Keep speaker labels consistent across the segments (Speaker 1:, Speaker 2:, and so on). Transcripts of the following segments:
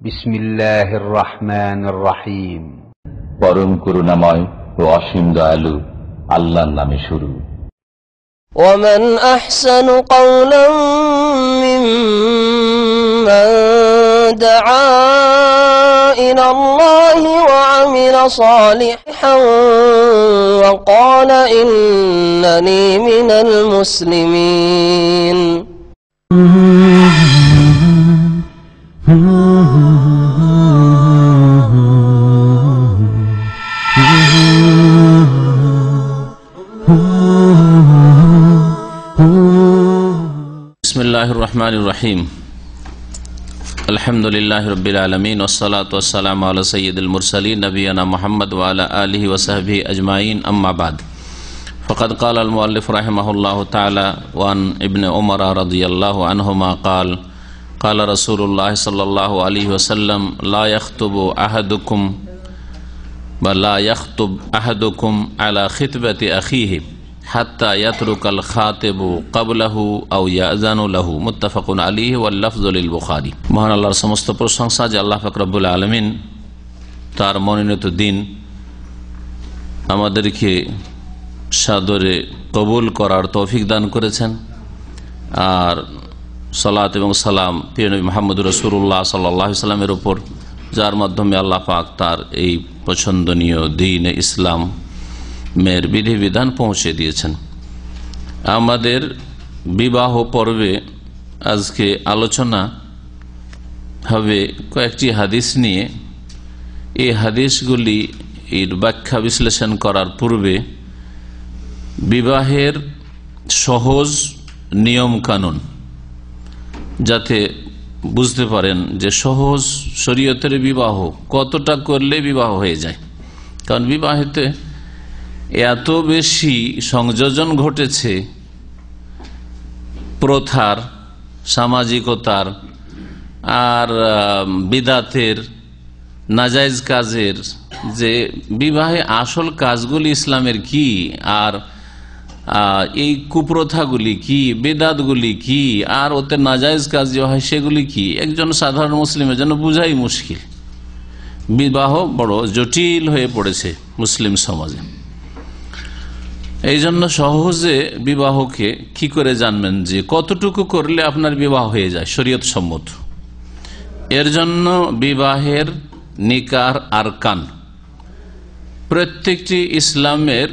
Speaker 1: বিসমিল্লাহির রহমানির রহিম।
Speaker 2: পরম করুণাময় ও অসীম দয়ালু আল্লাহর নামে শুরু।
Speaker 3: ওয়ামান আহসানু কাওলান মিম্মান দাআ ইলাল্লাহি ওয়া আমিলা সালিহান ওয়া ক্বালা ইন্নানী মিনাল মুসলিমিন।
Speaker 4: বিসমিল্লাহির রহমানির রহিম। আলহামদুলিল্লাহি রাব্বিল আলামিন ওয়াসসালাতু ওয়াসসালামু আলা সাইয়্যিদিল মুরসালিন নবিয়ানা মুহাম্মদ ওয়া আলা আলিহি ওয়া সাহবিহি আজমাইন, আম্মা বাদ। ফাকাদ ক্বালা আল মুআল্লিফ রাহিমাহুল্লাহু তাআলা ওয়া আন ইবনে উমর রাদিয়াল্লাহু আনহুমা ক্বালা ক্বালা রাসূলুল্লাহ সাল্লাল্লাহু আলাইহি ওয়াসাল্লাম লা ইয়াখতুবু আহাদুকুম বা লা ইয়াখতুব আহাদুকুম আলা খিতবাতি আখিহি হাত্তা ইয়াতরুকাল খাতিবু ক্বাবলাহু আও ইয়াযানু লাহু, মুত্তাফাকুন আলাইহি ওয়াল লাফযু লিল বুখারী। মহান আল্লাহর সমস্ত প্রশংসা যে আল্লাহ পাক রব্বুল আলামিন তার মনোনীত দিন আমাদেরকে সাদরে কবুল করার তৌফিক দান করেছেন। আর সালাত এবং সালাম প্রিয় নবী মুহাম্মদুর রাসূলুল্লাহ সাল্লাল্লাহু আলাইহি ওয়াসাল্লামের উপর, যার মাধ্যমে আল্লাহ পাক তার এই পছন্দনীয় দ্বীন ইসলাম মেয়ের বিধিবিধান পৌঁছে দিয়েছেন। আমাদের বিবাহ পর্বে আজকে আলোচনা হবে কয়েকটি হাদিস নিয়ে। এই হাদিসগুলি এর ব্যাখ্যা বিশ্লেষণ করার পূর্বে বিবাহের সহজ নিয়ম কানুন যাতে বুঝতে পারেন যে সহজ শরীয়তের বিবাহ কতটা করলে বিবাহ হয়ে যায়। কারণ বিবাহেতে এত বেশি সংযোজন ঘটেছে প্রথার, সামাজিকতার আর বিদাতের, নাজায়েজ কাজের, যে বিবাহে আসল কাজগুলি ইসলামের কি আর এই কুপ্রথাগুলি কি, বেদাতগুলি কি, আর ওতে নাজায়েজ কাজ যে হয় সেগুলি কি, একজন সাধারণ মুসলিমের জন্য বোঝাই মুশকিল। বিবাহ বড় জটিল হয়ে পড়েছে মুসলিম সমাজে। এই জন্য সহজে বিবাহকে কি করে জানবেন যে কতটুকু করলে আপনার বিবাহ হয়ে যায় শরীয়ত সম্মত। এর জন্য বিবাহের নিকাহ আরকান, প্রত্যেকটি ইসলামের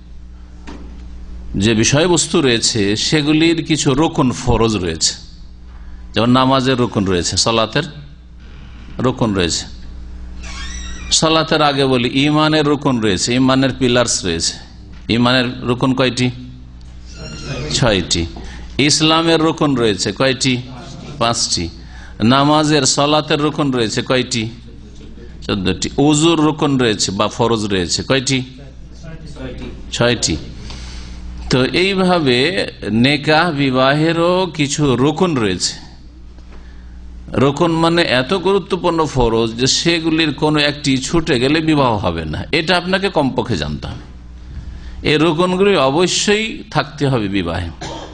Speaker 4: যে বিষয়বস্তু রয়েছে সেগুলির কিছু রুকন ফরজ রয়েছে। যেমন নামাজের রুকন রয়েছে, সালাতের রুকন রয়েছে। সালাতের আগে বলি ইমানের রুকন রয়েছে, ইমানের পিলার্স রয়েছে। ইমানের রুকন কয়টি? 6টি। ইসলামের রুকন রয়েছে কয়টি? 5টি। নামাজের সালাতের রুকন রয়েছে কয়টি? 14টি। ওযুর রুকন রয়েছে বা ফরজ রয়েছে কয়টি? 6টি। তো এইভাবে নেকাহ বিবাহেরও কিছু রুকন রয়েছে। রুকন মানে এত গুরুত্বপূর্ণ ফরজ যে সেগুলির কোনো একটি ছুটে গেলে বিবাহ হবে না, এটা আপনাকে কমপক্ষে জানতে হবে। এই রুকনগুলি অবশ্যই থাকতে হবে বিবাহে।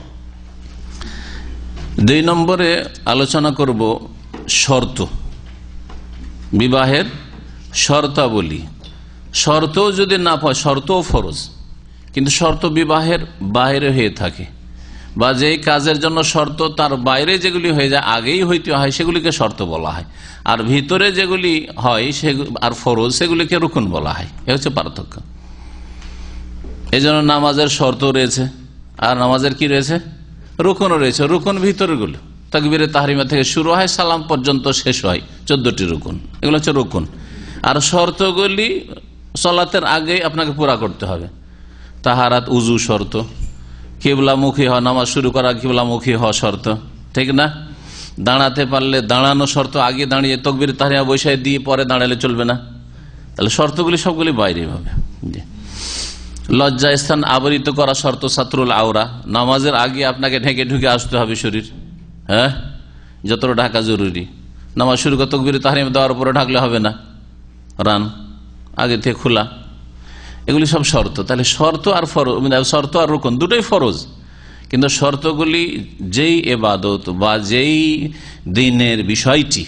Speaker 4: 2 নম্বরে আলোচনা করব শর্ত, বিবাহের শর্তাবলী। শর্ত যদি না পায়, শর্তও ফরজ, কিন্তু শর্ত বিবাহের বাইরে হয়ে থাকে, বা যেই কাজের জন্য শর্ত তার বাইরে যেগুলি হয়ে যায়, আগেই হইতে হয়, সেগুলিকে শর্ত বলা হয়। আর ভিতরে যেগুলি হয় আর ফরজ, সেগুলিকে রুকন বলা হয়। এ হচ্ছে পার্থক্য। এই জন্য নামাজের শর্ত রয়েছে আর নামাজের কি রয়েছে? রুকনও রয়েছে। রুকন ভিতরে গুলো তাকবীরে তাহরিমা থেকে শুরু হয়, সালাম পর্যন্ত শেষ হয়, 14টি রুকন। এগুলো হচ্ছে রুকন। আর শর্তগুলি সালাতের আগে আপনাকে পুরা করতে হবে। তাহারাত, উজু শর্ত, কিবলামুখী হওয়া, নামাজ শুরু করা কিবলামুখী হওয়া শর্ত, ঠিক না? দাঁড়াতে পারলে দাঁড়ানো শর্ত, আগে দাঁড়িয়ে তাকবীরে তাহরিমা বৈশাখ দিয়ে পরে দাঁড়ালে চলবে না। তাহলে শর্তগুলি সবগুলি বাইরে হবে। লজ্জা স্থান আবরিত করা শর্ত, সাতরুল আওরা, নামাজের আগে আপনাকে ঢেকে ঢুকে আসতে হবে শরীর, হ্যাঁ, যতটা ঢাকা জরুরি। নামাজ শুরু করে তাকবীরে তাহরিমা দেওয়ার পরে ঢাকলে হবে না, রান আগে থেকে খোলা, এগুলি সব শর্ত। তাহলে শর্ত আর ফরজ, শর্ত আর রুকন দুটোই ফরজ, কিন্তু শর্তগুলি যেই এবাদত বা যেই দিনের বিষয়টি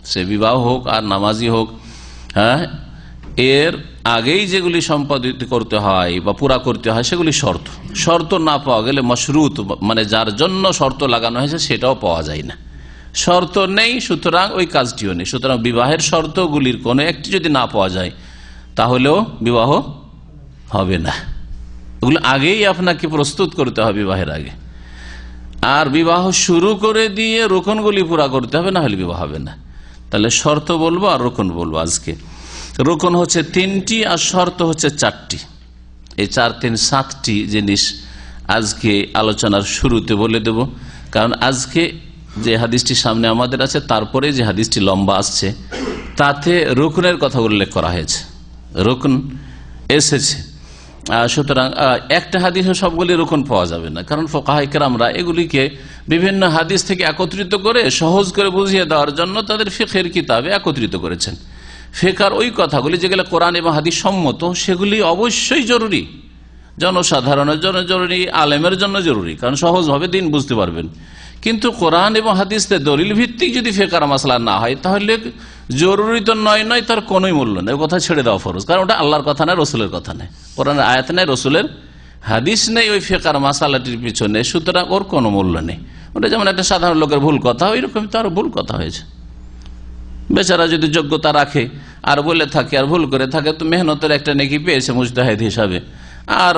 Speaker 4: সে বিবাহ হোক আর নামাজি হোক, হ্যাঁ, এর আগেই যেগুলি সম্পাদিত করতে হয় বা পুরা করতে হয় সেগুলি শর্ত। শর্ত না পাওয়া গেলে মশরুত, মানে যার জন্য শর্ত লাগানো হয়েছে সেটাও পাওয়া যায় না। শর্ত নেই, সুতরাং ওই কাজটিও নেই। সুতরাং বিবাহের শর্তগুলির কোনো একটি যদি না পাওয়া যায় তাহলেও বিবাহ হবে না। ওগুলো আগেই আপনাকে প্রস্তুত করতে হবে বিবাহের আগে। আর বিবাহ শুরু করে দিয়ে রোকনগুলি পুরা করতে হবে, না হলে বিবাহ হবে না। তাহলে শর্ত বলবো আর রোকন বলবো। আজকে রোকন হচ্ছে 3টি আর শর্ত হচ্ছে 4টি। এই 4, 3, 7টি জিনিস আজকে আলোচনার শুরুতে বলে দেব। কারণ আজকে যে হাদিসটি সামনে আমাদের আছে, তারপরে যে হাদিসটি লম্বা আসছে, তাতে রুকনের কথা উল্লেখ করা হয়েছে, রুকন এসেছে। সুতরাং একটা হাদিসে সবগুলি রুকন পাওয়া যাবে না, কারণ ফুকাহায়ে কেরামরা এগুলিকে বিভিন্ন হাদিস থেকে একত্রিত করে সহজ করে বুঝিয়ে দেওয়ার জন্য তাদের ফিকহের কিতাবে একত্রিত করেছেন। ফিকহের ওই কথাগুলি যেগুলো কোরআন এবং হাদিস সম্মত সেগুলি অবশ্যই জরুরি, জনসাধারণের জন্য জরুরি, আলেমের জন্য জরুরি, কারণ সহজভাবে দিন বুঝতে পারবেন। কিন্তু কোরআন এবং হাদিসে দলিল ভিত্তিক যদি ফিকহের মাসলা না হয় তাহলে জরুরি তো নয়, তার কোনোই মূল্য নেই, কথা ছেড়ে দেওয়া ফরজ। কারণ ওটা আল্লাহর কথা নয়, রসুলের কথা নেই, কোরআনের আয়াত নেই, রসুলের হাদিস নেই ওই ফিকহের মাসালাটির পিছনে, সুতরাং ওর কোনো মূল্য নেই। ওটা যেমন একটা সাধারণ লোকের ভুল কথা, ওই রকম তার ভুল কথা হয়েছে। বেচারা যদি যোগ্যতা রাখে আর বলে থাকে আর ভুল করে থাকে, তো মেহনতের একটা নেকি পেয়েছে মুজতাহিদ হিসাবে, আর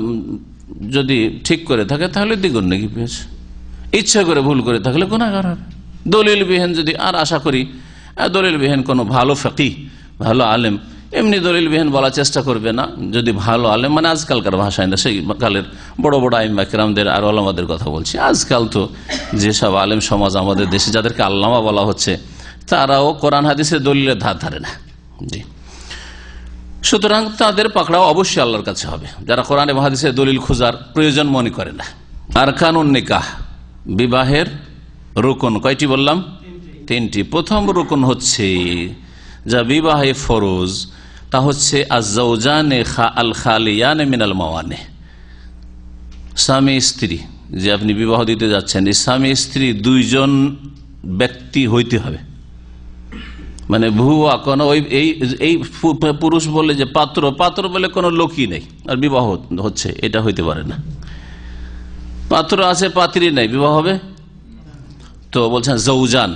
Speaker 4: যদি ঠিক করে থাকে তাহলে দ্বিগুণ নেকি পেয়েছে। ইচ্ছা করে ভুল করে থাকলে গুনাহগার হবে। দলিল বিহীন যদি, আর আশা করি দলিল বিহীন কোনো ভালো ফকিহ, ভালো আলেম এমনি দলিল বিহীন বলার চেষ্টা করবে না। যদি ভালো আলেম, মানে আজকালকার ভাষায় না, সেই কালের বড় বড় আইম্মা কেরামদের আর ওলামাদের কথা বলছি। আজকাল তো যেসব আলেম সমাজ আমাদের দেশে, যাদেরকে আল্লামা বলা হচ্ছে, তারাও কোরআন হাদিসের দলিলের ধার ধারে না। জি, সুতরাং তাদের পাকড়াও অবশ্যই আল্লাহর কাছে হবে, যারা কোরআন এবং হাদিসের দলিল খোঁজার প্রয়োজন মনে করে না। আর কানুন নিকাহ, বিবাহের রুকন কয়টি বললাম? 3টি। প্রথম রুকন হচ্ছে যা বিবাহে ফরজ, তা হচ্ছে আয-যাওজানে আল খালিয়ানে মিনাল মাওয়ানে। স্বামী স্ত্রী যে আপনি বিবাহ দিতে যাচ্ছেন, এই স্বামী স্ত্রী 2জন ব্যক্তি হইতে হবে। মানে ভুয়া কোনো এই পুরুষ বলে যে পাত্র বলে কোনো লোকই নেই আর বিবাহ হচ্ছে, এটা হইতে পারে না। পাত্র আছে, পাত্রী নেই, বিবাহ হবে? তো বলছেন যৌজান,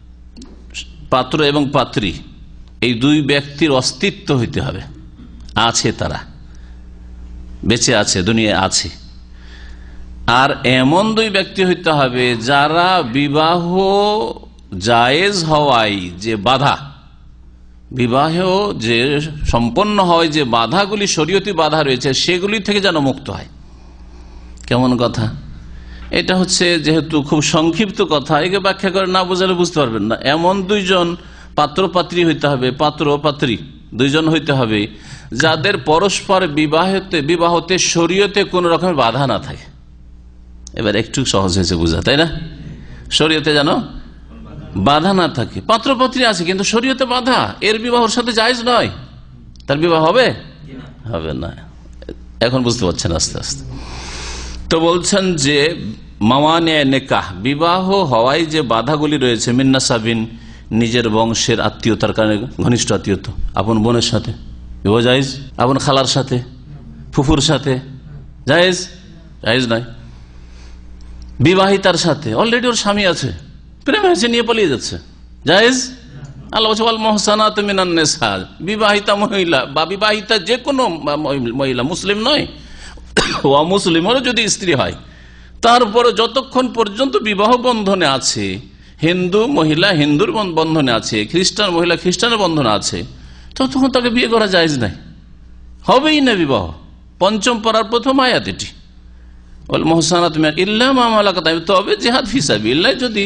Speaker 4: পাত্র এবং পাত্রী, এই 2 ব্যক্তির অস্তিত্ব হইতে হবে, আছে, তারা বেঁচে আছে, দুনিয়ায় আছে। আর এমন 2 ব্যক্তি হইতে হবে যারা বিবাহ জায়েজ হওয়াই যে বাধা, বিবাহ যে সম্পন্ন হয় যে বাধাগুলি, শরীয়তি বাধা রয়েছে, সেগুলি থেকে যেন মুক্ত হয়। কেমন কথা এটা? হচ্ছে যেহেতু খুব সংক্ষিপ্ত কথা, একে ব্যাখ্যা করে না বোঝালে বুঝতে পারবেন না। এমন 2জন পাত্র পাত্রী হইতে হবে, পাত্র পাত্রী 2জন হইতে হবে যাদের পরস্পর বিবাহতে শরীয়তে কোন রকমের বাধা না থাকে। এবার একটু সহজ হয়েছে বুঝা, তাই না? শরীয়তে যেন বাধা না থাকে। পাত্র পাত্রী আছে কিন্তু শরীয়তে বাধা, এর বিবাহের সাথে জায়েজ নয়, তার বিবাহ হবে না। এখন বুঝতে পারছেন আস্তে আস্তে। তো বলছেন যে মাওয়ানে নিকাহ, বিবাহ হওয়ায় যে বাধাগুলি রয়েছে, মিন্নাসাবিন, নিজের বংশের আত্মীয়তার কারণে, ঘনিষ্ঠ আত্মীয়তা, আপন বোনের সাথে বিবাহ জায়েজ, আপন খালার সাথে, ফুফুর সাথে জায়েজ নয়। বিবাহিতার সাথে, অলরেডি ওর স্বামী আছে, প্রেম হয়েছে, নিয়ে পালিয়ে যাচ্ছে, জায়েজ? আল্লাহ বলছে ওয়াল মুহসানাতু মিনান নিসা, বিবাহিতা মহিলা বা বিবাহিতা যে কোনো মহিলা, মুসলিম নয় অমুসলিমেরও যদি স্ত্রী হয়, তারপরে যতক্ষণ পর্যন্ত বিবাহ বন্ধনে আছে, হিন্দু মহিলা হিন্দুর বন্ধনে আছে, খ্রিস্টান মহিলা খ্রিস্টানের বন্ধনে আছে, ততক্ষণ তাকে বিয়ে করা জায়েজ নাই, হবেই না বিবাহ। 5ম পারার প্রথম আয়াত এটি, ওয়াল মুহসানাতু মিনাল ইল্লা মা মালাকাত, তবে জিহাদ ফি সাবিলিল্লাহ যদি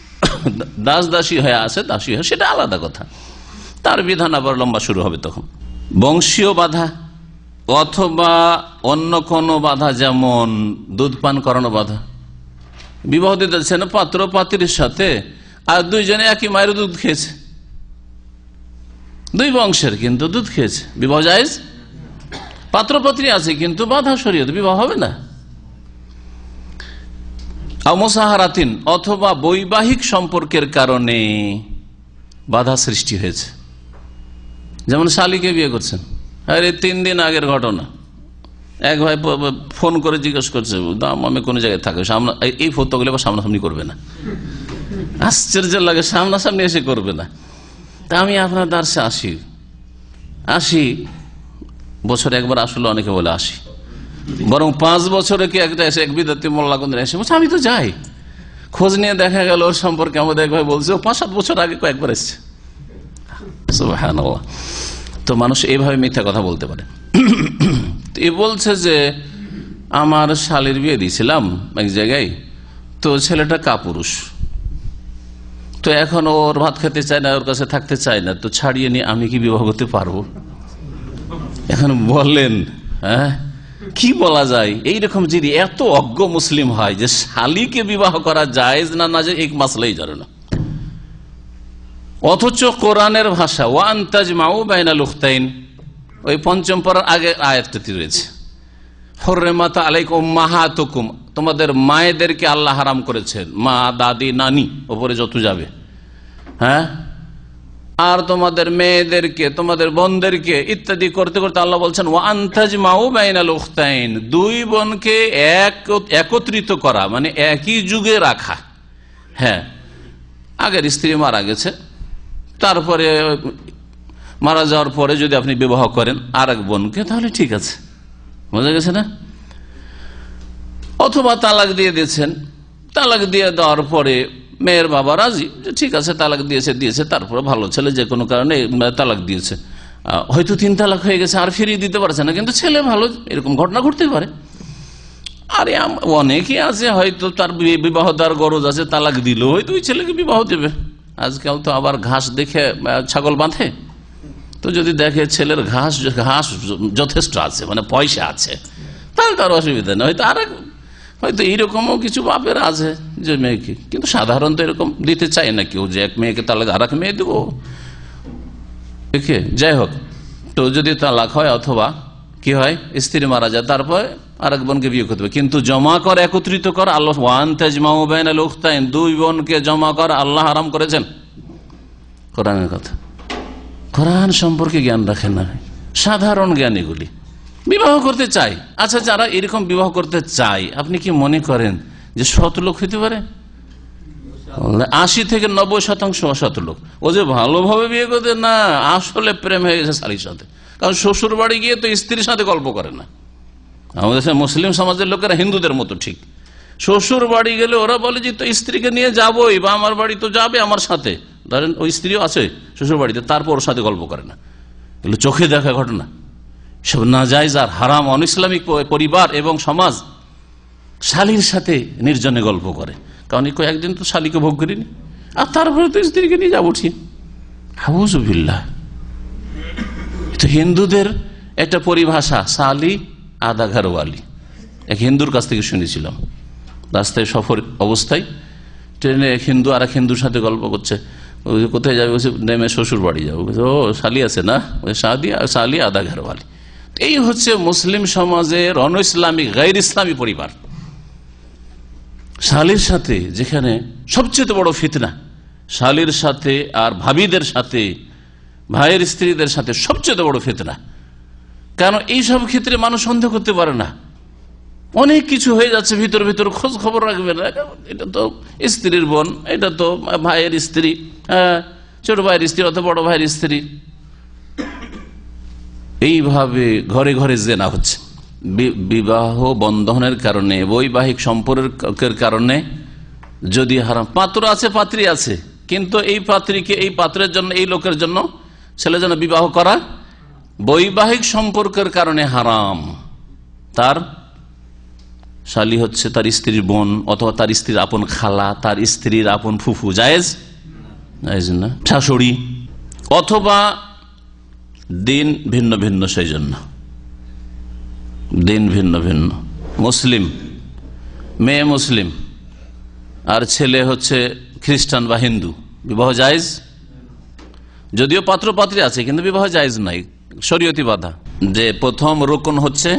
Speaker 4: দাসী হয়ে আছে, দাসী হয়, সেটা আলাদা কথা, তার বিধান আবার লম্বা শুরু হবে তখন। বংশীয় বাধা অথবা অন্য কোনো বাধা, যেমন দুধ পান করানো বাধা। বিবাহ দিতে যাচ্ছে না পাত্র পাত্রীর সাথে, আর 2জনে একই মায়ের দুধ খেয়েছে, 2 বংশের কিন্তু দুধ খেয়েছে, বিবাহ জায়েজ? পাত্র পাত্রী আছে কিন্তু বাধা শরীয়ত, বিবাহ হবে না। মুসাহারাতিন, অথবা বৈবাহিক সম্পর্কের কারণে বাধা সৃষ্টি হয়েছে। যেমন শালিকে বিয়ে করছেন, আরে 3 দিন আগের ঘটনা। এক ভাই ফোন করে জিজ্ঞেস করছে, আমি কোন জায়গায় থাকি, এই ফটোগুলো আবার সামনাসামনি করবে না। আশ্চর্য লাগে, সামনাসামনি এসে করবে না। তা আমি আপনার দার্সে আসি, বছরে একবার আসলে অনেকে বলে আসি, বরং 5 বছরে কি একটা এসে এক বিদ্যার্থী মোল্লা কোন এসে বলছে আমি তো যাই। খোঁজ নিয়ে দেখা গেল ওর সম্পর্কে আমাদের এক ভাই বলছে ও 5-7 বছর আগে কয়েকবার এসছে। সুবহানাল্লাহ। তো মানুষ এইভাবে মিথ্যা কথা বলতে পারে। এ বলছে যে আমার শালীর বিয়ে দিয়েছিলাম এক জায়গায়, তো ছেলেটা কাপুরুষ, তো এখন ওর ভাত খেতে চায় না, ওর কাছে থাকতে চায় না, তো ছাড়িয়ে নিয়ে আমি কি বিবাহ করতে পারবো? এখন বলেন, হ্যাঁ কি বলা যায়? এইরকম যদি এত অজ্ঞ মুসলিম হয় যে শালীকে বিবাহ করা জায়েজ না না যায়, এক মাসলাই জানে না। অথচ কোরআনের ভাষা ওয়ান তাজমাউ বাইনাল উখতাইন, ওই 5ম পারার আগে আয়াতটি রয়েছে, হুররিমাত আলাইকুম উম্মাহাতুকুম, তোমাদের মায়েদেরকে আল্লাহ হারাম করেছেন, মা, দাদি, নানি উপরে যত যাবে, হ্যাঁ, আর তোমাদের মেয়েদেরকে, তোমাদের বোনদেরকে ইত্যাদি করতে করতে আল্লাহ বলছেন ওয়ান তাজমাউ বাইনাল উখতাইন, 2 বোনকে একত্রিত করা, মানে একই যুগে রাখা। হ্যাঁ, আগের স্ত্রী মারা গেছে, তারপরে মারা যাওয়ার পরে যদি আপনি বিবাহ করেন আর এক বোনকে, তাহলে ঠিক আছে, বোঝা গেছে না? অথবা তালাক দিয়ে দিয়েছেন, তালাক দিয়ে দেওয়ার পরে মেয়ের বাবা রাজি যে ঠিক আছে তালাক দিয়েছে, তারপরে ভালো ছেলে যে কোনো কারণে তালাক দিয়েছে, হয়তো 3 তালাক হয়ে গেছে, আর ফিরিয়ে দিতে পারছে না, কিন্তু ছেলে ভালো, এরকম ঘটনা ঘটতে পারে। আরে অনেকে আছে হয়তো তার বিবাহ দেওয়ার গরজ আছে, তালাক দিল হয়তো ওই ছেলেকে বিবাহ দেবে। আজকাল তো আবার ঘাস দেখে ছাগল বাঁধে, তো যদি দেখে ছেলের ঘাস যথেষ্ট আছে, মানে পয়সা আছে, তাহলে তার অসুবিধা নেই। হয়তো এইরকমও কিছু বাপের আছে যে মেয়েকে, কিন্তু সাধারণত এরকম দিতে চায় না কেউ, যে এক মেয়েকে তালাক আর এক মেয়ে দেবো। দেখে যাই হোক, তো যদি তালাক হয় অথবা কি হয় স্ত্রী মারা যায়, তারপর আরেক বোনকে বিয়ে করতে হবে, কিন্তু জমা কর, একত্রিত কর আল্লাহ ওয়ান তাজমাউ বাইনাল উখতাইন, 2 বোনকে জমা কর আল্লাহ হারাম করেছেন। কোরআনের কথা, কোরআন সম্পর্কে জ্ঞান রাখেন না, সাধারণ জ্ঞান এগুলি। বিবাহ করতে চাই, আচ্ছা যারা এরকম বিবাহ করতে চাই, আপনি কি মনে করেন যে 100 লোক হইতে পারে? 80 থেকে 90% অসৎ লোক। ও যে ভালোভাবে বিয়ে করতে না, আসলে প্রেম হয়ে গেছে শালীর সাথে। কারণ শ্বশুর বাড়ি গিয়ে তো স্ত্রীর সাথে গল্প করে না। আমাদের মুসলিম সমাজের লোকেরা হিন্দুদের মতো, ঠিক শ্বশুর বাড়ি গেলে ওরা বলে যে তো স্ত্রীকে নিয়ে যাবোই, বা আমার বাড়ি তো যাবে আমার সাথে, ধরেন ওই স্ত্রীও আছে শ্বশুর বাড়িতে, তারপর ওর সাথে গল্প করে না। এগুলো চোখে দেখা ঘটনা, সব নাজায়েজ আর হারাম। অনইসলামিক পরিবার এবং সমাজ শালীর সাথে নির্জনে গল্প করে, কারণ একদিন তো শালীকে ভোগ করিনি, আর তারপরে তো স্ত্রীকে নিয়ে যাবো ঠিক। হাউজুবিল্লাহ। তো হিন্দুদের একটা পরিভাষা, শালী আধা ঘরওয়ালি, এক হিন্দুর কাছ থেকে শুনেছিলাম। রাস্তায় সফর অবস্থায় ট্রেনে এক হিন্দু আর এক হিন্দুর সাথে গল্প করছে, কোথায় যাবে, নেমে শ্বশুর বাড়ি যাবো। ও শালী আছে না, শালী আধা ঘরওয়ালি। এই হচ্ছে মুসলিম সমাজের অনইসলামিক গায়র ইসলামী পরিবার। শালীর সাথে, যেখানে সবচেয়ে বড় ফিতনা শালীর সাথে আর ভাবিদের সাথে, ভাইয়ের স্ত্রীদের সাথে সবচেয়ে বড় ফিতনা। কারণ এইসব ক্ষেত্রে মানুষ সন্দেহ করতে পারে না, অনেক কিছু হয়ে যাচ্ছে ভিতর ভিতর, খোঁজ খবর রাখবে না, এটা তো স্ত্রীর বোন, এটা তো ভাইয়ের স্ত্রী, ছোট ভাইয়ের স্ত্রী অথবা বড় ভাইয়ের স্ত্রী। এইভাবে ঘরে ঘরে জেনা হচ্ছে। বিবাহ বন্ধনের কারণে, বৈবাহিক সম্পর্কের কারণে যদি হারাম, পাত্র আছে পাত্রী আছে, কিন্তু এই পাত্রীকে এই পাত্রের জন্য, এই লোকের জন্য ছেলে যেন বিবাহ করা বৈবাহিক সম্পর্কের কারণে হারাম। তার শালী হচ্ছে তার স্ত্রীর বোন, অথবা তার স্ত্রীর আপন খালা, তার স্ত্রীর আপন ফুফু, জায়েজ না, শাশুড়ি, অথবা দিন ভিন্ন ভিন্ন, সেই জন্য দিন ভিন্ন ভিন্ন। মুসলিম মেয়ে মুসলিম আর ছেলে হচ্ছে খ্রিস্টান বা হিন্দু, বিবাহ জায়েজ, যদিও পাত্র পাত্রী আছে কিন্তু বিবাহ জায়েজ নাই, শরীয়তি বাধা। যে প্রথম রুকন হচ্ছে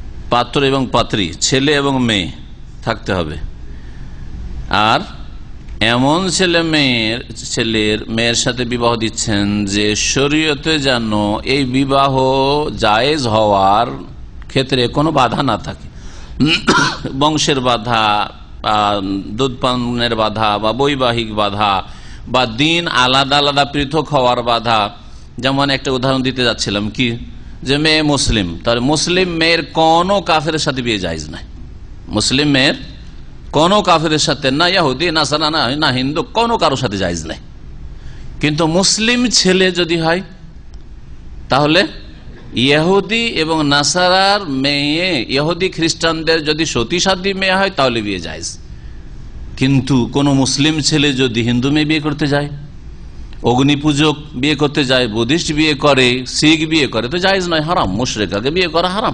Speaker 4: পাত্র এবং পাত্রী, ছেলে এবং মেয়ে থাকতে হবে, আর এমন ছেলের মেয়ের সাথে বিবাহ দিচ্ছেন যে শরীয়তে যেন এই বিবাহ জায়েজ হওয়ার ক্ষেত্রে কোনো বাধা না থাকে, বংশের বাধা, দুধ পানের বাধা বা বৈবাহিক বাধা বা দিন আলাদা আলাদা পৃথক হওয়ার বাধা। যেমন একটা উদাহরণ দিতে যাচ্ছিলাম, কি যে মেয়ে মুসলিম, তাহলে মুসলিম মেয়ের কোনো কাফেরের সাথে বিয়ে জায়েজ নাই। মুসলিম মেয়ের কোনো কাফেরের সাথে, না ইহুদি নাসারা না হিন্দু, কোনো কারোর সাথে জায়েজ নাই। কিন্তু মুসলিম ছেলে যদি হয় তাহলে ইহুদি এবং নাসারার মেয়ে, ইহুদি খ্রিস্টানদের যদি সতী সাধ্বী মেয়ে হয় তাহলে বিয়ে জায়েজ। কিন্তু কোন মুসলিম ছেলে যদি হিন্দু মেয়ে বিয়ে করতে যায়, অগ্নি পূজক বিয়ে করতে যায়, বুদ্ধিস্ট বিয়ে করে, শিখ বিয়ে করে, তো জায়েজ নয়, হারাম। মুশরিকাকে বিয়ে করা হারাম।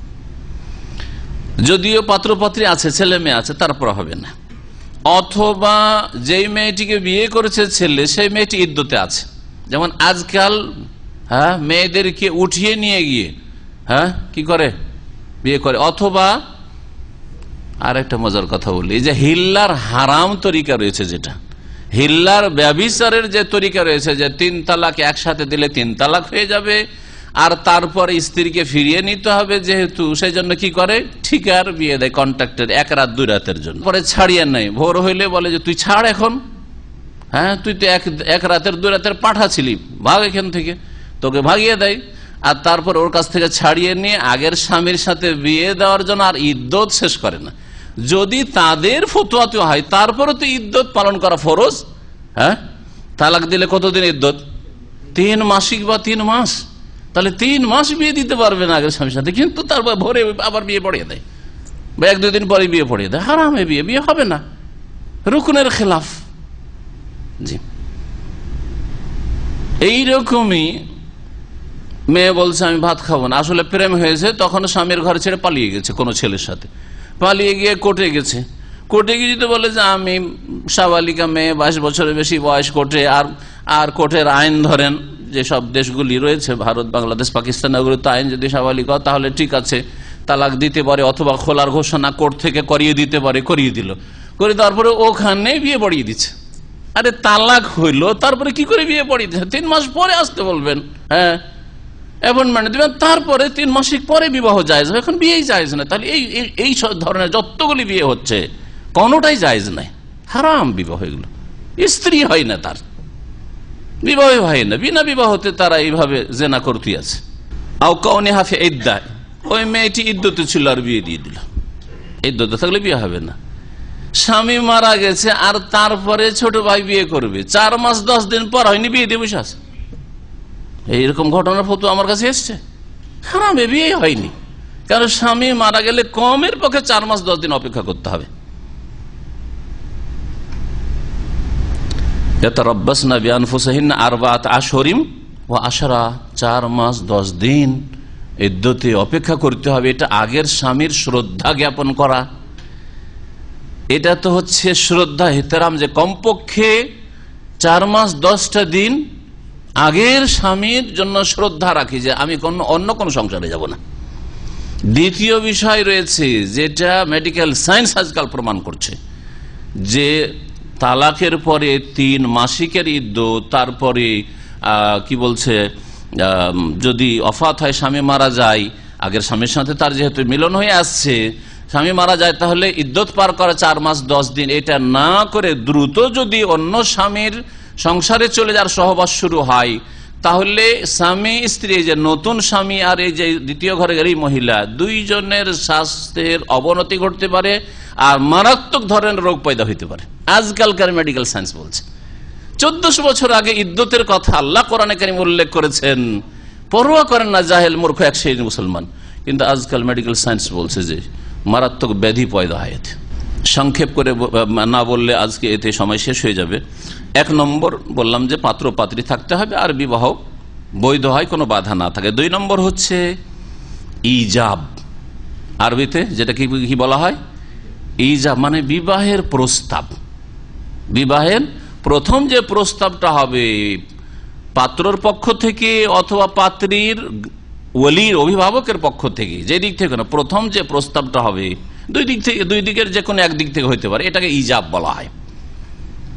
Speaker 4: যদিও পাত্রপাত্রী আছে, ছেলে মেয়ে আছে, তারপর হবে না। অথবা যেই মেয়েটিকে বিয়ে করেছে ছেলে, সেই মেয়েটি ইদ্যতে আছে। যেমন আজকাল মেয়েদেরকে উঠিয়ে নিয়ে গিয়ে কি করে বিয়ে করে। অথবা আর একটা মজার কথা বলি, যে হিল্লার হারাম তরিকা রয়েছে, যেটা হিল্লার ব্যভিচারের যে তরিকা রয়েছে, যে 3 তালাক একসাথে দিলে 3 তালাক হয়ে যাবে, আর তারপরে স্ত্রীকে ফিরিয়ে নিতে হবে, যেহেতু সেই জন্য কি করে ঠিকার বিয়ে দেয়, কন্ট্রাক্টের 1 রাত 2 রাতের জন্য, পরে ছাড়িয়ে নেয়। ভোর হইলে বলে যে তুই ছাড় এখন, তুই তো এক রাতের 2 রাতের পাঠা ছিলি, ভাগ এখান থেকে, তোকে ভাগিয়ে দেয়। আর তারপর ওর কাছ থেকে ছাড়িয়ে নিয়ে আগের স্বামীর সাথে বিয়ে দেওয়ার জন্য আর ইদ্যত শেষ করে না। যদি তাদের ফতোয়াতে হয় তারপরে তো ইদ্যত পালন করা ফরজ। তালাক দিলে কতদিন ইদ্যত? 3 মাসিক বা 3 মাস। তাহলে 3 মাস বিয়ে দিতে পারবে না আগের স্বামীর সাথে, কিন্তু তারপর ভোরে আবার বিয়ে পড়িয়ে দেয় বা 1-2 দিন পরে বিয়ে পড়িয়ে দেয়। হারামে বিয়ে হবে না, রুকনের খেলাফ। জি, এইরকমই মেয়ে বলছে আমি ভাত খাবো না, আসলে প্রেম হয়েছে, তখন স্বামীর ঘর ছেড়ে পালিয়ে গেছে কোনো ছেলের সাথে, পালিয়ে গিয়ে কোর্টে গেছে। কোর্টে গিয়ে যদি বলে যে আমি সাবালিকা মেয়ে, 22 বছরের বেশি বয়স, কোর্টে আর কোর্টের আইন ধরেন যেসব দেশগুলি রয়েছে, ভারত, বাংলাদেশ, পাকিস্তান, ওগুলো তো আইন যদি সাবালিকা, তাহলে ঠিক আছে, তালাক দিতে পারে, অথবা খোলার ঘোষণা কোর্ট থেকে করিয়ে দিতে পারে, করিয়ে দিল, করে তারপরে ওখানে বিয়ে পড়িয়ে দিচ্ছে। আরে তালাক হইলো, তারপরে কি করে বিয়ে পড়িয়ে দিচ্ছে? 3 মাস পরে আসতে বলবেন, অ্যাপয়েন্টমেন্ট দিবেন, তারপরে 3 মাসিক পরে বিবাহ জায়েজ। এখন বিয়েই জায়েজ না। তাহলে এই ধরনের যতগুলি বিয়ে হচ্ছে কোনোটাই জায়েজ নাই, হারাম বিবাহ এগুলো। স্ত্রী হয় না, তার বিবাহ হয় না, বিনা বিবাহতে তারা এইভাবে জেনা করতে আছে। আও কাউনি হাফে ইদ্দায়, ওই মেয়েটি ইদ্যতে ছিল আর বিয়ে দিয়ে দিল। ইদ্যতে থাকলে বিয়ে হবে না। স্বামী মারা গেছে আর তারপরে ছোট ভাই বিয়ে করবে, 4 মাস 10 দিন পর হয়নি, বিয়ে দিয়ে বসে আছে। এইরকম ঘটনার ফটো আমার কাছে এসছে। হারামে বিয়ে হয়নি, কারণ স্বামী মারা গেলে কমের পক্ষে 4 মাস 10 দিন অপেক্ষা করতে হবে। ইয়াতারাব্বাসনা বিআনফুসিহিন্না 4 আশহুরিন ওয়া আশরা, 4 মাস 10 দিন ইদ্যতে অপেক্ষা করতে হবে। এটা আগের স্বামীর শ্রদ্ধা জ্ঞাপন করা, এটা তো হচ্ছে শ্রদ্ধা এহতেরাম, যে কমপক্ষে 4 মাস 10টা দিন আগের স্বামীর জন্য শ্রদ্ধা রাখি, যে আমি অন্য কোন সংসারে যাব না। দ্বিতীয় বিষয় রয়েছে, যেটা মেডিকেল সায়েন্স আজকাল প্রমাণ করছে, যে তালাকের পরে 3 মাসিকের ইদ্যত, তারপরে কি বলছে, যদি অফাত হয়, স্বামী মারা যায়, আগের স্বামীর সাথে তার যেহেতু মিলন হয়ে আসছে, স্বামী মারা যায়, তাহলে ইদ্যত পার করে 4 মাস 10 দিন। এটা না করে দ্রুত যদি অন্য স্বামীর সংসারে চলে যাওয়ার সহবাস শুরু হয়, তাহলে স্বামী স্ত্রী, যে নতুন স্বামী আর এই যে দ্বিতীয় ঘরের এই মহিলা, 2 জনের স্বাস্থ্যের অবনতি ঘটতে পারে আর মারাত্মক ধরনের রোগ পয়দা হইতে পারে। আজকালকার মেডিকেল সায়েন্স বলছে। 1400 বছর আগে ইদ্যতের কথা আল্লাহ কোরআনে কারীমে উল্লেখ করেছেন, পরোয়া করেন না জাহেল মূর্খ 1 শ্রেণীর মুসলমান। কিন্তু আজকাল মেডিকেল সায়েন্স বলছে যে মারাত্মক ব্যাধি পয়দা হয়। সংক্ষেপ করে না বললে আজকে এতে সময় শেষ হয়ে যাবে। 1 নম্বর বললাম যে পাত্র পাত্রী থাকতে হবে আর বিবাহ বৈধ হয়, কোনো বাধা না থাকে। 2 নম্বর হচ্ছে ইজাব, আরবিতে যেটা কি বলা হয়, ইজাব মানে বিবাহের প্রস্তাব। বিবাহের প্রথম যে প্রস্তাবটা হবে পাত্রর পক্ষ থেকে অথবা পাত্রীর ওলির অভিভাবকের পক্ষ থেকে, যে দিক থেকে না, প্রথম যে প্রস্তাবটা হবে 2 দিক থেকে, 2 দিকের যে কোনো এক দিক থেকে হইতে পারে, এটাকে ইজাব বলা হয়।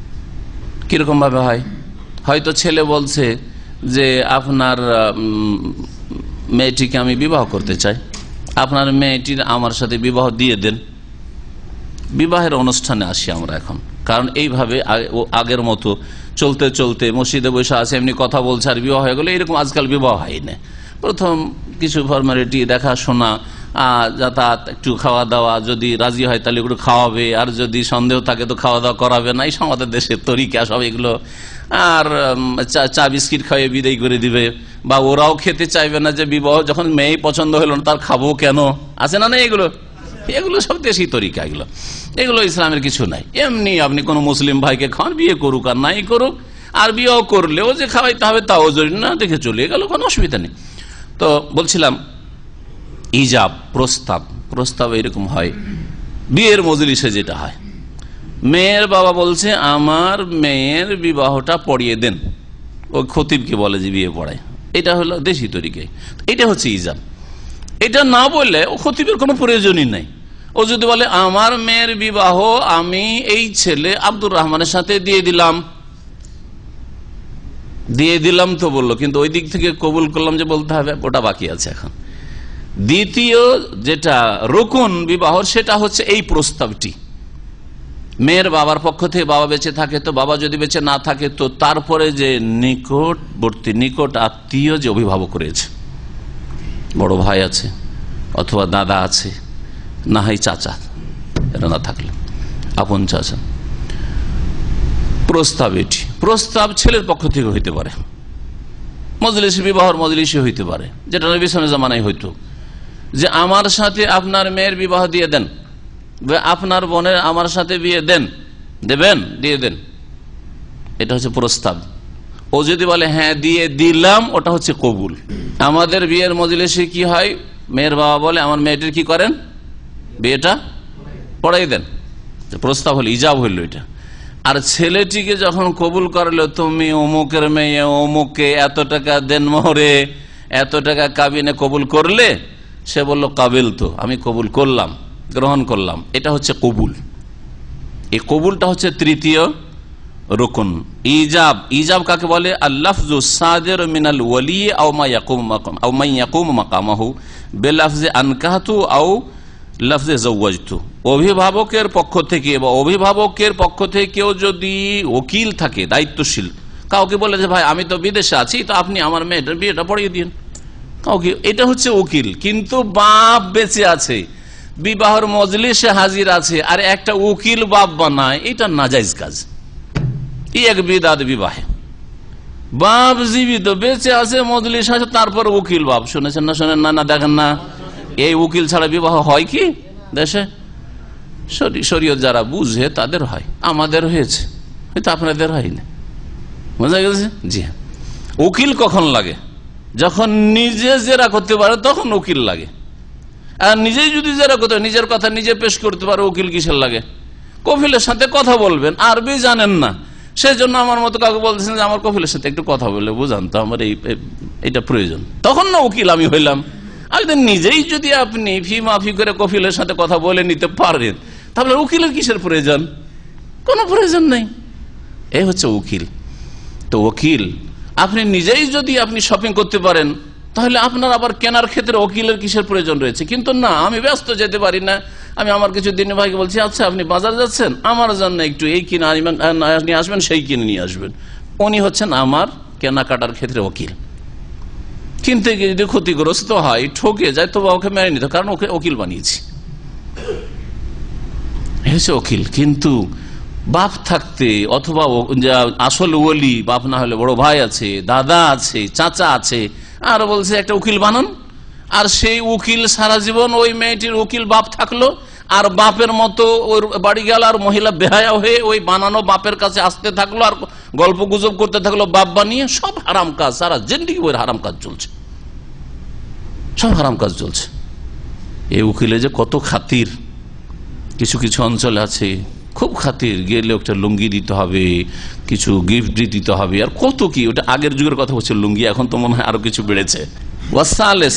Speaker 4: কিরকম ভাবে হয়? হয়তো ছেলে বলছে যে আপনার মেয়েটিকে আমি বিবাহ করতে চাই, আপনার মেয়েটির আমার সাথে বিবাহ দিয়ে দেন। বিবাহের অনুষ্ঠানে আসি আমরা এখন, কারণ এইভাবে আগের মতো চলতে চলতে মসজিদে বসে আছে এমনি কথা বলছে আর বিবাহ হয়ে গেলো, এরকম আজকাল বিবাহ হয় না। প্রথম কিছু ফর্মালিটি, দেখাশোনা, যাতায়াত, একটু খাওয়া দাওয়া, যদি রাজি হয় তাহলে একটু খাওয়াবে, আর যদি সন্দেহ থাকে তো খাওয়া দাওয়া করাবে না। এই আমাদের দেশের তরিকা সব এগুলো। আর চা বিস্কিট খাইয়ে বিদায় করে দিবে, বা ওরাও খেতে চাইবে না যে বিবাহ যখন মেয়ে পছন্দ হলো না তার খাবো কেন, আছে না? এগুলো এগুলো সব দেশি তরিকা। এগুলো ইসলামের কিছু নাই। এমনি আপনি কোন মুসলিম ভাইকে খান, বিয়ে করুক আর নাই করুক, আর বিয়ে করলেও যে খাওয়াইতে হবে তাও জরুরি না, দেখে চলে গেল, কোনো অসুবিধা নেই। তো বলছিলাম ইজাব, প্রস্তাব এরকম হয় বিয়ের মজলিসে। যেটা হয়, মেয়ের বাবা বলছে আমার মেয়ের বিবাহটা পড়িয়ে দেন, ওই খতিবকে বলে যে বিয়ে পড়ায়, এটা হলো দেশি তরিকায়, এটা হচ্ছে ইজাব। এটা না বললে ও খতিবের কোনো প্রয়োজনই নাই। ও যদি বলে আমার মেয়ের বিবাহ আমি এই ছেলে আব্দুর রহমানের সাথে দিয়ে দিলাম তো বললো, কিন্তু ওই দিক থেকে কবুল করলাম যে বলতে হবে, ওটা বাকি আছে এখন। দ্বিতীয় যেটা রুকুন বিবাহর, সেটা হচ্ছে এই প্রস্তাবটি। মেয়ের বাবার পক্ষ থেকে, বাবা বেঁচে থাকে তো, বাবা যদি বেঁচে না থাকে তো তারপরে যে নিকট আত্মীয় যে অভিভাবক রয়েছে, বড় ভাই আছে অথবা দাদা আছে, না হয় চাচা, এরা না থাকলে আপন চাচা, প্রস্তাব এটি। প্রস্তাব ছেলের পক্ষ থেকে হইতে পারে, মজলিসে, বিবাহর মজলিসে হইতে পারে, যেটা নবী সাল্লাল্লাহু আলাইহি জামানায় হইতো, যে আমার সাথে আপনার মেয়ের বিবাহ দিয়ে দেন, আপনার বোনের আমার সাথে বিয়ে দিয়ে দেন, এটা হচ্ছে প্রস্তাব। ও যদি বলে হ্যাঁ দিয়ে দিলাম, ওটা হচ্ছে কবুল। আমাদের বিয়ের মজলিসে কি হয়, মেয়ের বাবা বলে আমার মেয়েটির কি করেন, বিয়েটা পড়াই দেন, প্রস্তাব হলো, ইজাব হইল এটা। আর ছেলেটিকে যখন কবুল করলো, তুমি অমুকের মেয়ে, অমুককে এত টাকা দেন মোহরে, এত টাকা কাবিনে কবুল করলে, সে বলল কাবিল, তো আমি কবুল করলাম, গ্রহণ করলাম, এটা হচ্ছে কবুল। এই কবুলটা হচ্ছে তৃতীয় রুকুন। ইজাব কাকে বলে? আল-লাফজু সাদির মিনাল ওয়ালি আও মা ইয়াকুমু মাকামাহু বিলাফজি আনকাহতু আও লাফজে যাওয়াজতু। অভিভাবকের পক্ষ থেকে বা অভিভাবকের পক্ষ থেকে কেউ যদি ওকিল থাকে, দায়িত্বশীল, কাউকে বলে যে ভাই আমি তো বিদেশে আছি, তো আপনি আমার মেয়েটার বিয়েটা পড়িয়ে দিন, কাউকে, এটা হচ্ছে উকিল। কিন্তু বাপ বেঁচে আছে, বিবাহর মজলিসে হাজির আছে, আর একটা উকিল বাপ বানায়, এটা নাজায়েজ কাজ। এই এক বিদাত বিবাহে, বাপ জীবিত বেঁচে আছে, মজলিস আছে, তারপর উকিল বাপ। শুনেছেন না? শোনেন না? দেখেন না? এই উকিল ছাড়া বিবাহ হয় কি দেশে? শরীয়ত যারা বুঝে তাদের হয়, আমাদের হয়েছে, হয়তো আপনাদের হয়নি। বোঝা গেছে? জি হ্যাঁ। উকিল কখন লাগে? যখন নিজে জেরা করতে পারে তখন উকিল লাগে। আর নিজেই যদি জেরা করতে, নিজের কথা নিজে পেশ করতে পারে, উকিল কিসের লাগে? কফিলের সাথে কথা বলবেন, আরবি জানেন না, সেই জন্য আমার মতো কাউকে বলতেছেন যে আমার কফিলের সাথে একটু কথা বলে বুঝান তো, আমার এইটা প্রয়োজন, তখন না উকিল আমি হইলাম। আর নিজেই যদি আপনি ফি মাফি করে কফিলের সাথে কথা বলে নিতে পারেন, তাহলে উকিলের কিসের প্রয়োজন? কোনো প্রয়োজন নেই। এই হচ্ছে উকিল। তো উকিল আপনি নিজেই যদি আপনি শপিং করতে পারেন, তাহলে আপনার আবার কেনার ক্ষেত্রে উকিলের কিসের প্রয়োজন রয়েছে? কিন্তু না, আমি ব্যস্ত যেতে পারি না, আমি আমার কিছু দিন ভাইকে বলছি, আচ্ছা আপনি বাজার যাচ্ছেন, আমার জন্য একটু এই কিনে নিয়ে আসবেন, সেই কিনে নিয়ে আসবেন। উনি হচ্ছেন আমার কেনাকাটার ক্ষেত্রে উকিল। কিনতে গিয়ে যদি ক্ষতিগ্রস্ত হয়, ঠকে যায়, তো ওকে মেনে নিতে, কারণ ওকে উকিল বানিয়েছি, হচ্ছে উকিল। কিন্তু বাপ থাকতে, অথবা আসল ওলি বাপ না হলে বড় ভাই আছে, দাদা আছে, চাচা আছে, আর বলছে একটা উকিল বানান, আর সেই উকিল সারা জীবন ওই মেয়েটির উকিল বাপ থাকলো, আর বাপের মতো ওর বাড়ি গেল, আর মহিলা বেহায়া হয়ে ওই বানানো বাপের কাছে আসতে থাকলো, আর গল্প গুজব করতে থাকলো বাপ বানিয়ে। সব হারাম কাজ, সারা জিন্দেগি ওই হারাম কাজ চলছে, সব হারাম কাজ চলছে। এই উকিলে যে কত খাতির, কিছু কিছু অঞ্চলে আছে খুব খাতির, গেলে একটা লুঙ্গি দিতে হবে, কিছু গিফট দিতে হবে, আর কত কি। ওটা আগের যুগের কথা হচ্ছে লুঙ্গি, এখন তো মনে হয় আরো কিছু বেড়েছে। ওয়াসালেস,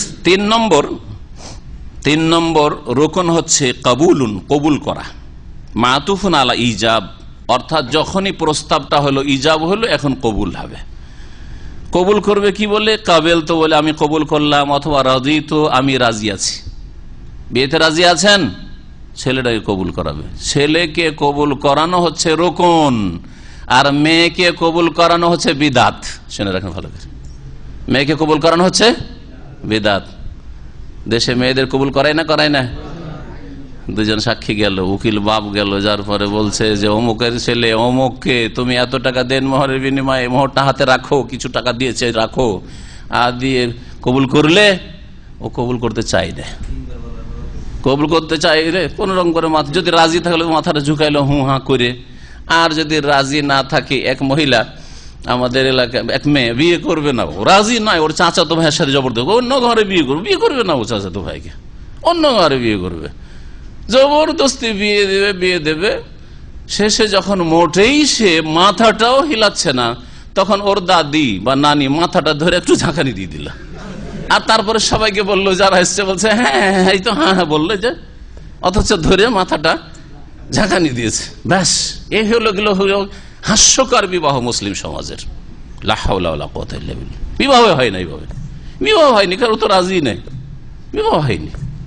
Speaker 4: তিন নম্বর রুকন হচ্ছে কবুলুন, কবুল করা, মাতুফুন আলা ইজাব, অর্থাৎ যখনই প্রস্তাবটা হলো, ইজাব হলো, এখন কবুল হবে। কবুল করবে কি বলে? কাবেল তো বলে আমি কবুল করলাম, অথবা রাজি তো আমি রাজি আছি। বিয়েতে রাজি আছেন, ছেলেটাকে কবুল করাবে। ছেলেকে কবুল করানো হচ্ছে রুকন, আর মেয়েকে কবুল করানো হচ্ছে বিদাত। শুনে রাখেন ভালো করে, মেয়েকে কবুল করানো হচ্ছে বিদাত। দেশে মেয়েদের কবুল করায় না, করায় না? দুজন সাক্ষী গেল, উকিল বাপ গেল, যার পরে বলছে যে অমুকের ছেলে অমুককে তুমি এত টাকা দেন মোহরের বিনিময়ে, মোহরটা হাতে রাখো, কিছু টাকা দিয়েছে রাখো, আর দিয়ে কবুল করলে ও কবুল করতে চাই না। কবুল করতে চাইলে কোন রকম করে মাথা, যদি রাজি থাকলে মাথাটা ঝুঁকাইলো হু হা করে। আর যদি রাজি না থাকে, এক মহিলা আমাদের এলাকায় এক মেয়ে বিয়ে করবে না, ও রাজি নয়, ওর চাচাতো ভাইয়ের সাথে জবরদস্ত অন্য ঘরে বিয়ে করবে, বিয়ে করবে না ও চাচাতো ভাইকে, অন্য ঘরে বিয়ে করবে, জবরদস্তি বিয়ে দেবে। শেষে যখন মোটেই সে মাথাটাও হিলাচ্ছে না, তখন ওর দাদি বা নানি মাথাটা ধরে একটু ঝাঁকানি দিয়ে দিল, আর তারপরে সবাইকে বললো, যারা এসছে বলছে হ্যাঁ এই তো হ্যাঁ হ্যাঁ বললো যে, অথচ ধরে মাথাটা ঝাঁকানি দিয়েছে। ব্যাস, এই হলো হাস্যকর বিবাহ মুসলিম সমাজের। লা হাওলা ওয়ালা কুওয়াতা ইল্লা বিল্লাহ। বিবাহ হয় না, এইভাবে বিবাহ হয়নি, কারণ তো রাজি নেই, বিবাহ হয়নি।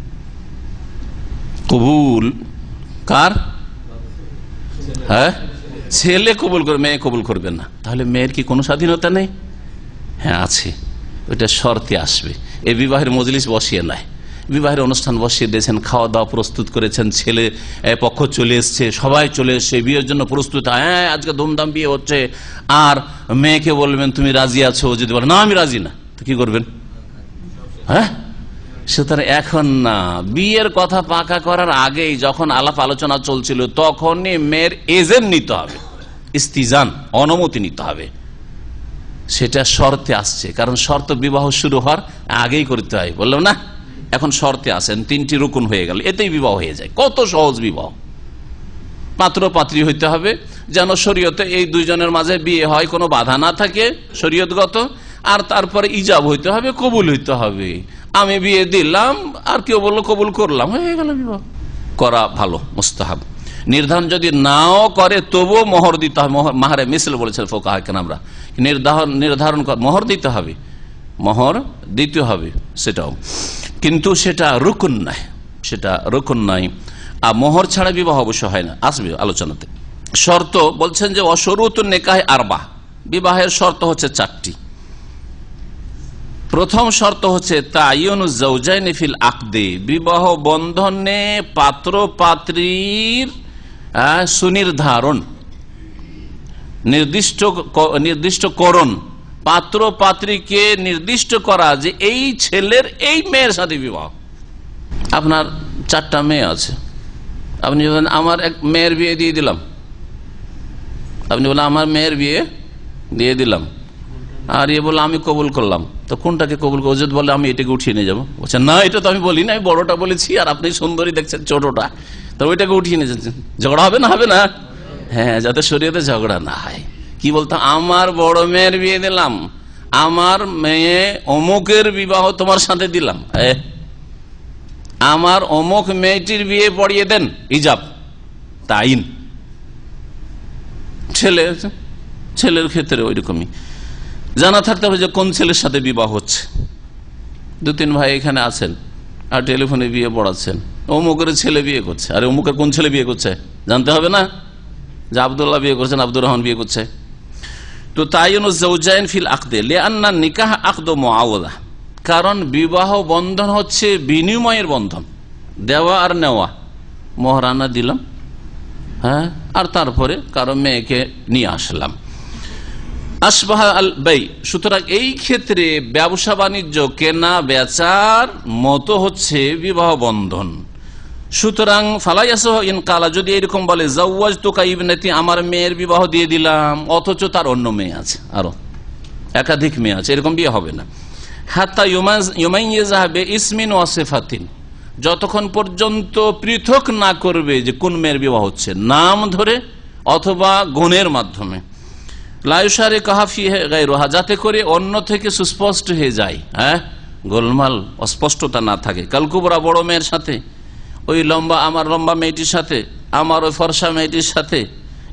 Speaker 4: কবুল কার? হ্যাঁ, ছেলে কবুল করবে, মেয়ে কবুল করবে না। তাহলে মেয়ের কি কোনো স্বাধীনতা নেই? হ্যাঁ আছে, ওইটা শর্তে আসবে। এই বিবাহের মজলিস বসিয়ে নাই, বিবাহের অনুষ্ঠান বসিয়ে দিয়েছেন, খাওয়া দাওয়া প্রস্তুত করেছেন, ছেলে পক্ষ চলে এসছে, সবাই চলে এসছে, বিয়ের জন্য প্রস্তুত, হ্যাঁ আজকে ধুমধাম বিয়ে হচ্ছে। আর মেয়েকে বলবেন তুমি রাজি আছো, যদি বলে না আমি রাজি না, তো কি করবেন? হ্যাঁ, সুতরাং এখন না, বিয়ের কথা পাকা করার আগেই যখন আলাপ আলোচনা চলছিল, তখনই মেয়ের এজেন্ট নিতে হবে, ইস্তিজান, অনুমতি নিতে হবে। সেটা শর্তে আসছে, কারণ শর্ত বিবাহ শুরু হওয়ার আগেই করতে হয়। বললাম না, এখন শর্তে আসেন, 3টি রুকুন হয়ে গেল, এতেই বিবাহ হয়ে যায়। কত সহজ বিবাহ। পাত্র পাত্রী হইতে হবে, যেন শরীয়তে এই দুইজনের মাঝে বিয়ে হয়, কোনো বাধা না থাকে শরীয়তগত। আর তারপরে ইজাব হইতে হবে, কবুল হইতে হবে। আমি বিয়ে দিলাম, আর কেউ বললো কবুল করলাম, হয়ে গেল বিবাহ। করা ভালো, মুস্তাহাব। নির্ধারণ যদি নাও করে তবুও মোহর দিতে হবে। মাহারে মিসল বলেছেন ফোকাহা কেরামরা, নির্ধারণ মোহর দিতে হবে, মোহর দিতে হবে, সেটাও। কিন্তু সেটা রুকুন নাই, সেটা রুকুন নাই। আর মোহর ছাড়া বিবাহ অবশ্য হয় না, আসবে আলোচনাতে। শর্ত বলছেন যে অশরুতুন নিকাহ আরবা, বিবাহের শর্ত হচ্ছে 4টি। প্রথম শর্ত হচ্ছে তাইয়ুনুজ যাওজাইনি ফিল আকদি, বিবাহ বন্ধনে পাত্র পাত্রীর সুনির্ধারণ, নির্দিষ্টকরণ, পাত্র পাত্রীকে নির্দিষ্ট করা যে এই ছেলের এই মেয়ের সাথে বিবাহ। আপনার 4টা মেয়ে আছে, আপনি বলেন আমার এক মেয়ের বিয়ে দিয়ে দিলাম, আপনি বলেন আমার মেয়ের বিয়ে দিয়ে দিলাম, আর এ বলে আমি কবুল করলাম। তো কোনটাকে কবুল করবো? যদি বলে আমি এটাকে উঠিয়ে নিয়ে যাবো, বলছেন না এটা তো আমি বলি না, আমি বড়টা বলেছি, আর আপনি সুন্দরী দেখছেন ছোটটা, তো ওইটাকে উঠিয়ে নিয়ে যাচ্ছেন। ঝগড়া হবে না? হবে না? হ্যাঁ, যাতে শরীয়তে ঝগড়া না হয়। কি বলতাম, আমার বড় মেয়ের বিয়ে দিলাম, আমার মেয়ে অমুকের বিবাহ তোমার সাথে দিলাম, আমার অমুক মেয়েটির বিয়ে পড়িয়ে দেন, ইজাব তাইন। ছেলের ক্ষেত্রে ওই রকমই জানা থাকতে হবে যে কোন ছেলের সাথে বিবাহ হচ্ছে। 2-3 ভাই এখানে আছেন, আর টেলিফোনে বিয়ে পড়াচ্ছেন, অমুকের ছেলে বিয়ে করছে, আরে অমুকের কোন ছেলে বিয়ে করছে জানতে হবে না? যে আব্দুল্লাহ বিয়ে করছেন, আব্দুর রহমান বিয়ে করছে। তো তাইয়ুনুজ যাওজাইন ফিল আকদে লিআন্না নিকাহ আকদ মুআওয়াদা, কারণ বিবাহ বন্ধন হচ্ছে বিনিময়ের বন্ধন, দেওয়া আর নেওয়া। মোহরানা দিলাম, হ্যাঁ, আর তারপরে কারো মেয়েকে নিয়ে আসলাম। আসবাহ আল বাই, সুতরাং এই ক্ষেত্রে ব্যবসা বাণিজ্য, কেনা বেচার মতো হচ্ছে বিবাহ বন্ধন। সুতরাং ফালাইয়াসহ ইন কালা, যদি এরকম বলে জাওয়াজতুকা ইবনাতি, আমার মেয়ের বিবাহ দিয়ে দিলাম, অথচ তার অন্য মেয়ে আছে, আরো একাধিক মেয়ে আছে, এরকম বিয়ে হবে না। হাত্তা ইউমাইয়িযা বিইসমিন ওয়া সিফাতিন, যতক্ষণ পর্যন্ত পৃথক না করবে যে কোন মেয়ের বিবাহ হচ্ছে, নাম ধরে অথবা গুণের মাধ্যমে। লা ইউশারিকুহা ফিহি গায়রুহা, যাতে করে অন্য থেকে সুস্পষ্ট হয়ে যায়, হ্যাঁ, গোলমাল অস্পষ্টতা না থাকে। কালকুবরা, বড় মেয়ের সাথে, ওই লম্বা আমার লম্বা মেয়েটির সাথে, আমার ওই ফর্সা মেয়েটির সাথে,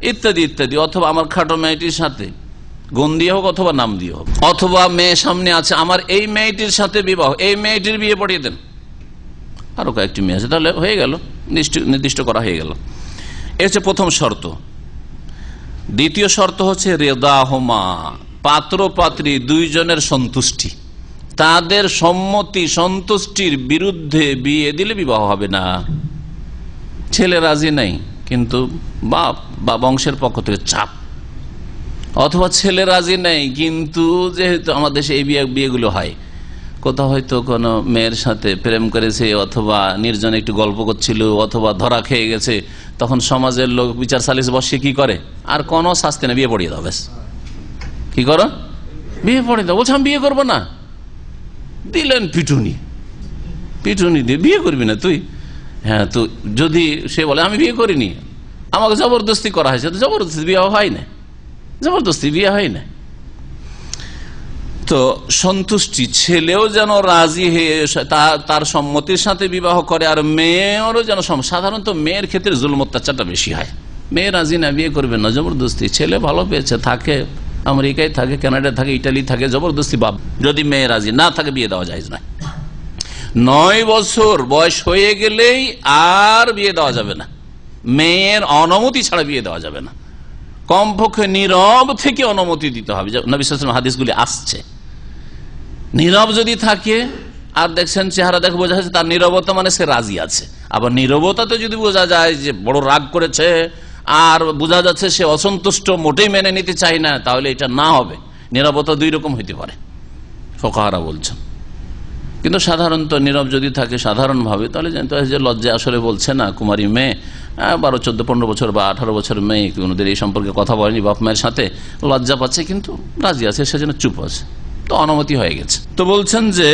Speaker 4: ইত্যাদি ইত্যাদি, অথবা আমার খাটো মেয়েটির সাথে গুণ দিয়ে হোক অথবা নাম দিয়ে হোক, অথবা মেয়ে সামনে আছে আমার এই মেয়েটির সাথে বিবাহ, এই মেয়েটির বিয়ে পড়িয়ে দেন, আরো কয়েকটি মেয়ে আছে, তাহলে হয়ে গেল, নির্দিষ্ট করা হয়ে গেল। এ হচ্ছে প্রথম শর্ত। দ্বিতীয় শর্ত হচ্ছে রেদাহুমা, পাত্র পাত্রী দুইজনের সন্তুষ্টি, তাদের সম্মতি সন্তুষ্টির বিরুদ্ধে বিয়ে দিলে বিবাহ হবে না। ছেলে রাজি নাই কিন্তু বাপ বা বংশের পক্ষ থেকে চাপ, অথবা ছেলে রাজি নেই কিন্তু যেহেতু আমাদের দেশে এই বিয়েগুলো হয়, কোথাও হয়তো কোনো মেয়ের সাথে প্রেম করেছে অথবা নির্জনে একটু গল্প করছিল অথবা ধরা খেয়ে গেছে, তখন সমাজের লোক বিচার সালিশ বসে কি করে, আর কোনো শাস্তি না, বিয়ে পড়িয়ে দাও, ব্যাস। কি করো? বিয়ে পড়িয়ে দাও। বলছে আমি বিয়ে করবো না, দিলেন পিটুনি, পিটুনি দিয়ে বিয়ে করবি না তুই? হ্যাঁ, তো যদি সে বলে আমি বিয়ে করিনি, আমাকে জবরদস্তি করা হয়েছে, তো জবরদস্তি বিয়ে হয় না, জবরদস্তি বিয়ে হয় না। তো সন্তুষ্টি, ছেলেও যেন রাজি হয়ে তার সম্মতির সাথে বিবাহ করে, আর মেয়েরও যেন, সাধারণত মেয়ের ক্ষেত্রে জুলুম অত্যাচারটা বেশি হয়। মেয়ে রাজি না, বিয়ে করবে না, জবরদস্তি, ছেলে ভালো পেয়েছে, থাকে আমেরিকায় থাকে, কানাডায় থাকে, ইটালি থাকে, জবরদস্তি বাপ। যদি মেয়ে রাজি না থাকে বিয়ে দেওয়া যায় না। 9 বছর বয়স হয়ে গেলেই আর বিয়ে দেওয়া যাবে না, মেয়ের অনুমতি ছাড়া বিয়ে দেওয়া যাবে না, কমপক্ষে নীরব থেকে অনুমতি দিতে হবে। নবী সাল্লাল্লাহু আলাইহি ওয়াসাল্লাম হাদিসগুলি আসছে, নীরব যদি থাকে আর দেখছেন চেহারা দেখে বোঝা যাচ্ছে তার নীরবতা মানে সে রাজি আছে, আবার নীরবতাতে যদি বোঝা যায় যে বড় রাগ করেছে আর বোঝা যাচ্ছে সে অসন্তুষ্ট, মোটেই মেনে নিতে চায় না, তাহলে এটা না হবে। নীরবতা 2 রকম হইতে পারে, ফুকাহারা বলছেন। কিন্তু সাধারণত নীরব যদি থাকে সাধারণভাবে, তাহলে জানতে হয় যে লজ্জা আসলে বলছে না, কুমারী মেয়ে 12, 14, 15 বছর বা 18 বছর মেয়ে, কোনোদিন এই সম্পর্কে কথা বলেনি বাপ মায়ের সাথে, লজ্জা পাচ্ছে কিন্তু রাজি আছে, সেজন্য চুপ আছে, তো অনুমতি হয়ে গেছে। তো বলছেন যে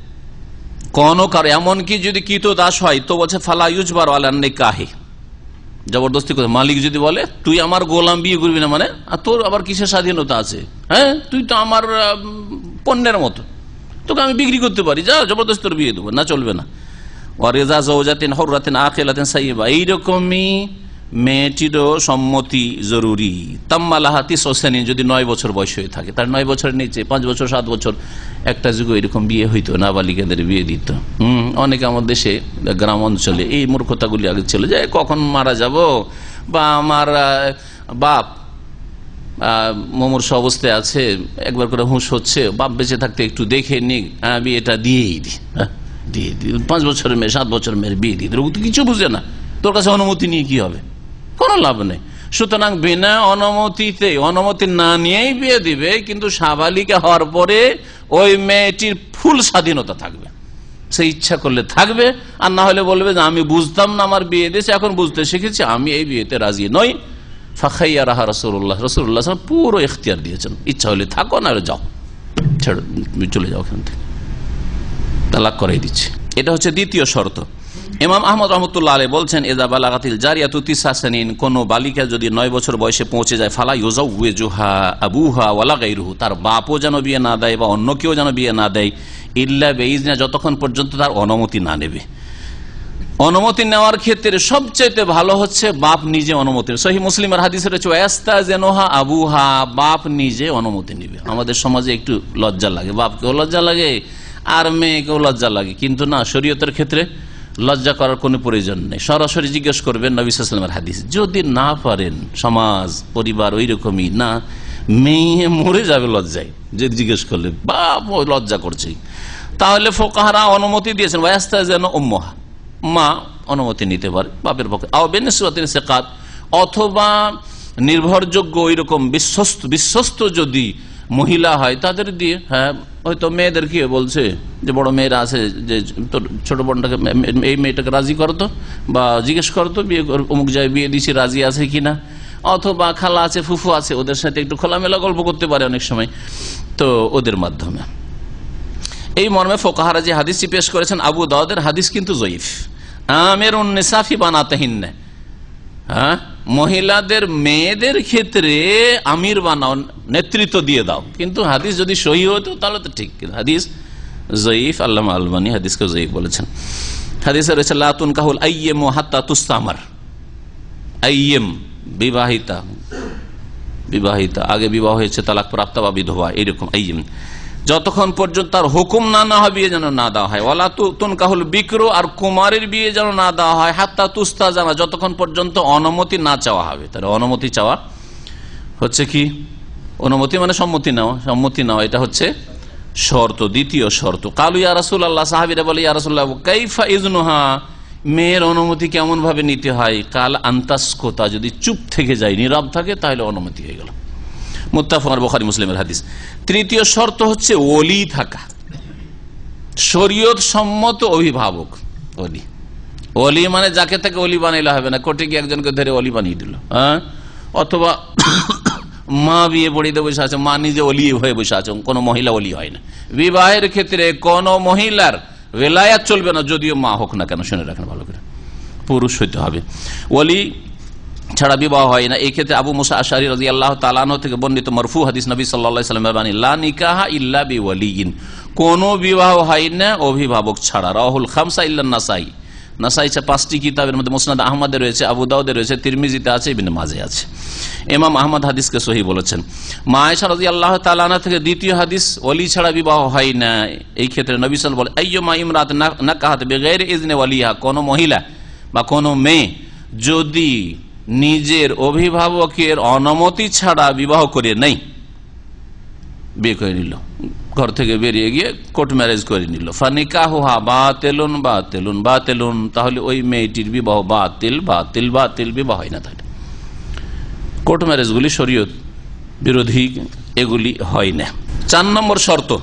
Speaker 4: কোন কারো এমনকি যদি কৃত দাস হয়, তো বলছে ফালা ইউজবার আলান নিকাহি, জবরদস্তি করে মালিক যদি বলে তুই আমার গোলাম, বিয়ে করবি না মানে, আর তোর আবার কিসের স্বাধীনতা আছে? হ্যাঁ, তুই তো আমার পণ্যের মতো, তোকে আমি বিক্রি করতে পারি, যা জবরদস্তি তোর বিয়ে দেবো না, চলবে না। ওয়ারিজা যাওজাতিন হুররাতিন আকিলাতিন সাইয়্যিবা, এইরকমই মেয়েটিরও সম্মতি জরুরি। তাম্মালাহা 30 সানিন, যদি 9 বছর বয়স হয়ে থাকে, তার 9 বছরের নিচে 5 বছর 7 বছর একটা যুগে এরকম বিয়ে হইতো, নাবালিকাদের বিয়ে দিত। অনেকে আমাদের দেশে গ্রাম অঞ্চলে এই মূর্খতাগুলি আগে ছিল, যে কখন মারা যাব, বা আমার বাপ মুমূর্ষ অবস্থায় আছে, একবার করে হুঁশ হচ্ছে, বাপ বেঁচে থাকতে একটু দেখে নিক, বিয়েটা দিয়েই দিই, দিয়ে দিই, 5 বছরের মেয়ে 7 বছরের মেয়ের বিয়ে দিই, তো কিছু বুঝে না, তোর কাছে অনুমতি নিয়ে কি হবে, কোনো লাভ নেই। সুতরাং বিনা অনুমতিতে, অনুমতি না নিয়েই বিয়ে দিবে, কিন্তু সাবালিকা হওয়ার পরে ওই মেয়েটির ফুল স্বাধীনতা থাকবে, সে ইচ্ছা করলে থাকবে, আর না হলে বলবে যে আমি বুঝতাম না, আমার বিয়ে দিয়েছে, এখন বুঝতে শিখেছি, আমি এই বিয়েতে রাজি নই। ফাখাইয়ারাহা রাসূলুল্লাহ, রাসূলুল্লাহ সাল্লাল্লাহু আলাইহি ওয়াসাল্লাম পুরো ইখতিয়ার দিয়েছেন, ইচ্ছা হলে থাকো, না হলে যাও, ছেড়ে চলে যাও ওখান থেকে, তালাক করাই দিচ্ছে। এটা হচ্ছে দ্বিতীয় শর্ত। ইমাম আহমদ রাহমাতুল্লাহ আলাইহি বলছেন, ইযা বালাগাতিল জারিয়াতু 9 সানিন, কোন বালিকা যদি 9 বছর বয়সে পৌঁছে যায়, ফালা ইউজাউযুহা আবুহা ওয়ালা গায়রুহু, তার বাপও যেন বিয়ে না দেয় বা অন্য কেউ যেন বিয়ে না দেয়, ইল্লা বিইজনি, যতক্ষণ পর্যন্ত তার অনুমতি না নেবে। অনুমতি নেওয়ার ক্ষেত্রে সবচেয়ে ভালো হচ্ছে বাপ নিজে অনুমতি। সহিহ মুসলিমের হাদিসে রয়েছে ওয়াস্তাযিনুহা আবুহা, বাপ নিজে অনুমতি নেবে। আমাদের সমাজে একটু লজ্জা লাগে, বাপকেও লজ্জা লাগে আর মেয়েকেও লজ্জা লাগে, কিন্তু না, শরীয়তের ক্ষেত্রে লজ্জা করার কোনো প্রয়োজন নেই। সরাসরি জিজ্ঞেস করবেন নবী সাল্লাল্লাহু আলাইহি ওয়াসাল্লামের হাদিস। যদি না পারেন, সমাজ পরিবার ওই রকমই না, মেয়ে মরে যাবে লজ্জায় যে জিজ্ঞেস করলে, বাপ লজ্জা করছে, তাহলে ফুকাহারা অনুমতি দিয়েছেন ওয়াস্তাযিনু উম্মুহা, মা অনুমতি নিতে পারে বাপের পক্ষে, অথবা নির্ভরযোগ্য ওই রকম বিশ্বস্ত যদি মহিলা হয় তাদের দিয়ে। হ্যাঁ, হয়তো মেয়েদেরকে বলছে যে বড় মেয়েরা আছে, যে তোর ছোট বোনটাকে, এই মেয়েটাকে রাজি করতো বা জিজ্ঞেস করতো, বিয়ে অমুক জায়গায় বিয়ে দিছি, রাজি আছে কিনা, অথবা খালা আছে, ফুফু আছে, ওদের সাথে একটু খোলামেলা গল্প করতে পারে অনেক সময়, তো ওদের মাধ্যমে। এই মর্মে ফুকাহারা যে হাদিসটি পেশ করেছেন, আবু দাউদের হাদিস কিন্তু জয়ীফ। আমিরুন নিসা ফি বানাতিহিন্না, হ্যাঁ, মহিলাদের মেয়েদের ক্ষেত্রে আমির বানাও, নেতৃত্ব দিয়ে দাও, কিন্তু হাদিস যদি সহিহ হতো তাহলে তো ঠিক, হাদিস জয়ীফ। আল্লামা আলবানী হাদিসকে জয়ীফ বলেছেন। হাদিসে রয়েছে লা তুনকাহুল আইয়্যিমু হাত্তা তুস্তামার, আইয়্যিম বিবাহিতা, বিবাহিতা আগে বিবাহ হয়েছে, তালাক প্রাপ্তা বা বিধবা, এইরকম, এই যতক্ষণ পর্যন্ত তার হুকুম না হয় বিয়ে যেন না দেওয়া হয়। ওয়ালা তুনকাহুল বিক্র, আর কুমারের বিয়ে যেন না দেওয়া হয় হাত্তা তুস্তাজানা, যতক্ষণ পর্যন্ত অনুমতি না চাওয়া হবে। তাহলে অনুমতি চাওয়া হচ্ছে কি? অনুমতি মানে সম্মতি নেওয়া, সম্মতি নেওয়া এটা হচ্ছে শর্ত, দ্বিতীয় শর্ত। কালু ইয়া রাসূলুল্লাহ, সাহাবীরা বলে ইয়া রাসূলুল্লাহ কাইফা ইজনুহা, মেয়ের অনুমতি কেমন ভাবে নিতে হয়? কাল আন্তাসকোতা, যদি চুপ থেকে যায়, নীরব থাকে, তাহলে অনুমতি হয়ে গেল। মুত্তাফাক বুখারী মুসলিমের হাদিস। তৃতীয় শর্ত হচ্ছে ওলি থাকা, শরীয়ত সম্মত অভিভাবক। ওলি, ওলি মানে যাকে তাকে ওলি বানাইলে হবে না, কোর্টে গিয়ে একজনকে ধরে ওলি বানিয়ে দিল, হ্যাঁ, অথবা মা বিয়ে পড়িয়ে বসে আছে, মা নিজে ওলি হয়ে বসে আছে, কোন মহিলা ওলি হয় না। বিবাহের ক্ষেত্রে কোন মহিলার ওলায়াত চলবে না, যদিও মা হোক না কেন, শুনে রাখেন ভালো করে, পুরুষ হইতে হবে। ওলি ছাড়া বিবাহ হয় না। এই ক্ষেত্রে আবু মুসা আশআরী রাদিয়াল্লাহু তাআলা আনহু থেকে বর্ণিত মারফু হাদিস, নবী সাল্লাল্লাহু আলাইহি ওয়াসাল্লামের বাণী, লা নিকাহা ইল্লা বিওয়ালিয়িন, কোন বিবাহ হয় না অভিভাবক ছাড়া। রাহুল খামসা ইল্লা নাসাই, নাসাই 5টি কিতাবের মধ্যে, মুসনাদ আহমদে রয়েছে, আবু দাউদে রয়েছে, তিরমিজিতে আছে, ইবনে মাজাহ আছে। ইমাম আহমদ হাদিসকে সহিহ বলেছেন। মা আয়েশা রাদিয়াল্লাহু তাআলা আনহা থেকে দ্বিতীয় হাদিস, ওলি ছাড়া বিবাহ হয় না। এই ক্ষেত্রে নবী সাল্লাল্লাহু আলাইহি ওয়াসাল্লাম বলেন, আইয়ুমা ইমরাত নাকাহাত বিগাইরি ইজনি ওয়ালিহা, কোন মহিলা বা কোন মেয়ে যদি নিজের অভিভাবকের অনুমতি ছাড়া বিবাহ করে নেই, বিয়ে করে নিল, ঘর থেকে বেরিয়ে গিয়ে কোর্ট ম্যারেজ করে নিল, ফানিকাহুহা বাতিলুন বাতিলুন বাতিলুন, তাহলে ওই মেয়েটির বিবাহ বাতিল বাতিল বাতিল, বিবাহ হয় না। তাহলে কোর্ট ম্যারেজগুলি শরীয়ত বিরোধী, এগুলি হয় না। 4 নম্বর শর্ত,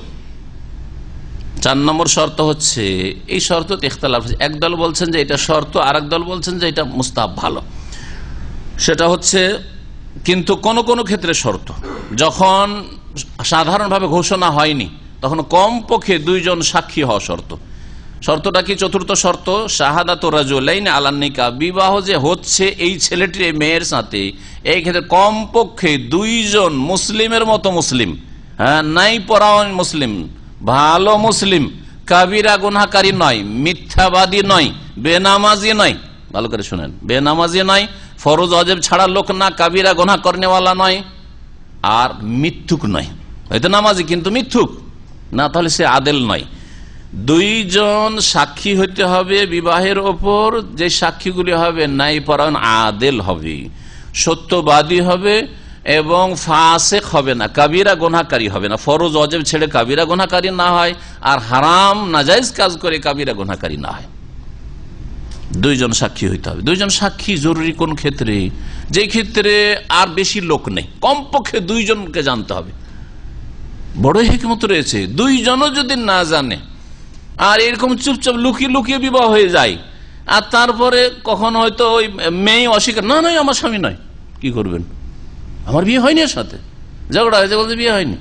Speaker 4: 4 নম্বর শর্ত হচ্ছে, এই শর্ত ইখতিলাফ, একদল বলছেন যে এটা শর্ত, আর একদল বলছেন যে এটা মুস্তাহাব, ভালো। সেটা হচ্ছে, কিন্তু কোন কোন ক্ষেত্রে শর্ত, যখন সাধারণভাবে ঘোষণা হয়নি, তখন কমপক্ষে 2 জন সাক্ষী হওয়া শর্ত। শর্তটা কি? চতুর্থ শর্ত, শাহাদাতু রাজুলাইন আলান নিকাহ, বিবাহ যে হচ্ছে এই ছেলেটির এই মেয়ের সাথে, এই ক্ষেত্রে কমপক্ষে 2 জন মুসলিমের মতো মুসলিম, হ্যাঁ, নাই পরায়ণ মুসলিম, ভালো মুসলিম, কাবিরা গুনাহকারী নয়, মিথ্যাবাদী নয়, বেনামাজি নয়, ভালো করে শুনেন, বেনামাজি নয়, ফরজ ওয়াজিব ছাড়া লোক না, কাবিরা গুনাহ করনেওয়ালা নয়, আর মিথ্যুক নয়। হয়তো নামাজি কিন্তু মিথ্যুক না, তাহলে সে আদেল নয়। 2 জন সাক্ষী হইতে হবে বিবাহের ওপর, যে সাক্ষীগুলি হবে নাই পরায়ণ, আদেল হবে, সত্যবাদী হবে, এবং ফাসিক হবে না, কাবিরা গুনাহকারী হবে না, ফরজ ওয়াজিব ছেড়ে কাবিরা গুনাহকারী না হয়, আর হারাম নাজায়েজ কাজ করে কাবিরা গুনাহকারী না হয়। 2 জন সাক্ষী হইতে হবে। 2 জন সাক্ষী জরুরি কোন ক্ষেত্রে? যে ক্ষেত্রে আর বেশি লোক নেই, কমপক্ষে 2 জনকে জানতে হবে। বড় হিকমত রয়েছে, 2 জনও যদি না জানে, আর এরকম চুপচাপ লুকিয়ে লুকিয়ে বিবাহ হয়ে যায়, আর তারপরে কখনো হয়তো ওই মেয়ে অস্বীকার, না নয় আমার স্বামী নয়, কি করবেন? আমার বিয়ে হয়নি, এর সাথে ঝগড়া হয়েছে, বলতে বিয়ে হয়নি।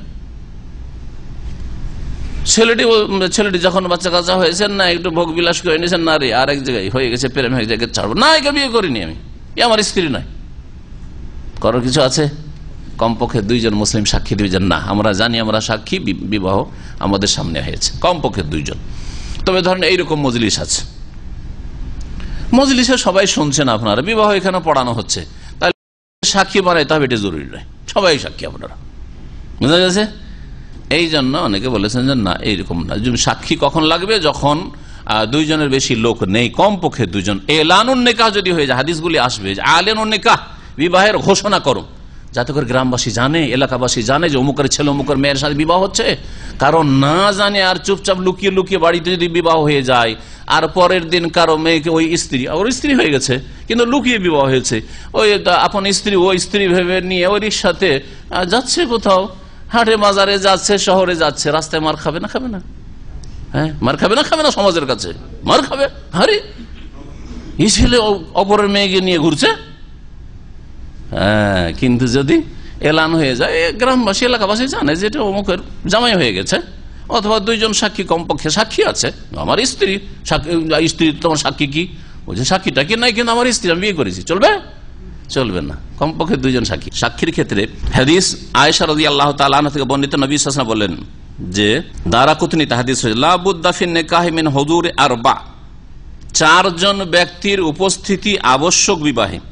Speaker 4: ছেলেটি যখন বাচ্চা কাচ্চা হয়েছে, না একটু ভোগ বিলাস করে নিয়েছেন, না রে আর এক জায়গায় হয়ে গেছে, প্রেম এক জায়গায় ছাড়বো না, একে বিয়ে করিনি আমি, এ আমার স্ত্রী নয়। করার কিছু আছে? কমপক্ষে 2 জন মুসলিম সাক্ষী দিবেন, না আমরা জানি, আমরা সাক্ষী, বিবাহ আমাদের সামনে হয়েছে, কমপক্ষে 2 জন। তবে ধরেন এইরকম মজলিস আছে, মজলিসে সবাই শুনছেন, আপনারা বিবাহ এখানে পড়ানো হচ্ছে, তাহলে সাক্ষী বানাইতে হবে, এটা জরুরি নয়, সবাই সাক্ষী আপনারা, বুঝা গেছে? এই জন্য অনেকে বলেছেন যে না, এইরকম না, সাক্ষী কখন লাগবে? যখন 2 জনের বেশি লোক নেই, কমপক্ষে 2 জন। এলানুন নিকাহ যদি হয়ে যায়, হাদিসগুলি আসবে, আলেনুন নিকাহ, বিবাহের ঘোষণা করো, যাতে করে গ্রামবাসী জানে, এলাকাবাসী জানে যে অমুকের ছেলে অমুকের মেয়ের সাথে বিবাহ হচ্ছে। কারণ না জানে আর চুপচাপ লুকিয়ে লুকিয়ে বাড়িতে যদি বিবাহ হয়ে যায়, আর পরের দিন কারো মেয়েকে, ওই স্ত্রী, ওর স্ত্রী হয়ে গেছে কিন্তু লুকিয়ে বিবাহ হয়েছে, ওই আপন স্ত্রী ও স্ত্রী ভেবে নিয়ে ওই রিক্সাতে যাচ্ছে, কোথাও হাটে বাজারে যাচ্ছে, শহরে যাচ্ছে, রাস্তায় মার খাবে না? খাবে না? হ্যাঁ, মার খাবে না? খাবে না? সমাজের কাছে মার খাবে। আরে এই ছেলে অপরের মেয়েকে নিয়ে ঘুরছে। হ্যাঁ, কিন্তু যদি এলান হয়ে যায়, গ্রামবাসী এলাকাবাসী জানে যে এটা অমুকের জামাই হয়ে গেছে, অথবা 2 জন সাক্ষী, কমপক্ষে সাক্ষী আছে, আমার স্ত্রী, স্ত্রী তোমার সাক্ষী কি? বলছে সাক্ষীটা কি নাই, কিন্তু আমার স্ত্রী, আমি বিয়ে করেছি, চলবে? চলবে না, কমপক্ষে 2 জন সাক্ষী। সাক্ষীর ক্ষেত্রে হাদিস আয়েশা রাদিয়াল্লাহু তাআলা আনহা থেকে বর্ণিত, নবী সাল্লাল্লাহু আলাইহি ওয়াসাল্লাম বলেন যে, দারাকুতনিতে হাদিস হয়েছে, লা বুদ্দা ফিন নিকাহি মিন হুজুরি 4, 4 জন ব্যক্তির উপস্থিতি আবশ্যক বিবাহে।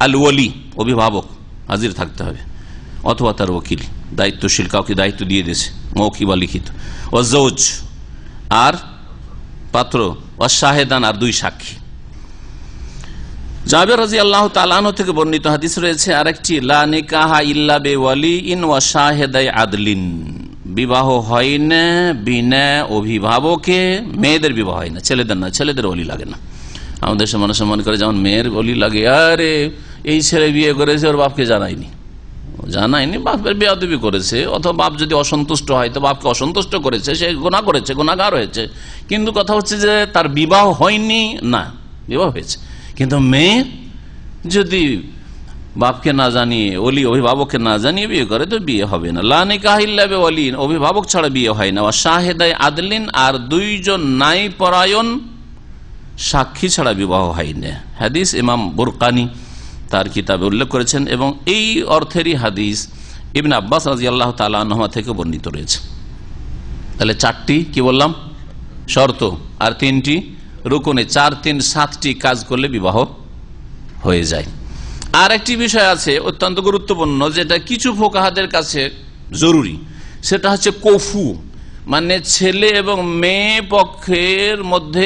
Speaker 4: আল ওয়ালি অভিভাবক হাজির থাকতে হবে, অথবা তার ওকিল দায়িত্বশীল কাউকে দায়িত্ব দিয়ে দিয়েছে মৌখিক বা লিখিত, ও জৌজ আর পাত্র, ও শাহেদান আর দুই সাক্ষী। জাবের রাদিয়াল্লাহু তাআলা আনহু থেকে বর্ণিত হাদিস রয়েছে আরেকটি, লা নিকাহা ইল্লা বিওয়ালিইন ওয়া শাহিদাই আদলিন, বিবাহ হয় না বিনা অভিভাবকে, মেয়েদের বিবাহ হয় না, ছেলেদের না, ছেলেদের ওলি লাগে না। আমাদের দেশে মানুষ মনে করে যেমন মেয়ের ওলি লাগে, আরে এই ছেলে বিয়ে করেছে ওর বাপকে জানায়নি, বাপের বেয়াদবি করেছে, অথবা বাপ যদি অসন্তুষ্ট হয় তো বাপকে অসন্তুষ্ট করেছে, সে গুনাহ করেছে, গুনাহগার হয়েছে। কিন্তু কথা হচ্ছে যে তার বিবাহ হয়নি না, বিবাহ হয়েছে। কিন্তু মেয়ে যদি বাপকে না জানিয়ে, ওলি অভিভাবককে না জানিয়ে বিয়ে করে তো বিয়ে হবে না। লা নিকাহা ইল্লা বিওয়ালিন, অভিভাবক ছাড়া বিয়ে হয় না। ওয়া শাহিদাই আদলিন, আর দুইজন ন্যায় পরায়ণ সাক্ষী ছাড়া বিবাহ হয় না। হাদিস ইমাম বুরকানি তার কিতাবে উল্লেখ করেছেন, এবং এই অর্থেরই হাদিস ইবনে আব্বাস রাদিয়াল্লাহু তাআলা আনহুমা থেকে বর্ণিত রয়েছে। তাহলে চারটি কি বললাম শর্ত, আর তিনটি রুকুনে, 4, 3, 7টি কাজ করলে বিবাহ হয়ে যায়। আর একটি বিষয় আছে অত্যন্ত গুরুত্বপূর্ণ, যেটা কিছু ফুকাহাদের কাছে জরুরি, সেটা হচ্ছে কফু, মানে ছেলে এবং মেয়ে পক্ষের মধ্যে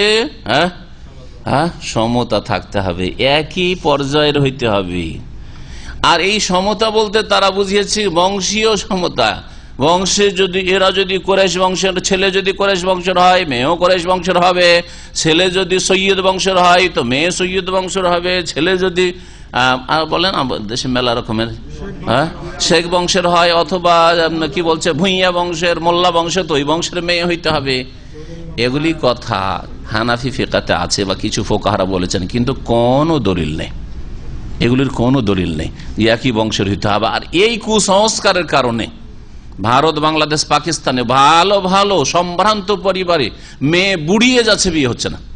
Speaker 4: সমতা থাকতে হবে, একই পর্যায়ের হইতে হবে। আর এই সমতা বলতে তারা বুঝিয়েছে বংশীয় সমতা, বংশে যদি এরা যদি কোরেশ বংশের, ছেলে যদি কোরেশ বংশের হয় মেয়েও কোরেশ বংশের হবে, ছেলে যদি সৈয়দ বংশের হয় তো মেয়ে সৈয়দ বংশের হবে, ছেলে যদি বলেন দেশে মেলা রকমের শেখ বংশের হয়, অথবা কি বলছে ভুইয়া বংশের, মোল্লা বংশের, তো ওই বংশের মেয়ে হইতে হবে। এগুলি কথা হানাফি ফিকাতে আছে বা কিছু ফোকাহারা বলেছেন, কিন্তু কোনো দলিল নেই, এগুলির কোনো দলিল নেই একই বংশের হইতে হবে। আর এই কুসংস্কারের কারণে ভারত, বাংলাদেশ, পাকিস্তানে ভালো ভালো সম্ভ্রান্ত পরিবারে মেয়ে বুড়িয়ে যাচ্ছে, বিয়ে হচ্ছে না।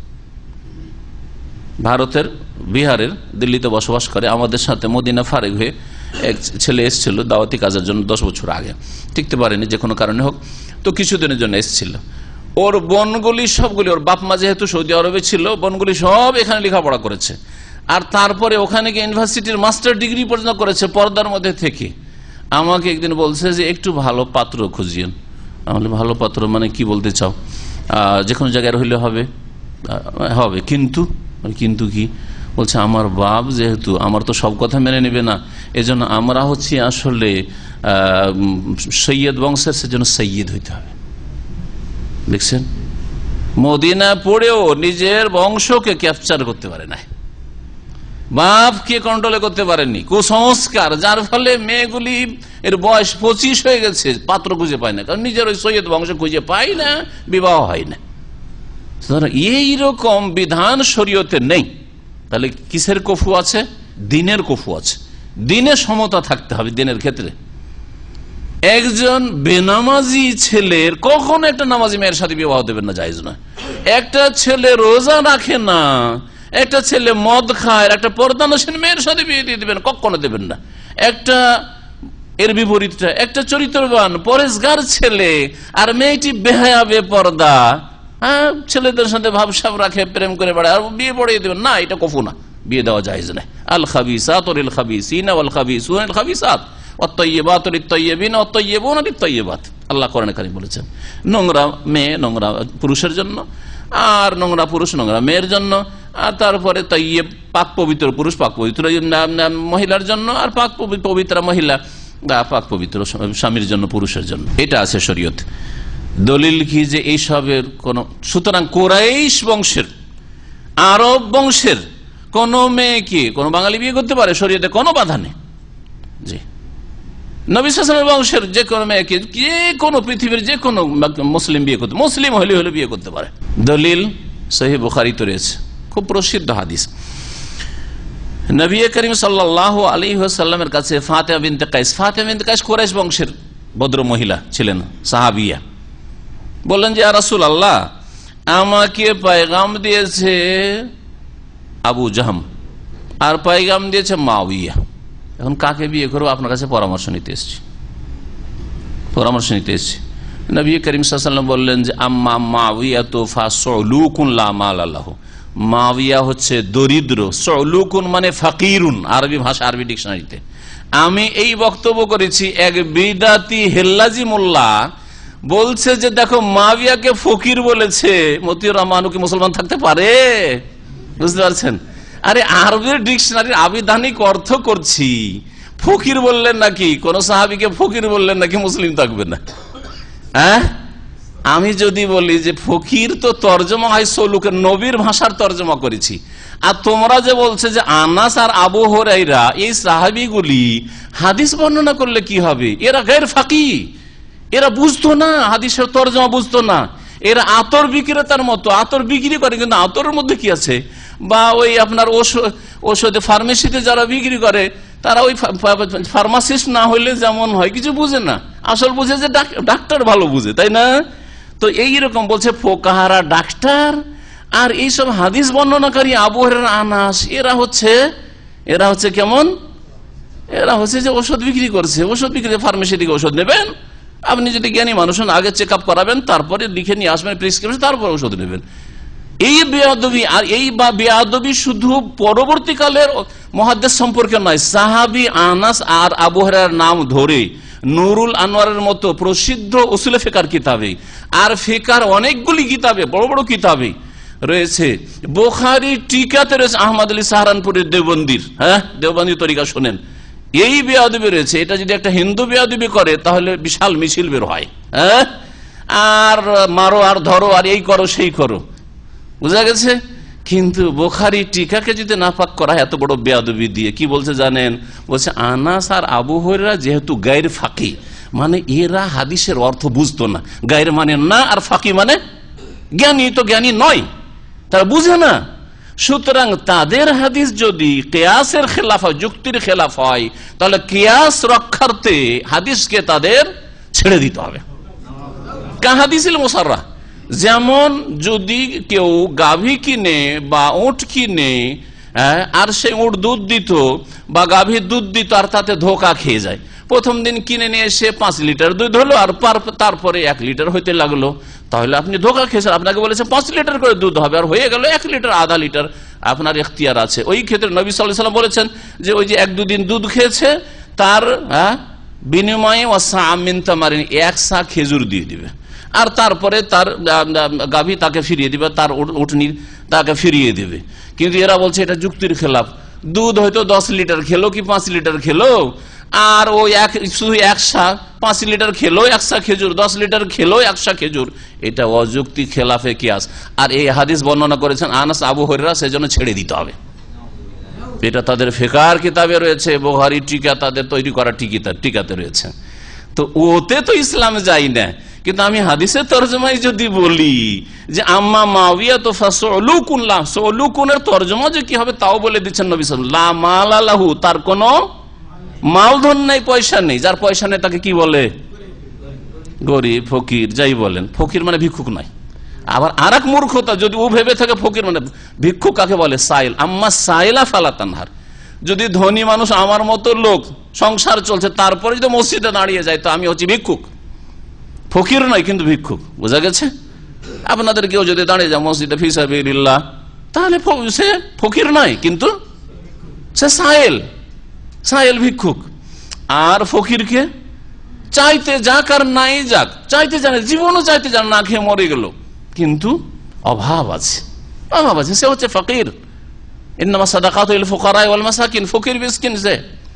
Speaker 4: ভারতের বিহারের দিল্লিতে বসবাস করে, আমাদের সাথে মদিনা ফারেক হয়ে এক ছেলে এসেছিল দাওয়াতি কাজের জন্য 10 বছর আগে, টিকতে পারেনি যে কোনো কারণে হোক, তো কিছুদিনের জন্য এসেছিল। ওর বোনগুলি সবগুলি, ওর বাপ মা যেহেতু সৌদি আরবে ছিল, বোনগুলি সব এখানে লেখাপড়া করেছে, আর তারপরে ওখানে গিয়ে ইউনিভার্সিটির মাস্টার ডিগ্রি পর্যন্ত করেছে পর্দার মধ্যে থেকে। আমাকে একদিন বলছে যে একটু ভালো পাত্র খুঁজিয়েন। আমি ভালো পাত্র মানে কি বলতে চাও? যে কোনো জায়গায় হইলে হবে, হবে, কিন্তু কিন্তু কি বলছে, আমার বাপ যেহেতু আমার তো সব কথা মেনে নেবে না, এজন্য আমরা হচ্ছি আসলে সৈয়দ বংশের, সেজন্য সৈয়দ হইতে হবে। দেখছেন, মদিনা পড়েও নিজের বংশকে ক্যাপচার করতে পারে না, বাপকে কন্ট্রোলে করতে পারেননি, কুসংস্কার, যার ফলে মেয়েগুলি এর বয়স 25 হয়ে গেছে, পাত্র খুঁজে পায় না, কারণ নিজের ওই সৈয়দ বংশ খুঁজে পায় না, বিবাহ হয় না। এইরকম বিধান শরীয়তে নেই। তাহলে কিসের কফু আছে? দিনের কফু আছে। দিনে সমতা থাকতে হবে। দিনের ক্ষেত্রে একজন বেনামাজি ছেলের কখনো একটা নামাজি মেয়ের সাথে বিবাহ দেবেন না, জায়েজ নয়। একটা ছেলে রোজা রাখে না, একটা ছেলে মদ খায়, একটা পর্দানশীল মেয়ের সাথে বিয়ে দিয়ে দেবেন, কখনো দেবেন না। একটা এর বিপরীতটা, একটা চরিত্রবান পরেশগার ছেলে আর মেয়েটি বেহায়া বেপর্দা, ছেলেদের সাথে ভাবসাব রাখে, প্রেম করে বেড়ায়, আর বিয়ে পড়িয়ে দেবেন না, এটা কফু না, বিয়ে দেওয়া জায়েজ না। আল খাবিসাত লিল খাবিসিনা ওয়াল খাবিসুনা লিল খাবিসাত ওয়াত-তাইয়্যিবাতু লিত-তাইয়্যিবিনা ওয়াত-তাইয়্যিবুনা লিত-তাইয়্যিবাত। আল্লাহ কোরআনে কারীমে বলেছেন, নোংরা মেয়ে নোংরা পুরুষের জন্য, আর নোংরা পুরুষ নোংরা মেয়ের জন্য, আর তারপরে তাইয়্যিব পাক পবিত্র পুরুষ পাক পবিত্র মহিলার জন্য, আর পাক পবিত্র মহিলা পাক পবিত্র স্বামীর জন্য, পুরুষের জন্য। এটা আছে শরীয়ত। দলিল কি যে এইসবের কোন, সুতরাং কুরাইশ বংশের, আরব বংশের কোন মেয়েকে কোন বাঙালি বিয়ে করতে পারে, শরীয়তে কোনো বাধা নেই। জি, নবী সাল্লাল্লাহু আলাইহি ওয়াসাল্লামের বংশের যে কোনো মেয়েকে যে কোনো পৃথিবীর যে কোনো মুসলিম বিয়ে করতে, মুসলিম হলে হলে বিয়ে করতে পারে। দলিল সহিহ বুখারীতে রয়েছে, খুব প্রসিদ্ধ হাদিস। নবী করিম সাল্লাল্লাহু আলাইহি ওয়াসাল্লামের কাছে ফাতিমা বিনতে কাইস, ফাতিমা বিনতে কাইস কুরাইশ বংশের ভদ্র মহিলা ছিলেন, সাহাবিয়া, বললেন যে ইয়া রাসূলুল্লাহ, আমাকে পয়গাম দিয়েছে আবু জাহম আর পয়গাম দিয়েছে মুআবিয়া, এখন কাকে বিয়ে করবো? আপনার কাছে পরামর্শ নিতে এসেছি। নবী করিম সাল্লাল্লাহু আলাইহি ওয়াসাল্লাম বললেন যে আম্মা মুআবিয়া তো ফাসউলুকুন লা মাল লাহু, মাবিয়া হচ্ছে দরিদ্র, সলুকুন মানে ফাকিরুন আরবি ভাষা, আরবি ডিকশনারিতে। আমি এই বক্তব্য করেছি, এক বিদাতি হেল্লাজি মোল্লা বলছে যে দেখো মাবিয়াকে ফকির বলেছে, মতিউর রহমান কি মুসলমান থাকতে পারে? বুঝতে পারছেন? আরে আরবের ডিকশনারির আবিধানিক অর্থ করছি, ফকির বললেন নাকি কোন সাহাবীকে ফকির বললেন নাকি মুসলিম থাকবে না? হ্যাঁ, আমি যদি বলি যে ফকির তো তর্জমা হয় সলুকের, নবীর ভাষার তর্জমা করেছি, আর তোমরা যে বলছে যে আনাস আর আবু হুরায়রা এই সাহাবীগুলি হাদিস বর্ণনা করলে কি হবে, এরা গায়ের ফাকি, এরা বুঝতো না, হাদিসের তর্জমা বুঝতো না, এরা আতর বিক্রেতার মতো আতর বিক্রি করে, কিন্তু আতরের মধ্যে কি আছে, বা ওই আপনার ওষুধে ফার্মেসিতে যারা বিক্রি করে তারা ওই ফার্মাসিস্ট না হইলে যেমন হয় কিছু বুঝে না, আসল বুঝে যে ডাক্তার ভালো বুঝে, তাই না? তো এইরকম বলছে ফোকাহারা ডাক্তার আর এইসব হাদিস বর্ণনাকারী আবু হুরায়রা, আনাস, এরা হচ্ছে কেমন, এরা হচ্ছে যে ওষুধ বিক্রি করছে, ওষুধ বিক্রি ফার্মেসি থেকে ওষুধ নেবেন, আপনি যদি জ্ঞানী মানুষ হন আগে চেক আপ করাবেন, তারপরে লিখে নিয়ে আসবেন প্রেসক্রিপশন, তারপর ওষুধ নেবেন। এই বেয়াদবি, আর এই বেয়াদবি শুধু পরবর্তীকালের মুহাদ্দিস সম্পর্কে নয়, সাহাবী আনাস আর আবু হুরায়রার নাম ধরে নুরুল আনোয়ারের মতো প্রসিদ্ধ উসুল ফিকার কিতাবে আর ফিকার অনেকগুলি কিতাবে, বড় বড় কিতাবে রয়েছে, বুখারী টিকাতে রয়েছে, আহমদ আলী সাহারানপুরের দেওবন্দির, হ্যাঁ দেওবন্দি তরিকা শোনেন, এই বেয়াদবি রয়েছে। এটা যদি একটা হিন্দু বেয়াদবি করে তাহলে বিশাল মিছিল বের হয়, হ্যাঁ, আর মারো আর ধরো আর এই করো সেই করো, বুঝা গেছে? কিন্তু বুখারী টিকাকে যদি নাপাক করা হয় এত বড় বেয়াদবি দিয়ে, কি বলছে জানেন? বলছে আনাস আর আবু হুরায়রা যেহেতু গায়ের ফাকি, মানে এরা হাদিসের অর্থ বুঝতো না, গায়ের মানে না, আর ফাকি মানে জ্ঞানী, তো জ্ঞানী নয়, তারা বুঝে না। সুতরাং তাদের হাদিস যদি কিয়াসের খেলাফ হয়, যুক্তির খেলাফ হয়, তাহলে কিয়াস রক্ষার্থে হাদিসকে তাদের ছেড়ে দিতে হবে। কাহাদিসিল মুসাররাহ, যেমন যদি কেউ গাভী কিনে বা উট কিনে, আর সে উট দুধ দিত বা গাভীর দুধ দিত, আর তাতে ধোকা খেয়ে যায়, প্রথম দিন কিনে নিয়ে এসে 5 লিটার দুধ হলো, আর তারপরে 1 লিটার হইতে লাগলো, তাহলে আপনি ধোকা খেয়েছেন। আপনাকে বলেছে 5 লিটার করে দুধ হবে, আর হয়ে গেল 1 লিটার, আধা লিটার, আপনার ইখতিয়ার আছে। ওই ক্ষেত্রে নবী সাল্লাল্লাহু আলাইহি ওয়াসাল্লাম বলেছেন যে ওই যে 1-2 দিন দুধ খেয়েছে তার বিনিময়ে ওয়াসা'আম মিন তামারিন, 1 সা খেজুর দিয়ে দিবে, আর তারপরে তার গাভী তাকে ফিরিয়ে দিবে, তার উটনি তাকে ফিরিয়ে দেবে। কিন্তু এরা বলছে এটা যুক্তির খেলাফ, দুধ হয়তো 10 লিটার খেলো কি 5 লিটার খেলো, আর ওই শুধু 1 সা, 5 লিটার খেলো 1 সা খেজুর, 10 লিটার খেলো 1 সা খেজুর, এটা অযুক্তি খেলাফে কিয়াস। আর এই হাদিস বর্ণনা করেছেন আনাস আবু হুরায়রা, সেজন্য ছেড়ে দিতে হবে। এটা তাদের ফিকার কিতাবে রয়েছে, বুখারী টিকা তাদের তৈরি করা টিকাতে রয়েছে। তো ওতে তো ইসলাম যাই না, কিন্তু আমি হাদিসের তরজমায় যদি বলি যে আম্মা মাওয়াবিয়া তো ফাসলুকুন, লা সলুকুনের তরজমা যে কি হবে তাও বলে দিচ্ছেন নবী সাল্লাল্লাহু আলাইহি ওয়াসাল্লাম, লা মালা লাহু, তার কোনো মালধন নেই, পয়সা নেই, যার পয়সা নেই তাকে কি বলে? গরিব, ফকির, যাই বলেন, ফকির মানে ভিক্ষুক নয়। আবার আরেক মূর্খতা, যদি ও ভেবে থাকে ফকির মানে ভিক্ষুক কাকে বলে? সাইল, আম্মা সাইলা ফালা তানহার, যদি ধনী মানুষ আমার মতো লোক সংসার চলছে তারপরে যদি মসজিদে দাঁড়িয়ে যায় তো আমি হচ্ছি ভিক্ষুক, ফকির নয় কিন্তু ভিক্ষুক, বোঝা গেছে? আপনাদের কেউ যদি দাঁড়িয়ে যায় মসজিদে ফি সাবিলিল্লাহ, তাহলে সে ফকির নয় কিন্তু সে সাইল ভিক্ষুক। আর ফকিরকে চাইতে যাক আর নাই যাক, চাইতে জানে, জীবনও চাইতে জানে, না খেয়ে মরে গেল, কিন্তু অভাব আছে, সে হচ্ছে ফকির। ইন্নামা সাদাকাতু লিল ফুকারা ওয়াল মাসাকিন, ফকির মিসকিন সে।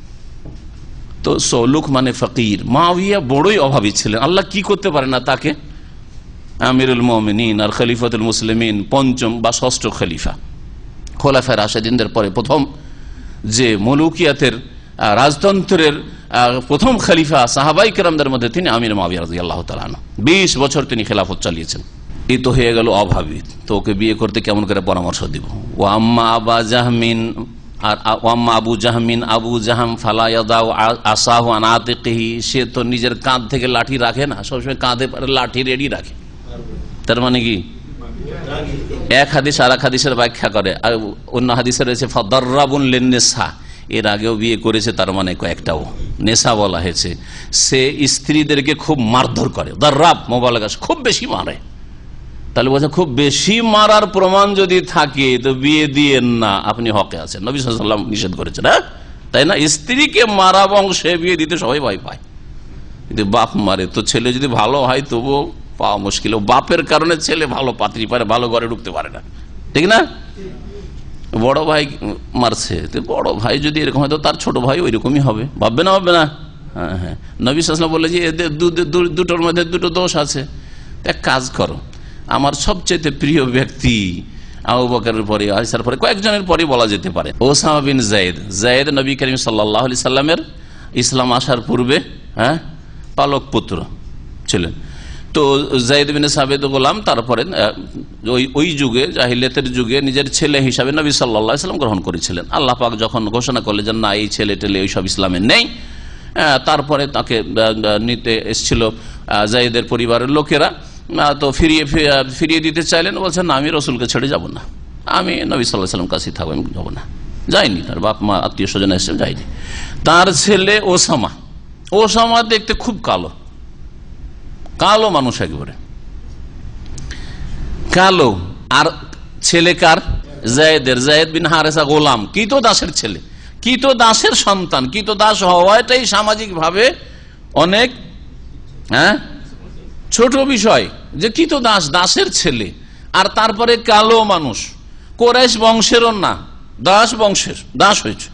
Speaker 4: তো সলুক মানে ফকির। মুআবিয়া বড়ই অভাবী ছিলেন, আল্লাহ কি করতে পারে না তাকে আমিরুল মুমিনিন আর খলিফাতুল মুসলিমিন, 5ম বা 6ষ্ঠ খলিফা, খোলাফায়ে রাশিদিনদের পরে প্রথম যে মুলুকিয়াতের রাজতন্ত্রের প্রথম খলিফা সাহাবায়ে কেরামদের মধ্যে তিনি আমির মুআবিয়া রাদিয়াল্লাহু তাআলা আনহু, 20 বছর তিনি খেলাফত চালিয়েছেন। এই তো হয়ে গেল অভাবী, তো ওকে বিয়ে করতে কেমন করে পরামর্শ দিব? ওয়া আম্মা আবা জাহমিন, আর ওয়াম্মা আবু জাহমিন, আবু জাহাম ফালা ইয়াদাউ আসাহু আন আতিকিহি, সে তো নিজের কাঁধ থেকে লাঠি রাখে না, সবসময় কাঁধে লাঠি রেডি রাখে। তার মানে কি? এক হাদিস আর এক হাদিসের ব্যাখ্যা করে, আর অন্য হাদিসে রয়েছে ফাদাররাবুন লিন্নিসা, এর আগেও বিয়ে করেছে, তার মানে কয়েকটাও নেশা বলা হয়েছে। সে স্ত্রীদেরকে খুব মারধর করে, দাররাব মোবালাগা, খুব বেশি মারে, তাহলে বলছে খুব বেশি মারার প্রমাণ যদি থাকে তো বিয়ে দিয়েন না, আপনি হকে আছেন। নবী সাল্লাল্লাহু আলাইহি ওয়াসাল্লাম নিষেধ করেছেন, হ্যাঁ তাই না? স্ত্রীকে মারা বংশে বিয়ে দিতে সবাই ভয় পায়, কিন্তু বাপ মারে তো ছেলে যদি ভালো হয় তবুও পাওয়া মুশকিল। বাপের কারণে ছেলে ভালো পাত্রী পারে, ভালো ঘরে ঢুকতে পারে না, ঠিক না? বড় ভাই মারছে, বড় ভাই যদি এরকম হয় তো তার ছোট ভাই ওই রকমই হবে, ভাববে না? ভাববে না? হ্যাঁ হ্যাঁ। নবী সাল্লাল্লাহু আলাইহি ওয়াসাল্লাম বলে যে এদের দুটোর মধ্যে দুটো দোষ আছে, এক কাজ করো, আমার সবচেয়ে প্রিয় ব্যক্তি আবু বকরের পরে, আয়েশার পরে, কয়েকজনের পরে বলা যেতে পারে ওসামা বিন যায়েদ। যায়েদ নবী করিম সাল্লাল্লাহু আলাইহি সাল্লামের ইসলাম আসার পূর্বে পালক পুত্র ছিলেন। তো যায়েদ বিন সাবিত গোলাম তারপরে ওই যুগে, জাহিলিয়াতের যুগে নিজের ছেলে হিসাবে নবী সাল্লাল্লাহু আলাইহি সাল্লাম গ্রহণ করেছিলেন। আল্লাহ পাক যখন ঘোষণা করলেন যে না, এই ছেলে টেলে ওইসব ইসলামে নেই, তারপরে তাকে নিতে এসেছিল যায়েদের পরিবারের লোকেরা, তো ফিরিয়ে দিতে চাইলেন। বলছেন না, আমি রসুলকে ছেড়ে যাব না, আমি নবী সাল্লাল্লাহু আলাইহি সাল্লাম কাছেই থাকবো, আমি যাবো না। যায়নি, তার বাপ মা আত্মীয় স্বজন এসে যায়নি। তার ছেলে ওসামা দেখতে খুব কালো কালো মানুষ, একেবারে কালো। আর ছেলে কার? যায়েদের, যায়েদ বিন হারেসা গোলাম, কৃতদাসের ছেলে, কৃতদাসের সন্তান। কৃতদাস হওয়াটাই সামাজিক ভাবে অনেক ছোট বিষয়, যে কৃতদাস, দাসের ছেলে, আর তারপরে কালো মানুষ, কোরাইশ বংশেরও না, দাস বংশের, দাস হয়েছে।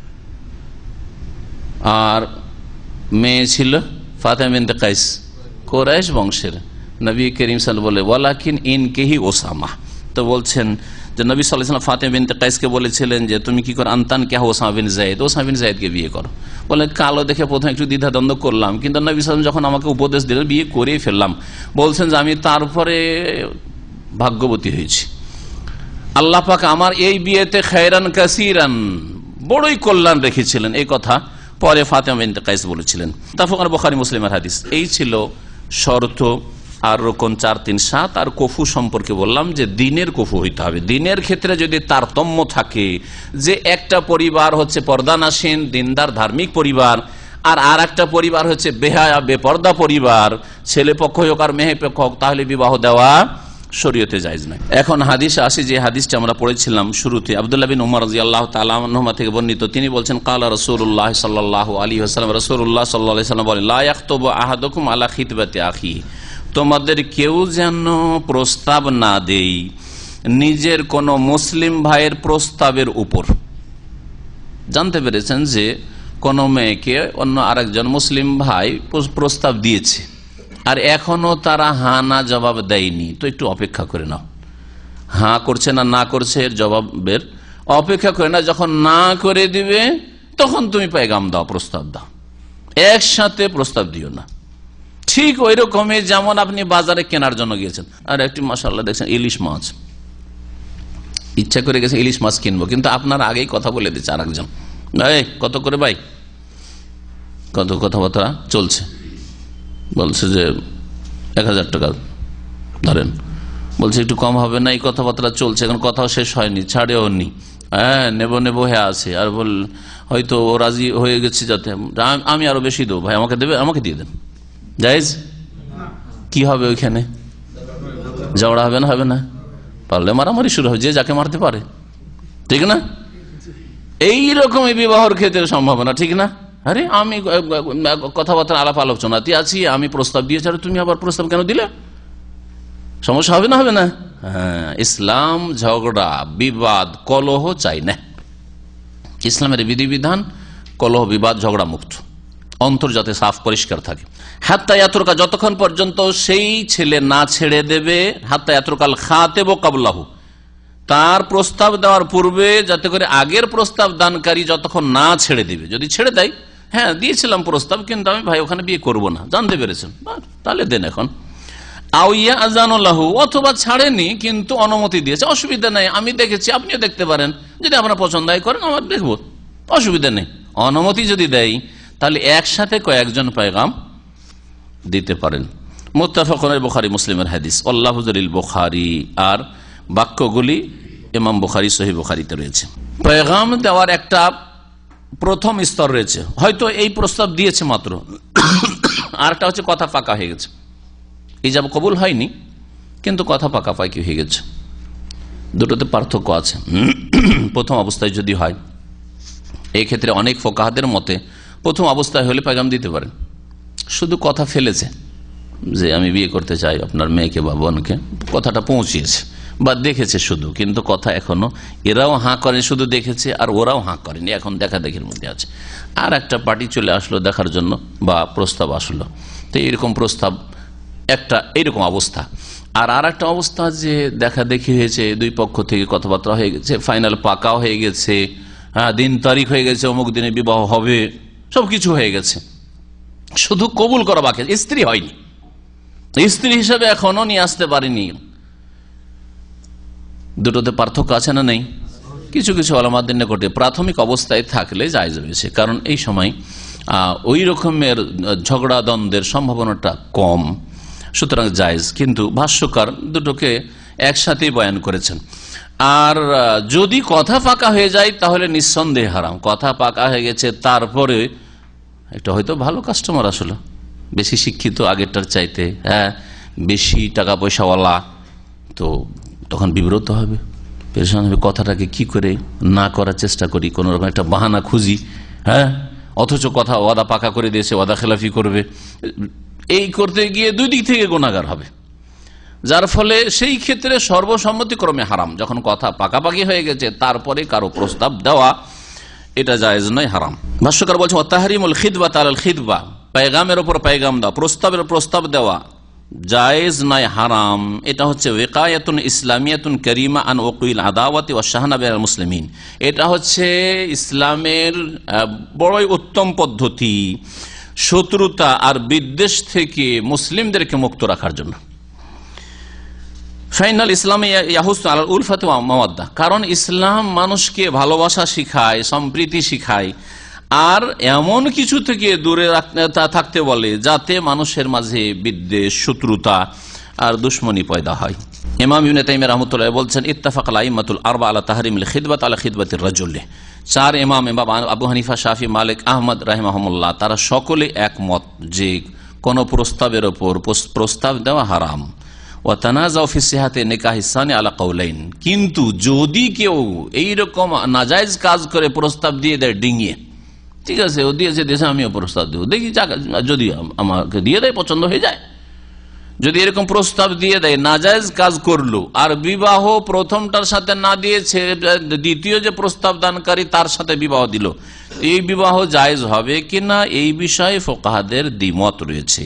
Speaker 4: আর মেয়ে ছিল ফাতেমা বিনতে কাইস, কোরাইশ বংশের। নবী করিম সাল্লাল্লাহু আলাইহি ওয়াসাল্লাম ওয়ালাকিন ইনকিহি ওসামা, তো বলছেন যে নবী সাল্লাল্লাহু আলাইহি ওয়াসাল্লাম ফাতেমা বিনতে কাইসকে বলেছিলেন যে তুমি কি করো, আনতান কে Osama bin Zayed, Osama bin যায়েদকে বিয়ে করো। বলে কালো দেখে প্রথমে একটু দ্বিধাদ্বন্দ্ব করলাম, কিন্তু নবী সাল্লাল্লাহু আলাইহি ওয়াসাল্লাম যখন আমাকে উপদেশ দিলেন বিয়ে করেই ফেললাম। বলছেন যে আমি তারপরে ভাগ্যবতী হয়েছি, আল্লাহ পাক আমার এই বিয়েতে খায়রান কাসীরান, বড়ই কল্যাণ রেখেছিলেন। এই কথা পরে ফাতেমা বিনতে কাইস বলেছিলেন। তাফসীর বুখারী মুসলিমের হাদিস। এই ছিল শর্ত আর রোকন 4, 3, 7। আর কফু সম্পর্কে বললাম যে দিনের কফু হইতে হবে। দিনের ক্ষেত্রে যদি তারতম্য থাকে, যে একটা পরিবার হচ্ছে পর্দানাসীন দিনদার ধার্মিক পরিবার, আর একটা পরিবার হচ্ছে বেহায়া বেপর্দা পরিবার, ছেলে পক্ষ হোক আর মেয়ে পক্ষ হোক, তাহলে বিবাহ দেওয়া শরীয়তে জায়েজ নয়। এখন হাদিস আসি, যে হাদিসটা আমরা পড়েছিলাম শুরুতে, আব্দুল্লাহ বিন উমর রাদিয়াল্লাহু তাআলা আনহুমা থেকে বর্ণিত। তিনি বলছেন কালা রাসূলুল্লাহ সাল্লাল্লাহু আলাইহি ওয়াসাল্লাম, রাসূলুল্লাহ সাল্লাল্লাহু আলাইহি ওয়াসাল্লাম বলেন লা ইয়াখতুবু আহাদুকুম আলা খিতবাতি আখি, তোমাদের কেউ যেন প্রস্তাব না দেই নিজের কোন মুসলিম ভাইয়ের প্রস্তাবের উপর। জানতে পেরেছেন যে কোন মেয়েকে অন্য আরেকজন মুসলিম ভাই প্রস্তাব দিয়েছে, আর এখনো তারা হা না জবাব দেয়নি, তো একটু অপেক্ষা করে নাও। হা করছে না করছে এর জবাবের অপেক্ষা করে না, যখন না করে দিবে তখন তুমি পেগাম দাও, প্রস্তাব দাও, একসাথে প্রস্তাব দিও না। ঠিক ওই রকমই যেমন আপনি বাজারে কেনার জন্য গিয়েছেন, আর একটি মাশাআল্লাহ দেখছেন ইলিশ মাছ, ইচ্ছা করে গেছে ইলিশ মাছ কিনবো, কিন্তু আপনার আগেই কথা বলে দিচ্ছে আর একজন, ভাই কত করে ভাই, কত কথাবার্তা চলছে, বলছে যে 1000 টাকা ধরেন, বলছে একটু কম হবে না, এই কথাবার্তা চলছে, এখন কথাও শেষ হয়নি, ছাড়েও নি, হ্যাঁ নেবো হ্যাঁ আছে, আর বল হয়তো ও রাজি হয়ে গেছে, যাতে আমি আরো বেশি দেবো, ভাই আমাকে দেবে, আমাকে দিয়ে দেন, জায়েজ? কি হবে ওইখানে? ঝগড়া হবে না? হবে না? পারলে মারামারি শুরু হবে, যে যাকে মারতে পারে, ঠিক না? এইরকমই বিবাহর ক্ষেত্রে সম্ভাবনা, ঠিক না? আরে আমি কথাবার্তা আলাপ আলোচনাতে আছি, আমি প্রস্তাব দিয়েছি, আর তুমি আবার প্রস্তাব কেন দিলে? সমস্যা হবে না? হবে না? হ্যাঁ, ইসলাম ঝগড়া বিবাদ কলহ চাই না। ইসলামের বিধিবিধান কলহ বিবাদ ঝগড়া মুক্ত, অন্তর যাতে সাফ পরিষ্কার থাকে। হাত্তা ইয়াতরুকা, যতক্ষণ পর্যন্ত সেই ছেলে না ছেড়ে দেবে, হাত্তা ইয়াতরুকাল খাতিবু ক্বাবলাহু, তার প্রস্তাব দেওয়ার পূর্বে, যাতে করে আগের প্রস্তাব দানকারী যতক্ষণ না ছেড়ে দিবে। যদি ছেড়ে দেয়, হ্যাঁ দিয়েছিলাম প্রস্তাব, কিন্তু আমি ভাই ওখানে বিয়ে করব না, জানতে পেরেছেন, তাহলে দেন এখন। আউয়া আজানুল্লাহু, অথবা ছাড়েনি কিন্তু অনুমতি দিয়েছে, অসুবিধা নেই, আমি দেখেছি, আপনিও দেখতে পারেন, যদি আপনার পছন্দ হয় করেন, আমার দেখবো, অসুবিধা নেই। অনুমতি যদি দেয়, তাহলে একসাথে কয়েকজন পেগাম দিতে পারেন। মুত্তাফাকুন আলাইহি, বুখারী মুসলিমের হাদিস। আল্লাহু জালিল বুখারী, আর বাক্যগুলি ইমাম বুখারী সহিহ বুখারীতে রয়েছে। পেগাম দেওয়ার একটা প্রথম স্তর রয়েছে, হয়তো এই প্রস্তাব দিয়েছে মাত্র, আরেকটা হচ্ছে কথা পাকা হয়ে গেছে, ইজাব কবুল হয়নি, কিন্তু কথা পাকাপাকি হয়ে গেছে। দুটোতে পার্থক্য আছে। প্রথম অবস্থায় যদি হয়, এই ক্ষেত্রে অনেক ফোকাহাদের মতে প্রথম অবস্থায় হলে পেগাম দিতে পারেন। শুধু কথা ফেলেছে যে আমি বিয়ে করতে চাই আপনার মেয়েকে বা বোনকে, কথাটা পৌঁছিয়েছে বা দেখেছে শুধু, কিন্তু কথা এখনো এরাও হাঁ করে, শুধু দেখেছে আর ওরাও হাঁ করেনি, এখন দেখা দেখির মধ্যে আছে। আর একটা পার্টি চলে আসলো দেখার জন্য বা প্রস্তাব আসলো, তো এরকম প্রস্তাব একটা এইরকম অবস্থা। আর একটা অবস্থা যে দেখা দেখি হয়েছে, দুই পক্ষ থেকে কথাবার্তা হয়ে গেছে, ফাইনাল পাকাও হয়ে গেছে, দিন তারিখ হয়ে গেছে, অমুক দিনে বিবাহ হবে, সবকিছু হয়ে গেছে, শুধু কবুল করা বাকি, স্ত্রী হয়নি, স্ত্রী হিসেবে এখনো নিয়ে আসতে পারেনি। দুটোতে পার্থক্য আছে না নেই? কিছু কিছু ওলামাদের নিকটে প্রাথমিক অবস্থায় থাকলে জায়েজ রয়েছে, কারণ এই সময় ওই রকমের ঝগড়া দ্বন্দ্বের সম্ভাবনাটা কম, সুতরাং জায়েজ। কিন্তু ভাষ্যকার দুটোকে একসাথেই বয়ান করেছেন। আর যদি কথা পাকা হয়ে যায় তাহলে নিঃসন্দেহে হারাম। কথা পাকা হয়ে গেছে, তারপরে এটা হয়তো ভালো কাস্টমার, আসলে বেশি শিক্ষিত আগেরটার চাইতে, হ্যাঁ বেশি টাকা পয়সাওয়ালা, তো তখন বিব্রত হবে, পেরেশান হবে, কথাটাকে কি করে না করার চেষ্টা করি, কোন রকম একটা বাহানা খুঁজি, হ্যাঁ, অথচ কথা ওয়াদা পাকা করে দিয়েছে, ওয়াদা খেলাফি করবে, এই করতে গিয়ে দুই দিক থেকে গুনাহগার হবে। যার ফলে সেই ক্ষেত্রে সর্বসম্মতিক্রমে হারাম। যখন কথা পাকাপাকি হয়ে গেছে তারপরে কারো প্রস্তাব দেওয়া, এটা জায়েজ নয়, হারাম। ভাষ্যকার বলছেন তাহরিমুল খিদবা তাআলাল খিদবা, পেগামের উপর পেগাম দেওয়া, প্রস্তাবের প্রস্তাব দেওয়া জায়েজ নয়, হারাম। এটা হচ্ছে ওয়াকায়াতুন ইসলামিয়াতুন কারীমা আন ওয়াকিল আদাওয়াতি ওয়া শাহনা বাইনাল মুসলিমিন। এটা হচ্ছে ইসলামের বড়ই উত্তম পদ্ধতি, শত্রুতা আর বিদ্বেষ থেকে মুসলিমদেরকে মুক্ত রাখার জন্য। ফাইনাল ইসলামে ইয়াহুসু আলাল উলফাতি ওয়া মাওয়াদ্দা, কারণ ইসলাম মানুষকে ভালোবাসা শিখায়, সম্প্রীতি শিখায়, আর এমন কিছু থেকে দূরে থাকতে বলে যাতে মানুষের মাঝে বিদ্বেষ, শত্রুতা আর দুশ্মনী পয়দা হয়। ইমাম ইবনে তাইমিয়া রাহমাতুল্লাহ বলছেন ইত্তাফাকাল আইম্মাতুল আরবা আলা তাহরিমিল খিদবাত আলা খিদবাতির রাজুল। চার ইমাম আবু হানিফা, শাফি, মালিক, আহমদ রাহিমাহুমুল্লাহ, তারা সকলে একমত যে কোন প্রস্তাবের ওপর প্রস্তাব দেওয়া হারাম। ওয়া তানাযাউ ফি সিহাতি নিকাহিস সানি আলা কাউলাইন, কিন্তু যদি কেউ এইরকম নাজায়েজ কাজ করে প্রস্তাব দিয়ে দেয় ডিঙিয়ে, ঠিক আছে ও দিয়েছে দেশে আমিও প্রস্তাব দেবো, দেখি যদি আমাকে দিয়ে দেয় পছন্দ হয়ে যায়, যদি এরকম প্রস্তাব দিয়ে দেয়, নাজায়েজ কাজ করলো, আর বিবাহ প্রথমটার সাথে না দিয়েছে, দ্বিতীয় যে প্রস্তাব দানকারী তার সাথে বিবাহ দিল, এই বিবাহ জায়েজ হবে কিনা এই বিষয়ে ফুকাহাদের দ্বিমত রয়েছে।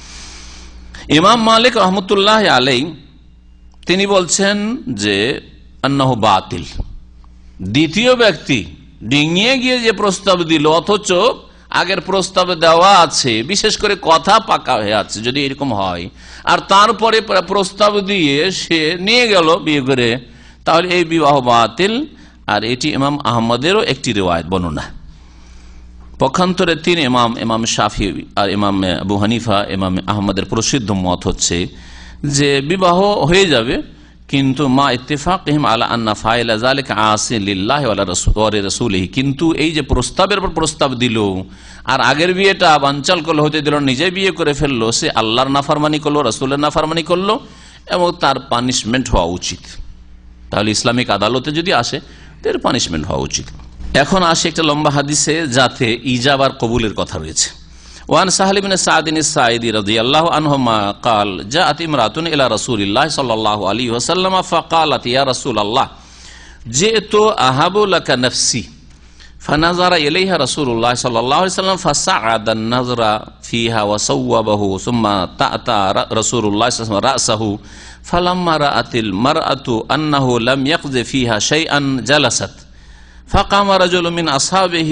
Speaker 4: ইমাম মালিক রহমতুল্লাহ আলাই তিনি বলছেন যে আন্নাহু বাতিল, দ্বিতীয় ব্যক্তি ডিঙিয়ে গিয়ে যে প্রস্তাব দিল অথচ আগের প্রস্তাবে দেওয়া আছে, বিশেষ করে কথা পাকা হয়ে আছে, যদি এরকম হয় আর তারপরে প্রস্তাব দিয়ে সে নিয়ে গেল বিয়ে করে, তাহলে এই বিবাহ বাতিল। আর এটি ইমাম আহমদেরও একটি রিওয়ায়াত বর্ণনা। পক্ষান্তরে তিন ইমাম, ইমাম শাফি আর ইমাম আবু হানিফা, ইমাম আহমদের প্রসিদ্ধ মত হচ্ছে যে বিবাহ হয়ে যাবে, কিন্তু মা ইত্তেফাকিহিম আলা আন্না ফাইলা যালিকা আসি লিল্লাহি ওয়া রাসূলিহি, কিন্তু এই যে প্রস্তাবের পর প্রস্তাব দিল আর আগের বিয়েটা বানচাল করলো, হতে দিল, নিজে বিয়ে করে ফেললো, সে আল্লাহর নাফরমানি করলো, রাসূলের নাফরমানি করলো, এবং তার পানিশমেন্ট হওয়া উচিত। তাহলে ইসলামিক আদালতে যদি আসে তার পানিশমেন্ট হওয়া উচিত। এখন আসে একটা লম্বা হাদিসে যাতে ইজাব আর কবুলের কথা রয়েছে। ওয়ান সাহল ইবনে সাদ আস-সাঈদী রাদিয়াল্লাহু আনহুমা قال جاءت امرأة الى رسول الله صلى الله عليه وسلم فقالت يا رسول الله جئت اهب لك نفسي فنظر اليها رسول الله صلى الله عليه وسلم فصعد النظر فيها وصوبه ثم تأتى رسول الله صلى الله عليه وسلم رأسه فلما رأت المرأة انه لم يقض فيها شيئا جلست فقام رجل من اصحابه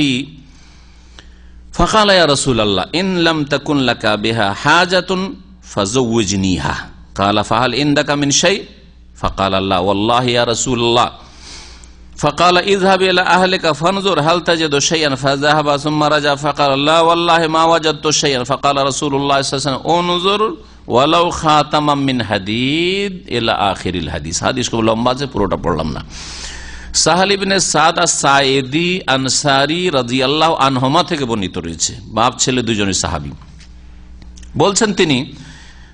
Speaker 4: فقال يا رسول الله إن لم تكن لك بها حاجة فزوجنيها قال فهل عندك من شيء فقال لا والله يا رسول الله فقال اذهب إلى أهلك فانظر هل تجد شيئا فذهب ثم رجع فقال لا والله ما وجدت شيئا فقال رسول الله صلى الله عليه وسلم انظر ولو خاتما من حديد إلى آخر الحديث। হাদিস খুব লম্বা আছে, পুরোটা পড়লাম না। সাহল ইবনে সাদ আস-সাঈদী আনসারী রাদিয়াল্লাহু আনহুমা থেকে বর্ণিত রয়েছে, বাপ ছেলে দুজনই সাহাবী। বলছেন তিনি,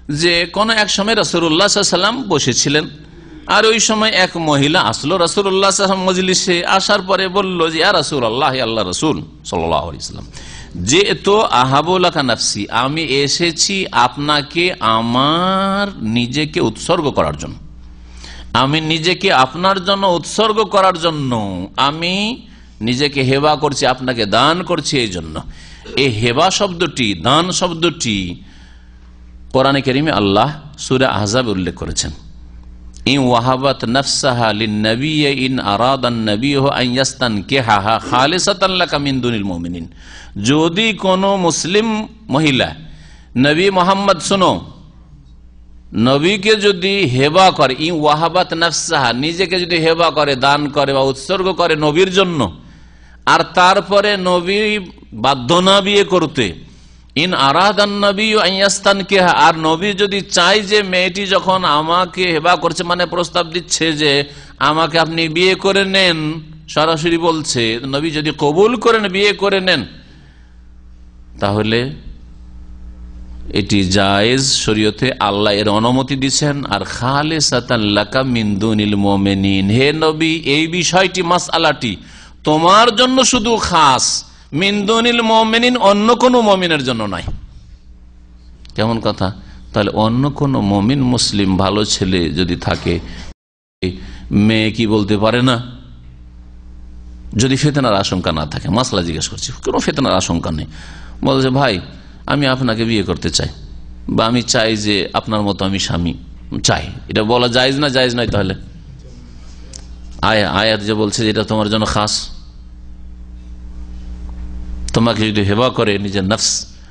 Speaker 4: যে কোন এক সময় রাসূলুল্লাহ সাল্লাল্লাহু আলাইহি ওয়াসাল্লাম বসেছিলেন, আর ওই সময় এক মহিলা আসলো রাসূলুল্লাহ সাল্লাল্লাহু আলাইহি ওয়াসাল্লাম মজলিসে। আসার পরে বলল যে ইয়া রাসূলুল্লাহ, আল্লাহ রাসূল সাল্লাল্লাহু আলাইহি ওয়াসাল্লাম, যে তো আহাবু লাকা নাফসি, আমি এসেছি আপনাকে আমার নিজেকে উৎসর্গ করার জন্য, আমি নিজেকে আপনার জন্য উৎসর্গ করার জন্য, আমি নিজেকে হেবা করছি, আপনাকে দান করছি। এই জন্য এই হেবা শব্দটি, দান শব্দটি কোরআনে কারিমে আল্লাহ সূরা আহজাবে উল্লেখ করেছেন। ইন ওয়াহাবাত নাফসাহা লিন-নবী ইন আরাদান নবিয়্যু আন ইয়াস্তানকিহাহা খালিসাতান লাকা মিন দুনিল মুমিনিন। যদি কোন মুসলিম মহিলা নবী মোহাম্মদ, শোনো, নবীকে যদি হেবা করে, ইন ওয়াহাবাত নাফসাহা, নিজেকে যদি হেবা করে, দান করে বা উৎসর্গ করে নবীর জন্য, আর তারপরে নবী বাধ্য না বিয়ে করতে, ইন আরাদান নবী আন ইয়াস্তানকিহা, আর নবী যদি চাই যে মেয়েটি যখন আমাকে হেবা করছে, মানে প্রস্তাব দিচ্ছে যে আমাকে আপনি বিয়ে করে নেন, সরাসরি বলছে, নবী যদি কবুল করেন, বিয়ে করে নেন, তাহলে এটি জায়েজ, শরীয়তে আল্লাহ এর অনুমতি দিচ্ছেন। আর খালিসাতান লাকা মিন দুনিল মুমিনিন, হে নবী, এই বিষয়টি, মাসআলাটি তোমার জন্য শুধু খাস, মিন দুনিল মুমিনিন, অন্য কোন মুমিনের জন্য নাই। কেমন কথা? তাহলে অন্য কোন মুমিন মুসলিম ভালো ছেলে যদি থাকে, মেয়ে কি বলতে পারে না? যদি ফিতনার আশঙ্কা না থাকে, মাসলা জিজ্ঞেস করছি, কোনো ফিতনার আশঙ্কা নেই, বলছে ভাই আমি আপনাকে বিয়ে করতে চাই, বা আমি চাই যে আপনার মতো আমি স্বামী চাই, এটা বলা জায়েজ না জায়েজ নয়? তাহলে আয়াত যে বলছে যে এটা তোমার জন্য খাস, তোমাকে যদি হেবা করে, নিজের নফস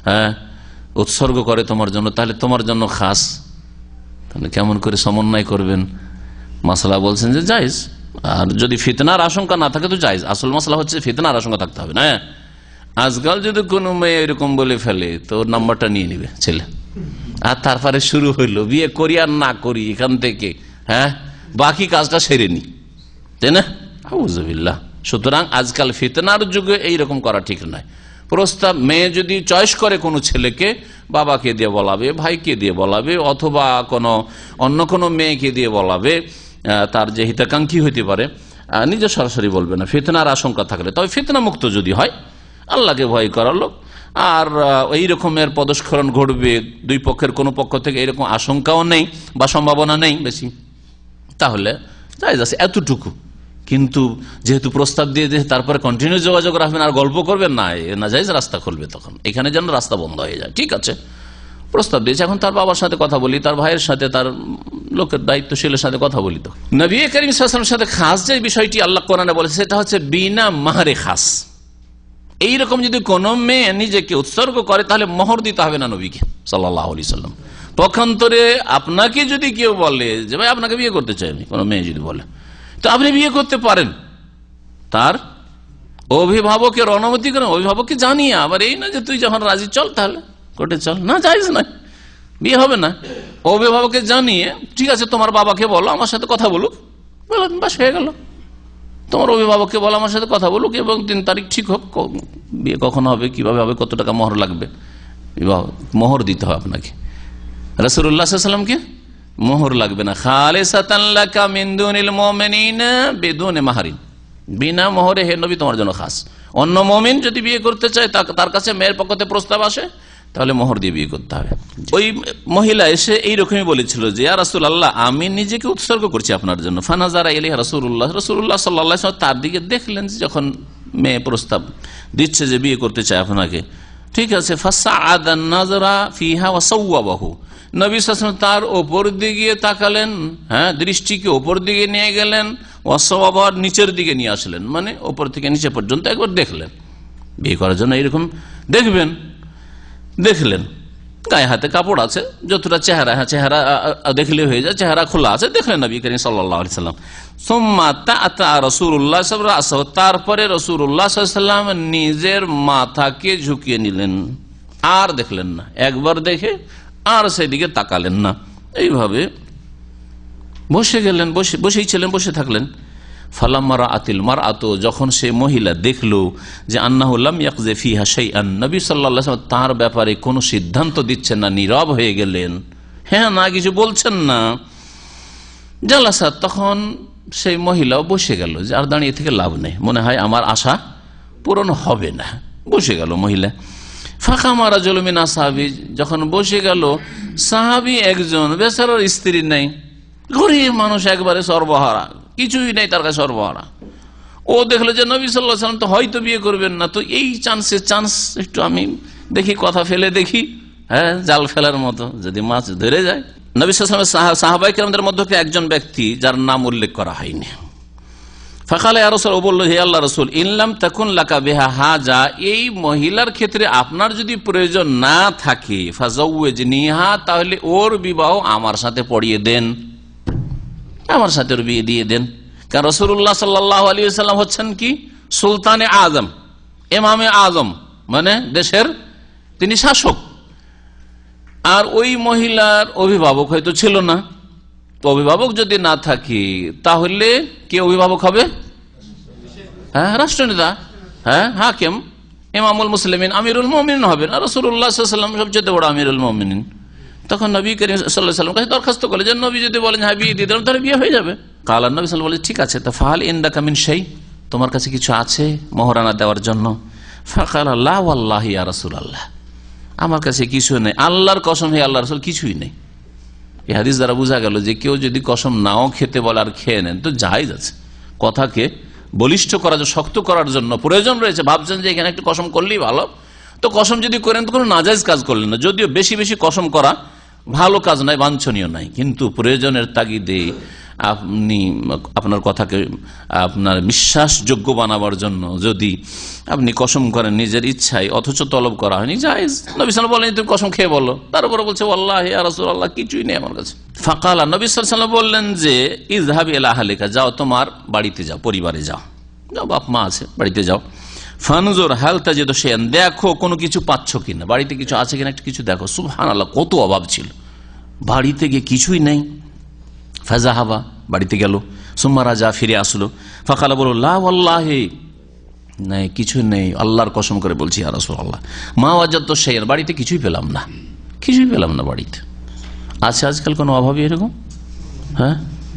Speaker 4: উৎসর্গ করে তোমার জন্য, তাহলে তোমার জন্য খাস, তাহলে কেমন করে সমন্বয় করবেন? মাসলা বলছেন যে জায়েজ, আর যদি ফিতনার আশঙ্কা না থাকে তো জায়েজ। আসল মাসলা হচ্ছে ফিতনার আশঙ্কা থাকতে হবে না। আজকাল যদি কোনো মেয়ে এরকম বলে ফেলে তো ওর নাম্বারটা নিয়ে নিবে ছেলে, আর তারপরে শুরু হইলো বিয়ে করি আর না করি, এখান থেকে বাকি কাজটা সেরে নি, তাই না? আউযুবিল্লাহ। সুতরাং আজকাল ফিতনার যুগে এইরকম করা ঠিক নয়। প্রস্তাব, মেয়ে যদি চয়েস করে কোনো ছেলেকে, বাবাকে দিয়ে বলাবে, ভাইকে দিয়ে বলাবে, অথবা অন্য কোনো মেয়েকে দিয়ে বলাবে, তার যে হিতাকাঙ্ক্ষী হইতে পারে, নিজে সরাসরি বলবে না, ফিতনার আশঙ্কা থাকলে। তবে ফিতনা মুক্ত যদি হয়, আল্লাহকে ভয় করালো, আর এই রকমের পদস্খলন ঘটবে দুই পক্ষের কোনো পক্ষ থেকে এরকম আশঙ্কাও নেই বা সম্ভাবনা নেই বেশি, তাহলে জায়েজ আছে এতটুকু। কিন্তু যেহেতু প্রস্তাব দিয়ে তারপরে কন্টিনিউ যোগাযোগ রাখবেন আর গল্প করবেন, না, না জায়েজ, রাস্তা খুলবে তখন, এখানে যেন রাস্তা বন্ধ হয়ে যায়। ঠিক আছে, প্রস্তাব দিয়েছে, এখন তার বাবার সাথে কথা বলি, তার ভাইয়ের সাথে, তার লোকের দায়িত্বশীলের সাথে কথা বলি। তো নবী করিম সাল্লাল্লাহু আলাইহি ওয়াসাল্লামের সাথে খাস যে বিষয়টি আল্লাহ কোরআনে বলেছে, সেটা হচ্ছে বিনা মাহরে খাস। এইরকম যদি কোন মেয়ে নিজেকে উৎসর্গ করে, তাহলে মোহর দিতে হবে না নবীকে সাল্লাল্লাহু আলাইহি ওয়াসাল্লাম। পক্ষান্তরে আপনাকে যদি কেউ বলে যে ভাই আপনাকে বিয়ে করতে চাই আমি, কোনো মেয়ে যদি বলে, তো আপনি বিয়ে করতে পারেন, তার অভিভাবকের অনুমতি করেন, অভিভাবককে জানিয়ে, আবার এই না যে তুই যখন রাজি চল তাহলে কোর্টে চল, না, জায়েজ নয়, বিয়ে হবে না। অভিভাবককে জানিয়ে, ঠিক আছে তোমার বাবাকে বলো আমার সাথে কথা বলুক, বাস হয়ে গেল। তোমার অভিভাবককে বলো আমার সাথে কথা বলুক, এবং 3 তারিখ ঠিক হোক, বিয়ে কখন হবে, কিভাবে হবে, কত টাকা মোহর লাগবে, মোহর দিতে হবে আপনাকে। রাসূলুল্লাহ সাল্লাল্লাহু আলাইহি ওয়াসাল্লামকে মোহর লাগবে না। খালিসাতান লাকা মিন দুনিল মুমিনিনা বিদুনি মাহরিন, বিনা মোহরে হে নবী তোমার জন্য খাস। অন্য মুমিন যদি বিয়ে করতে চায়, তার কাছে মেয়ের পক্ষ থেকে প্রস্তাব আসে, তাহলে মোহর দিয়ে বিয়ে করতে হবে। ওই মহিলা এসে এইরকমই বলেছিল যে ইয়া রাসূলুল্লাহ, আমি নিজেকে উৎসর্গ করছি আপনার জন্য। ফানাজারা ইলাইহি রাসূলুল্লাহ সাল্লাল্লাহু আলাইহি ওয়াসাল্লাম তার দিকে দেখলেন, যখন মেয়ে প্রস্তাব দিচ্ছে যে বিয়ে করতে চায় আপনাকে, ঠিক আছে। ফাসআদান নাযরা ফিহা ওয়া সাওয়াবাহু, নবী সাল্লাল্লাহু আলাইহি ওয়াসাল্লাম তার উপর দিকে তাকালেন, দৃষ্টিকে উপর দিকে নিয়ে গেলেন, ওয়া সাওয়াবা নিচের দিকে নিয়ে আসলেন, মানে উপর থেকে নিচে পর্যন্ত একবার দেখলেন। বিয়ে করার জন্য এরকম দেখলেন, গায়ে হাতে কাপড় আছে, যতটা চেহারা, চেহারা দেখলে হয়ে যায়, চেহারা খোলা আছে, দেখলেন নবী করিম সাল্লাল্লাহু আলাইহি ওয়াসাল্লাম। সুম্মা তাআতা রাসূলুল্লাহ সাল্লাল্লাহু আলাইহি ওয়াসাল্লাম, তারপরে রাসূলুল্লাহ সাল্লাল্লাহু আলাইহি ওয়াসাল্লাম নিজের মাথাকে ঝুঁকিয়ে নিলেন, আর দেখলেন না, একবার দেখে আর সেদিকে তাকালেন না, এইভাবে বসে গেলেন, বসেই ছিলেন, বসে থাকলেন। ফালাম্মা রাআতিল মারআতু, যখন সে মহিলা দেখলো যে আন্নাহু লাম ইয়াকযি ফিহা শাইআন, নবী সাল্লাল্লাহু আলাইহি ওয়াসাল্লাম তার ব্যাপারে কোনো সিদ্ধান্ত দিচ্ছেন না, নীরব হয়ে গেলেন, হ্যাঁ না কিছু বলছেন না। জালাসা, তখন সেই মহিলাও বসে গেল যে আর দাঁড়িয়ে থেকে লাভ নেই, মনে হয় আমার আশা পূরণ হবে না, বসে গেল মহিলা। ফাঁকা মারা জলমিনা সাহাবি, যখন বসে গেল সাহাবি একজন, বেচারার স্ত্রী নেই, গরিব মানুষ, একবারে সর্বহারা, কিছুই নেই তার কাছে, সর্বহারা। ও দেখলো যে নবী সাল্লাল্লাহু আলাইহি ওয়াসাল্লাম তো হয়তো বিয়ে করবেন না, তো এই চান্স একটু আমি দেখি, কথা ফেলে দেখি, হ্যাঁ জাল ফেলার মতো, যদি মাছ ধরে যায়। নবী সাল্লাল্লাহু আলাইহি ওয়াসাল্লাম সাহাবায়ে কেরামদের মধ্যে একজন ব্যক্তি যার নাম উল্লেখ করা হয়নি, ফাকালে ইয়া রাসূল, ও বলল হে আল্লাহ রাসূল, ইনলাম তাকুন লাকা বিহা হাজা, এই মহিলার ক্ষেত্রে আপনার যদি প্রয়োজন না থাকে, ফাজাওয়াজনিহা, তাহলে ওর বিবাহ আমার সাথে পড়িয়ে দেন, আমার সাথে ওর বিয়ে দিয়ে দেন। কারণ রাসূলুল্লাহ সাল্লাল্লাহু আলাইহি ওয়াসাল্লাম হচ্ছেন কি সুলতানে আজম, ইমামে আজম, মানে দেশের তিনি শাসক। আর ওই মহিলার অভিভাবক হয়তো ছিল না, তো অভিভাবক যদি না থাকে তাহলে কে অভিভাবক হবে? হ্যাঁ রাষ্ট্রনেতা, হ্যাঁ হাকিম, ইমামুল মুসলিমিন, আমিরুল মুমিনিন হবেন। আর রাসূলুল্লাহ সাল্লাল্লাহু আলাইহি ওয়াসাল্লাম সবচেয়ে বড় আমিরুল মুমিনিন। তখন নবী করিম সাল্লাল্লাহু আলাইহি ওয়াসাল্লাম কাছে দরখাস্ত করলেন যে নবী যদি বলেন হ্যাঁ বিয়ে দিয়ে দিলাম, তাহলে বিয়ে হয়ে যাবে। কাল নবী সাল্লাল্লাহু আলাইহি ওয়াসাল্লাম বলেন ঠিক আছে, তা ফাহাল ইনদাকা মিন শাই, তোমার কাছে কিছু আছে মোহরানা দেওয়ার জন্য? ফাকালা লা ওয়াল্লাহি ইয়া রাসূলুল্লাহ, আমার কাছে কিছু নেই, আল্লাহর কসম হে আল্লাহর রাসূল কিছুই নেই। এই হাদিস দ্বারা বোঝা গেল যে কেউ যদি কসম নাও খেতে বলে আর খেয়ে নেন তো জায়েজ আছে। কথাকে বলিষ্ঠ করার জন্য, শক্ত করার জন্য প্রয়োজন রয়েছে, ভাবছেন যে এখানে একটু কসম করলেই ভালো, তো কসম যদি করেন তো কোনো নাজায়েজ কাজ করলেন না। যদিও বেশি বেশি কসম করা ভালো কাজ নয়, বাঞ্ছনীয় নাই, কিন্তু প্রয়োজনের তাগিদে আপনি আপনার কথাকে আপনার বিশ্বাসযোগ্য বানাবার জন্য যদি আপনি কসম করেন নিজের ইচ্ছায়, অথচ তলব করা হয়নি, জায়েজ। নবী সাল্লাল্লাহু আলাইহি ওয়াসাল্লাম বলেন তুমি কসম খেয়ে বলো, তারপরে বলছে ওয়াল্লাহি ইয়া রাসূলুল্লাহ কিছুই নেই আমার কাছে। ফাকালা, নবী সাল্লাল্লাহু আলাইহি ওয়াসাল্লাম বললেন যে ইযহাব ইলা আহলিকা, যাও তোমার বাড়িতে যাও, পরিবারে যাও, যাও বাপ মা আছে বাড়িতে যাও। ফানজুর হাল তাজিদু শাইআন, দেখো কোনো কিছু পাচ্ছ কিনা, বাড়িতে কিছু আছে কিনা একটু কিছু দেখো। সুবহানাল্লাহ, কত অভাব ছিল, বাড়িতে গিয়ে কিছুই নেই। ফাজাহাবা, বাড়িতে গেল, সুম্মা রাজা, ফিরে আসলো। ফাকালা, বলো লা ওয়াল্লাহি, নাই কিছু নেই, আল্লাহর কসম করে বলছি ইয়া রাসূলুল্লাহ, মা ওয়াজাদতু শাইআন, বাড়িতে কিছুই পেলাম না, কিছুই পেলাম না বাড়িতে। আছে আজকাল কোনো অভাবী এরকম? হ্যাঁ,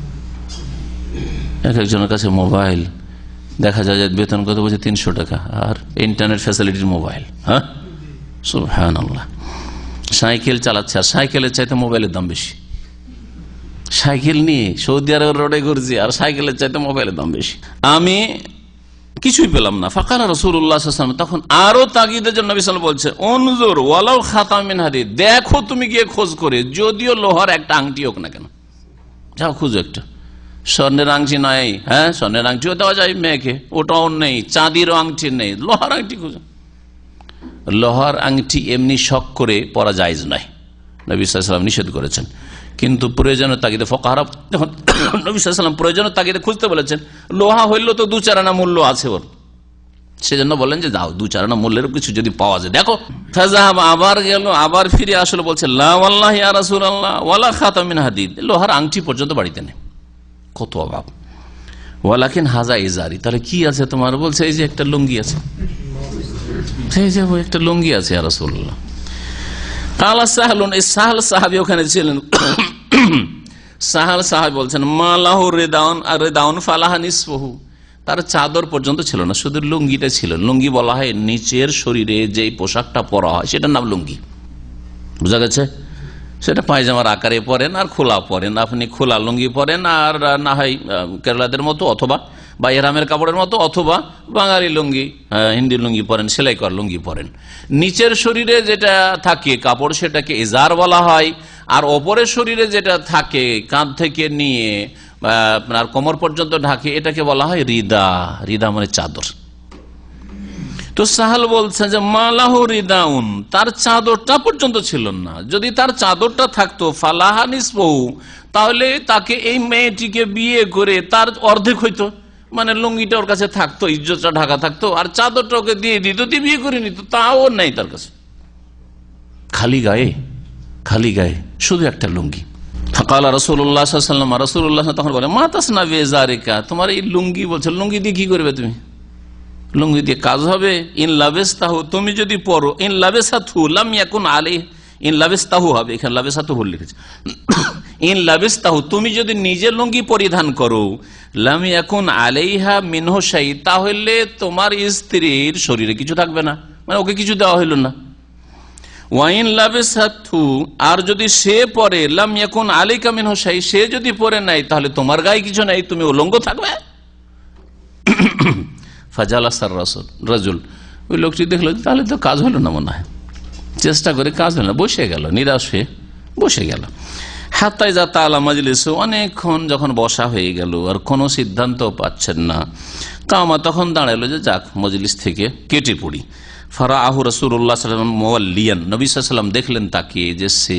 Speaker 4: এক একজনের কাছে মোবাইল, দেখা যায় যে বেতন কত বলছে 300 টাকা, আর ইন্টারনেট ফ্যাসিলিটির মোবাইল। হ্যাঁ সুবহানাল্লাহ, সাইকেল চালাচ্ছে, আর সাইকেলের চাইতে মোবাইলের দাম বেশি। সাইকেল নিয়ে সৌদি আরবের রোডে ঘুরছি, আর সাইকেলের চাইতে মোবাইলের দাম বেশি। আমি কিছুই পেলাম না। ফাকালা রাসূলুল্লাহ সাল্লাল্লাহু আলাইহি ওয়াসাল্লাম, তখন আরো তাগিদের জন্য নবী সাল্লাল্লাহু আলাইহি ওয়াসাল্লাম বলছে উনজুর ওয়ালাউ খাতাম মিন হাদিদ, দেখো তুমি গিয়ে খোঁজ করে, যদিও লোহার একটা আংটি হোক না কেন, যাও খুঁজো একটা। স্বর্ণের আংটি নয়, হ্যাঁ স্বর্ণের আংটিও দেওয়া যায় মেয়েকে, ওটাও নেই, চাঁদিরও আংটি নেই, লোহার আংটি খুঁজো। লোহার আংটি এমনি শখ করে পরা জায়েজ নয়, নবী সাল্লাল্লাহু আলাইহি ওয়াসাল্লাম নিষেধ করেছেন। কিন্তু প্রয়োজনের তাগিদে ফুকাহারা যখন নবী সাল্লাল্লাহু আলাইহি ওয়াসাল্লাম প্রয়োজনের তাগিদে খুঁজতে বলেছেন, লোহা হইল তো 2-4 আনা মূল্য আছে ওর, সেজন্য বলেন যে যাও 2-4 আনা মূল্যের কিছু যদি পাওয়া যায় দেখো। ফাযাহাব, আবার গেল, আবার ফিরে আসলো, বলছে লা ওয়াল্লাহি ইয়া রাসূলুল্লাহ ওয়ালা খাতাম মিন হাদিদ, লোহার আংটি পর্যন্ত বাড়িতে নেই, কত অভাব। ওয়ালাকিন হাজা ইজারি, তাহলে কি আছে তোমার? বলছে এই যে একটা লুঙ্গি আছে, সেই যে একটা লুঙ্গি আছে ইয়া রাসূলুল্লাহ। কালা সাহলুন, এই সাহল সাহাবী ওখানে ছিলেন। সাহল সাহাবী বলছেন মালাহু রিদাউন আর রিদাউন ফালাহা নিসফুহু, তার চাদর পর্যন্ত ছিল না, শুধু লুঙ্গিটা ছিল। লুঙ্গি বলা হয় নিচের শরীরে যে পোশাকটা পরা হয় সেটার নাম লুঙ্গি, বুঝা গেছে? সেটা পায়জামার আকারে পরেন আর খোলা পরেন, আপনি খোলা লুঙ্গি পরেন, আর না হয় কেরালাদের মতো অথবা বা এরামের কাপড়ের মতো, অথবা বাঙালি লুঙ্গি, হিন্দি লুঙ্গি পরেন, সেলাই করা লুঙ্গি পরেন। নিচের শরীরে যেটা থাকে কাপড় সেটাকে ইজার বলা হয়, আর ওপরের শরীরে যেটা থাকে কাঁধ থেকে নিয়ে আপনার কোমর পর্যন্ত ঢাকে এটাকে বলা হয় রিদা। রিদা মানে চাদর। তো সাহাল বলছেন যে মালাহু রিদাউন, তার চাদরটা পর্যন্ত ছিল না। যদি তার চাদরটা থাকতো ফালাহা নিসফুহু, তাহলে তাকে এই মেয়েটিকে বিয়ে করে তার অর্ধেক হইতো, মানে লুঙ্গিটা ওর কাছে থাকতো, ইজ্জতটা ঢাকা থাকতো, আর চাদরটা ওকে দিয়ে দিত, বিয়ে করে নিত, তাও নেই তার কাছে, খালি গায়ে, খালি গায়ে শুধু একটা লুঙ্গি। ফাকালা রাসূলুল্লাহ সাল্লাল্লাহু আলাইহি ওয়াসাল্লাম, রাসূলুল্লাহ তখন বলে মা তাসনা বিজারিকা, তোমার এই লুঙ্গি, বলছে লুঙ্গি দিয়ে কি করবে তুমি? লুঙ্গি দিয়ে কাজ হবে? ইন লাবেস্তাহু, তুমি যদি পরো, ইন লাবেসাতহু লাম ইয়াকুন আলাইহি ইন লাবিস্তাহু হবে, এখানে লাবিসাতু ভুল লিখেছে। ইন লাবিস্তাহু, তুমি যদি নিজে লুঙ্গি পরিধান করো, লাম ইয়াকুন আলাইহা মিনহু শাই, তাহলে তোমার স্ত্রীর শরীরে কিছু থাকবে না, মানে ওকে কিছু দেওয়া হইল না। ওয়াইন লাবিসাতু, আর যদি সে পরে, লাম ইয়াকুন আলাইকা মিনহু শাই, সে যদি পরে নাই, তাহলে তোমার গায়ে কিছু নাই, তুমি উলঙ্গ থাকবে। ফাজালাসার রাজুল, ওই লোকটি দেখলো তাহলে তো কাজ হলো না, মনে হয় চেষ্টা করে কাজ হলো না, বসে গেল, নিরাশ হয়ে বসে গেল। হাত্তাই যা তালা মাজলিস, অনেকক্ষণ যখন বসা হয়ে গেল আর কোনো সিদ্ধান্ত পাচ্ছেন না, কামা তখন দাঁড়ালো যে যাক মজলিস থেকে কেটে পড়ি। ফারা আহু রাসূলুল্লাহ সাল্লাল্লাহু আলাইহি ওয়াসাল্লাম মুওয়াল্লিয়ান, নবী সাল্লাল্লাহু আলাইহি ওয়াসাল্লাম দেখলেন তাকে যে সে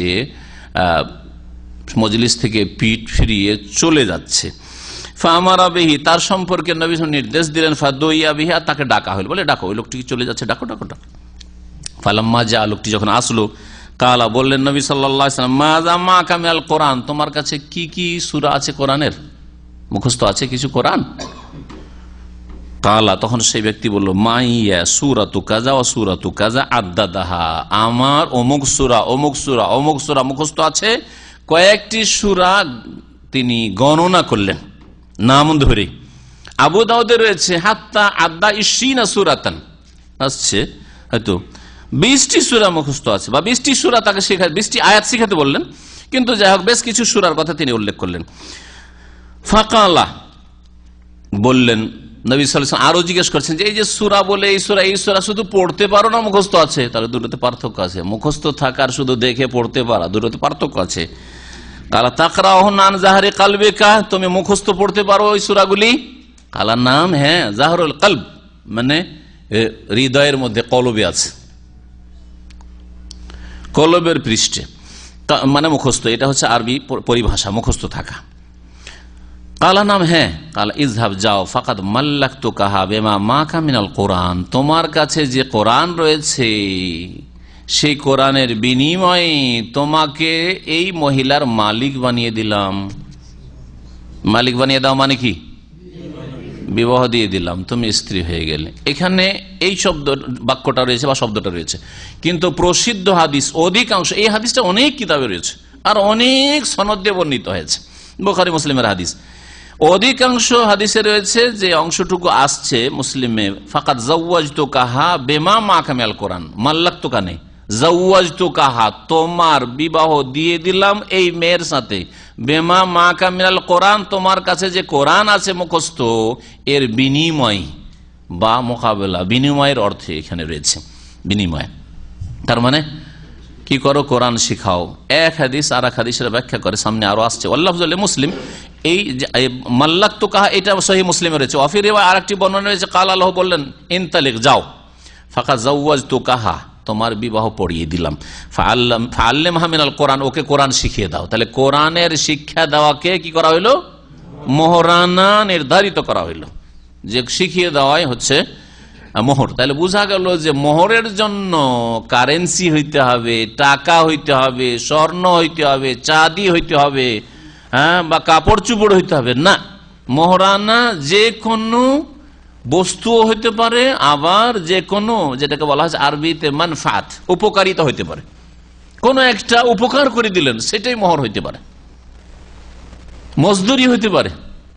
Speaker 4: মজলিস থেকে পিঠ ফিরিয়ে চলে যাচ্ছে। ফামারা বিহি, তার সম্পর্কে নবী নির্দেশ দিলেন। ফাদুইয়া বিহি, তাকে ডাকা হইল, বলে ডাকো, ওই লোকটি চলে যাচ্ছে, ডাকো ডাকো ডাকো। ফালাম্মা যা, লোকটি যখন আসলো, কালা বললেন নবী সাল্লাল্লাহু আলাইহি ওয়াসাল্লাম, মাজা মাকা মিনাল কোরআন, তোমার কাছে কি কি সূরা আছে কোরআনের, মুখস্থ আছে কিছু কোরআন? কালা, তখন সেই ব্যক্তি বলল, মাইয়া সূরাতু কাযা ওয়া সূরাতু কাযা আদ্দাদাহা, আমার অমুক সূরা অমুক সূরা অমুক সূরা মুখস্থ আছে। কয়েকটি সূরা তিনি গণনা করলেন নাম ধরে। আবু দাউদে রয়েছে হাত্তা আদ্দা 20 সূরাতান, আসছে হয়তো 20টি সূরা মুখস্থ আছে, বা 20টি সূরা তাকে শেখা, 20টি আয়াত শিখাতে বললেন, কিন্তু যাই হোক বেশ কিছু সূরার কথা তিনি উল্লেখ করলেন। ফাকালা, বললেন নবী সাল্লাল্লাহু আলাইহি ওয়াসাল্লাম, আরো জিজ্ঞেস করছেন যে এই যে সূরা বলে এই সূরা শুধু পড়তে পারো না মুখস্থ আছে? তাহলে দুটোতে পার্থক্য আছে, মুখস্থ থাকার শুধু দেখে পড়তে পারা, দুটোতে পার্থক্য আছে। কালা তাকরাউহুন আন জাহরি কলবিকা, তুমি মুখস্থ পড়তে পারো ওই সূরাগুলি? কালা নাম, হ্যাঁ, জাহরুল কলব মানে হৃদয়ের মধ্যে, কলবে আছে, কলবের পৃষ্ঠে, মানে মুখস্থ, এটা হচ্ছে আরবি পরিভাষা, মুখস্থ থাকা। কালা নাম, হ্যাঁ। কালা ইজহাব, যাও, ফাকাদ মাল্লাকতুকাহা বিমা মাকা মিনাল কোরআন, তোমার কাছে যে কোরআন রয়েছে সেই কোরআনের বিনিময়ে তোমাকে এই মহিলার মালিক বানিয়ে দিলাম। মালিক বানিয়ে দাও মানে কি? বিবাহ দিয়ে দিলাম, তুমি স্ত্রী হয়ে গেলে। এখানে এই শব্দ বাক্যটা রয়েছে বা শব্দটা রয়েছে, কিন্তু প্রসিদ্ধ হাদিস অধিকাংশ, এই হাদিসটা অনেক কিতাবে রয়েছে আর অনেক সনদ দিয়ে বর্ণিত হয়েছে, বুখারী মুসলিমের হাদিস। অধিকাংশ হাদিসে রয়েছে যে অংশটুকু আসছে মুসলিমে, ফাকাদ জাওয়াজতুকাহা বিমা মাকা মিনাল কোরআন, মাল্লাকতুকা নেই, জাওয়াজতুকাহা, তোমার বিবাহ দিয়ে দিলাম এই মেয়ের সাথে, বিমা মাকা মিনাল কোরআন, তোমার কাছে যে কোরআন আছে মুখস্থ, এর বিনিময় বা মোকাবেলা, বিনিময়ের অর্থে এখানে রয়েছে, বিনিময়। তার মানে কি করো, কোরআন শিখাও। এক হাদিস আর এক হাদিসের ব্যাখ্যা করে, সামনে আরো আসছে। ওয়াল্লাফজুল মুসলিম, এই মাল্লাকতুকাহা এটা সহিহ মুসলিমে রয়েছে। ওয়াফি রিওয়ায়া আরেকটি বর্ণনা রয়েছে, কাল আল্লাহ বললেন, ইনতালিক, যাও, ফাকাদ জাওয়াজতুকাহা, তোমার বিবাহ পড়িয়ে দিলাম। ফাআল্লিমহা মিনাল কোরআন, ওকে কোরআন শিখিয়ে দাও। তাহলে কোরআনের শিক্ষা দেওয়াকে কি করা হইল? মোহরানা নির্ধারিত করা হইল, যে শিখিয়ে দেওয়াই হচ্ছে মোহর। তাহলে বোঝা গেল যে মোহরের জন্য কারেন্সি হইতে হবে, টাকা হইতে হবে, স্বর্ণ হইতে হবে, চাঁদি হইতে হবে, হ্যাঁ, বা কাপড় চুপড় হইতে হবে না। মোহরানা যে কোনো বস্তুও হইতে পারে, আবার যে কোনো, যেটাকে বলা হচ্ছে আরবিতে মানফাত, উপকারিতা হইতে পারে। কোন একটা উপকার করে দিলেন, সেটাই মোহর হইতে পারে, মজদুরি হইতে পারে।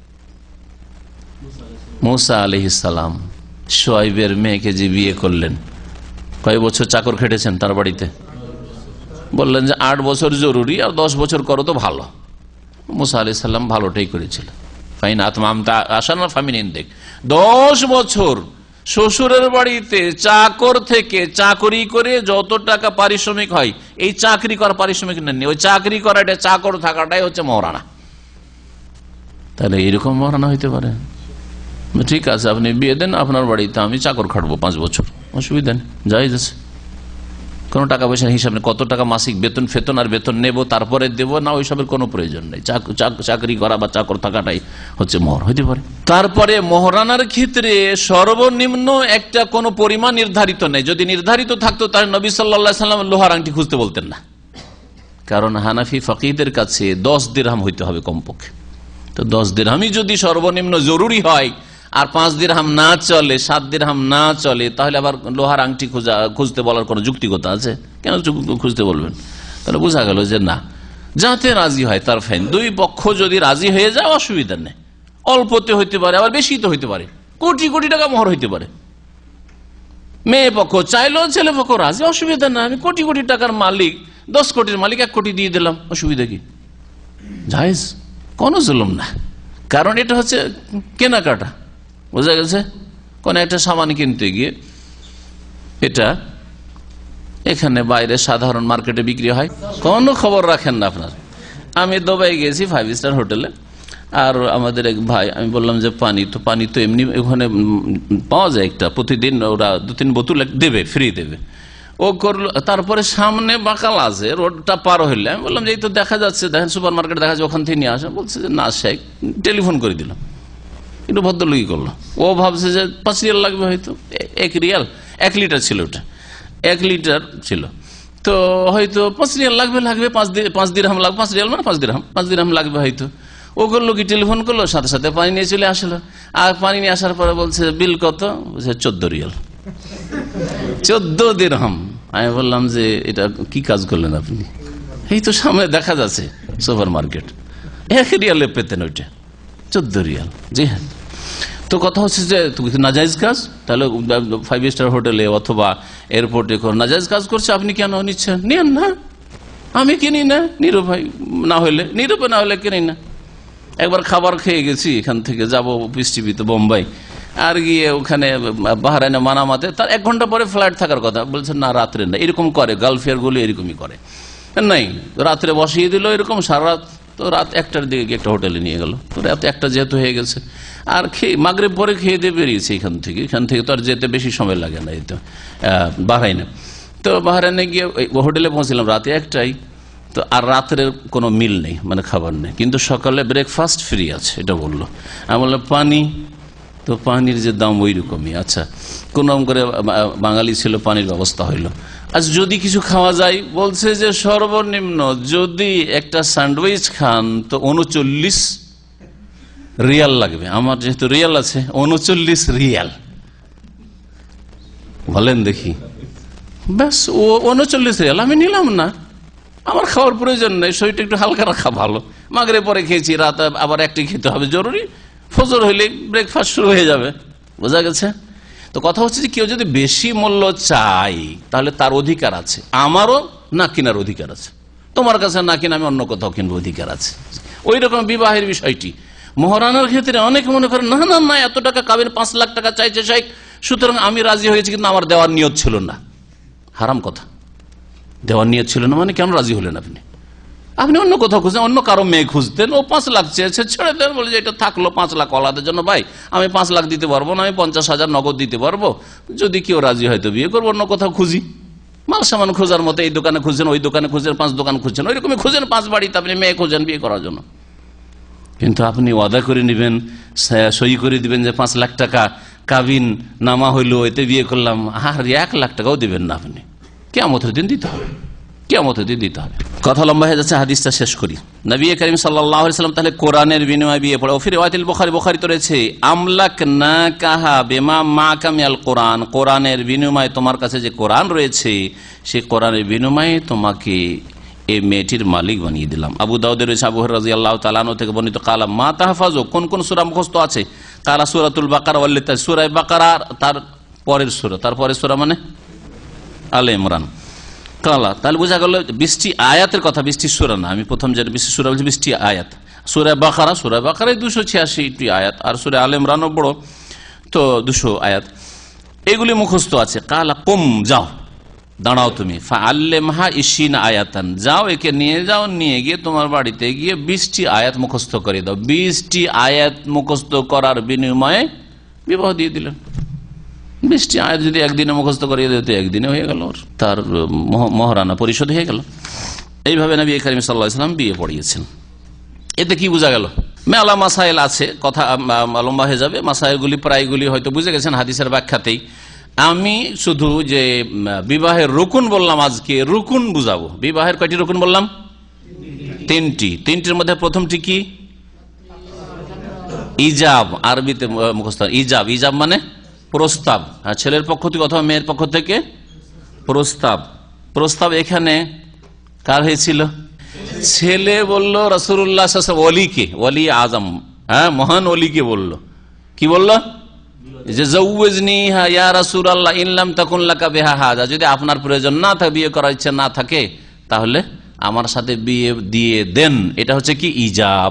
Speaker 4: মুসা আলাইহিস সালাম শুআইবের মেয়েকে যে বিয়ে করলেন, কয় বছর চাকর খেটেছেন তার বাড়িতে? বললেন যে 8 বছর জরুরি, আর 10 বছর করো তো ভালো। মুসা আলাইহিস সালাম ভালোটাই করেছিল। ফাইন আতমামতা আশানা ফামিনিন, দেখ 10 বছর শ্বশুরের বাড়িতে চাকর থেকে চাকরি করে যত টাকা পারিশ্রমিক হয়, এই চাকরি করার পারিশ্রমিক নেননি, ওই চাকরি করাটা, চাকর থাকাটাই হচ্ছে মহারানা। তাহলে এরকম মহারানা হইতে পারে? ঠিক আছে, আপনি বিয়ে দেন, আপনার বাড়িতে আমি চাকর খাটবো 5 বছর, অসুবিধা নেই, জায়েজ আছে। কোনো টাকা পয়সার হিসাব নেই, কত টাকা মাসিক বেতন ফেতন আর বেতন নেব তারপরে দেব না, ওইসবের কোনো প্রয়োজন নেই। চাকরি করা বা চাকর থাকাটাই হচ্ছে মোহর, হইতে পারে। তারপরে মোহরানার ক্ষেত্রে সর্বনিম্ন একটা কোনো পরিমাণ নির্ধারিত নেই। যদি নির্ধারিত থাকতো তাহলে নবী সাল্লাল্লাহু আলাইহি ওয়াসাল্লাম লোহার আংটি খুঁজতে বলতেন না, কারণ হানাফি ফাকিহদের কাছে 10 দিরহাম হইতে হবে কমপক্ষে। তো 10 দিরহামই যদি সর্বনিম্ন জরুরি হয়, আর 5 দিরহাম না চলে, 7 দিরহাম না চলে, তাহলে আবার লোহার আংটি খুঁজতে বলার কোনো যুক্তিকতা আছে? কেন খুঁজতে বলবেন? তাহলে বোঝা গেল যে না, যাতে রাজি হয় তার ফাইন। দুই পক্ষ যদি রাজি হয়ে যায় অসুবিধা নেই, অল্পতে হইতে পারে, আবার বেশি তো হইতে পারে, কোটি কোটি টাকা মোহর হইতে পারে। মেয়ে পক্ষ চাইলো, ছেলে পক্ষ রাজি, অসুবিধা না। আমি কোটি কোটি টাকার মালিক, 10 কোটির মালিক 1 কোটি দিয়ে দিলাম, অসুবিধা কি? জায়েজ, কোনো জুলুম না। কারণ এটা হচ্ছে কেনাকাটা, বোঝা গেছে? কোন একটা সামান কিনতে গিয়ে, এটা এখানে বাইরে সাধারণ মার্কেটে বিক্রি হয়, কোনো খবর রাখেন না আপনার। আমি দুবাই গেছি 5 স্টার হোটেলে, আর আমাদের এক ভাই, আমি বললাম যে পানি তো এমনি ওখানে পাওয়া যায় একটা, প্রতিদিন ওরা 2-3 বোতল দেবে, ফ্রি দেবে। ও করলো, তারপরে সামনে বাকাল আছে, রোডটা পার হইলে আমি বললাম যে এই তো দেখা যাচ্ছে, দেখেন সুপার মার্কেট দেখা যাচ্ছে, ওখান থেকে নিয়ে আসে। বলছে যে না শেখ, টেলিফোন করে দিলাম। একটু ভদ্রলোকই করলো, ও ভাবছে যে 5 রিয়াল লাগবে, হয়তো 1 রিয়াল, 1 লিটার ছিল ওটা, 1 লিটার ছিল, তো হয়তো 5 রিয়াল লাগবে, 5 দিরহাম লাগবে, 5 রিয়াল মানে 5 দিরহাম লাগবে হয়তো। ও করলো কি, টেলিফোন করলো, সাথে সাথে পানি নিয়ে চলে আসলো। আর পানি নিয়ে আসার পরে বলছে বিল কত? বলছে 14 রিয়াল, 14 দিরহাম। আমি বললাম যে এটা কি কাজ করলেন আপনি? এই তো সামনে দেখা যাচ্ছে সুপার মার্কেট, 1 রিয়ালে পেতেন ওইটা, 14 রিয়াল। জি হ্যাঁ, তো কথা হচ্ছে যে তুমি নাজায়েজ কাজ, তাহলে 5 স্টার হোটেলে অথবা এয়ারপোর্টে নাজায়েজ কাজ করছে, আপনি কেন নিচ্ছেন? নিয়েন না, আমি কিনি না, নিরুপায় না হলে কিনি না। একবার খাবার খেয়ে গেছি, এখান থেকে যাবো পিস টিভিতে বোম্বাই, আর গিয়ে ওখানে বাহরাইনে মানামাতে, তার 1 ঘন্টা পরে ফ্লাইট থাকার কথা, বলছে না রাত্রে না। এরকম করে গালফ এয়ারগুলো, এরকমই করে, নাই রাত্রে বসিয়ে দিল এরকম সারা রাত। তো রাত 1টার দিকে গিয়ে একটা হোটেলে নিয়ে গেল, তো রাত 1টা যেহেতু হয়ে গেছে, আর মাগরিব পরে খেয়ে দিয়ে বেরিয়েছে এখান থেকে তো আর যেতে বেশি সময় লাগে না, এই তো বাহরাইনে। তো বাহরাইনে গিয়ে হোটেলে পৌঁছলাম রাতে 1টায়, তো আর রাত্রের কোনো মিল নেই, মানে খাবার নেই, কিন্তু সকালে ব্রেকফাস্ট ফ্রি আছে, এটা বললো। আমি বললাম পানি, তো পানির যে দাম ওই রকমই। আচ্ছা, কোন রকম করে বাঙালি ছিল, পানির ব্যবস্থা হইলো। আজ যদি কিছু খাওয়া যায়, বলছে যে সর্বনিম্ন যদি একটা স্যান্ডউইচ খান তো 39 রিয়াল লাগবে। আমার যেহেতু রিয়াল আছে, 39 রিয়াল, বলেন দেখি, ব্যাস ও 39 রিয়াল। আমি নিলাম না, আমার খাওয়ার প্রয়োজন নেই, শরীরটা একটু হালকা রাখা ভালো। মাগরিব পরে খেয়েছি, রাত আবার 1টি খেতে হবে জরুরি, ফজর হইলে ব্রেকফাস্ট শুরু হয়ে যাবে, বোঝা গেছে? তো কথা হচ্ছে যে কেউ যদি বেশি মূল্য চাই, তাহলে তার অধিকার আছে, আমারও না কেনার অধিকার আছে, তোমার কাছে না কিনে আমি অন্য কোথাও কিনবো, অধিকার আছে। ওই রকম বিবাহের বিষয়টি, মহারানার ক্ষেত্রে অনেকে মনে করেন না না না, এত টাকা কাবিন 5 লাখ টাকা চাইছে শেখ, সুতরাং আমি রাজি হয়েছি, কিন্তু আমার দেওয়ার নিয়ত ছিল না। হারাম কথা, দেওয়ার নিয়ত ছিল না মানে কেন রাজি হলেন আপনি? আপনি অন্য কোথাও খুঁজছেন, অন্য কারো মেয়ে খুঁজতেন, ও 5 লাখ চেয়েছে, ছেড়ে দেন, বলে যে এটা থাকলো 5 লাখ ওলাদের জন্য, ভাই আমি 5 লাখ দিতে পারবো না, আমি 50,000 নগদ দিতে পারবো, যদি কেউ রাজি হয়তো বিয়ে করবো, অন্য কোথাও খুঁজি। মাল সামান খোঁজার মতো এই দোকানে খুঁজছেন, ওই দোকানে খুঁজছেন, 5 দোকান খুঁজছেন, ওই রকমই খুঁজেন 5 বাড়িতে আপনি মেয়ে খুঁজেন বিয়ে করার জন্য। কিন্তু আপনি ওয়াদা করে নেবেন, সই করে দিবেন যে 5 লাখ টাকা কাবিন নামা হইলো, এতে বিয়ে করলাম, আর 1 লাখ টাকাও দিবেন না আপনি, কিয়ামতের দিন দিতে হবে, কিয়ামতের দিন দিতে হবে। কথা লম্বা হয়ে যাচ্ছে, হাদিসটা শেষ করি। নবী করিম সাল্লাল্লাহু আলাইহি ওয়াসাল্লাম তাহলে কোরআনের বিনিময়ে বিয়ে পড়ে। ফির ওয়াতিল বুখারী তো রয়েছে, আমলাক না কাহা বিমা মা কামিয়াল কোরআন, কোরআনের বিনিময়ে তোমার কাছে যে কোরআন রয়েছে, সেই কোরআনের বিনিময়ে তোমাকে এই মেয়েটির মালিক বানিয়ে দিলাম। আবু দাউদের রয়েছে, আবু হুরায়রা রাদিয়াল্লাহু তাআলা আনহু থেকে বর্ণিত, কালা মা তাহফাজু, কোন কোন সূরা মুখস্থ আছে? কালা সূরাতুল বাকারা ওয়াল্লাতি, সূরা বাকারা তার পরের সূরা, তারপরের সূরা মানে আলে ইমরান। কালা, তাহলে বোঝা গেল 20টি আয়াতের কথা, 20টি সূরা না। আমি প্রথম যেটা 20 সূরা বলছি, 20টি আয়াত। সূরা বাকারায় 286টি আয়াত, আর সূরা আলে ইমরানও বড়, তো 200 আয়াত, এগুলি মুখস্থ আছে। কালা কুম, যাও দাঁড়াও তুমি, ফাআল্লিমহা 20 আয়াতান, যাও একে নিয়ে যাও, নিয়ে গিয়ে তোমার বাড়িতে গিয়ে 20টি আয়াত মুখস্থ করে দাও। 20টি আয়াত মুখস্থ করার বিনিময়ে বিবাহ দিয়ে দিলেন। 20টি আয়াত যদি একদিনে মুখস্থ করিয়ে দিত, একদিনে হয়ে গেল, তার মহারানা পরিশোধ হয়ে গেল। এইভাবে নবী করিম সাল্লাল্লাহু আলাইহি ওয়াসাল্লাম বিয়ে পড়িয়েছেন। এতে কি বোঝা গেল? মেলা মাসাইল আছে, কথা লম্বা হয়ে যাবে। মাসাইলগুলি প্রায়গুলি হয়তো বুঝে গেছেন হাদিসের ব্যাখ্যাতেই। আমি শুধু যে বিবাহের রুকুন বললাম, আজকে রুকুন বুঝাবো। বিবাহের কয়টি রুকুন বললাম? 3টি। 3টির মধ্যে প্রথমটি কি? ইজাব আরবিতে মুখস্থ। ইজাব, ইজাব মানে প্রস্তাব, ছেলের পক্ষ থেকে অথবা মেয়ের পক্ষ থেকে প্রস্তাব। প্রস্তাব এখানে কার হয়েছিল? ছেলে বলল রাসূলুল্লাহ সাল্লাল্লাহু আলাইহি ওয়াসাল্লাম ওলিকে, ওলি আজম, মহান ওলিকে বলল, কি বলল? যে জাওয়াজনি ইয়া রাসূলুল্লাহ ইন লাম তাকুন লাকা বিহা হাজা, যদি আপনার প্রয়োজন না থাকে, বিয়ে করার ইচ্ছা না থাকে, তাহলে আমার সাথে বিয়ে দিয়ে দেন। এটা হচ্ছে কি? ইজাব।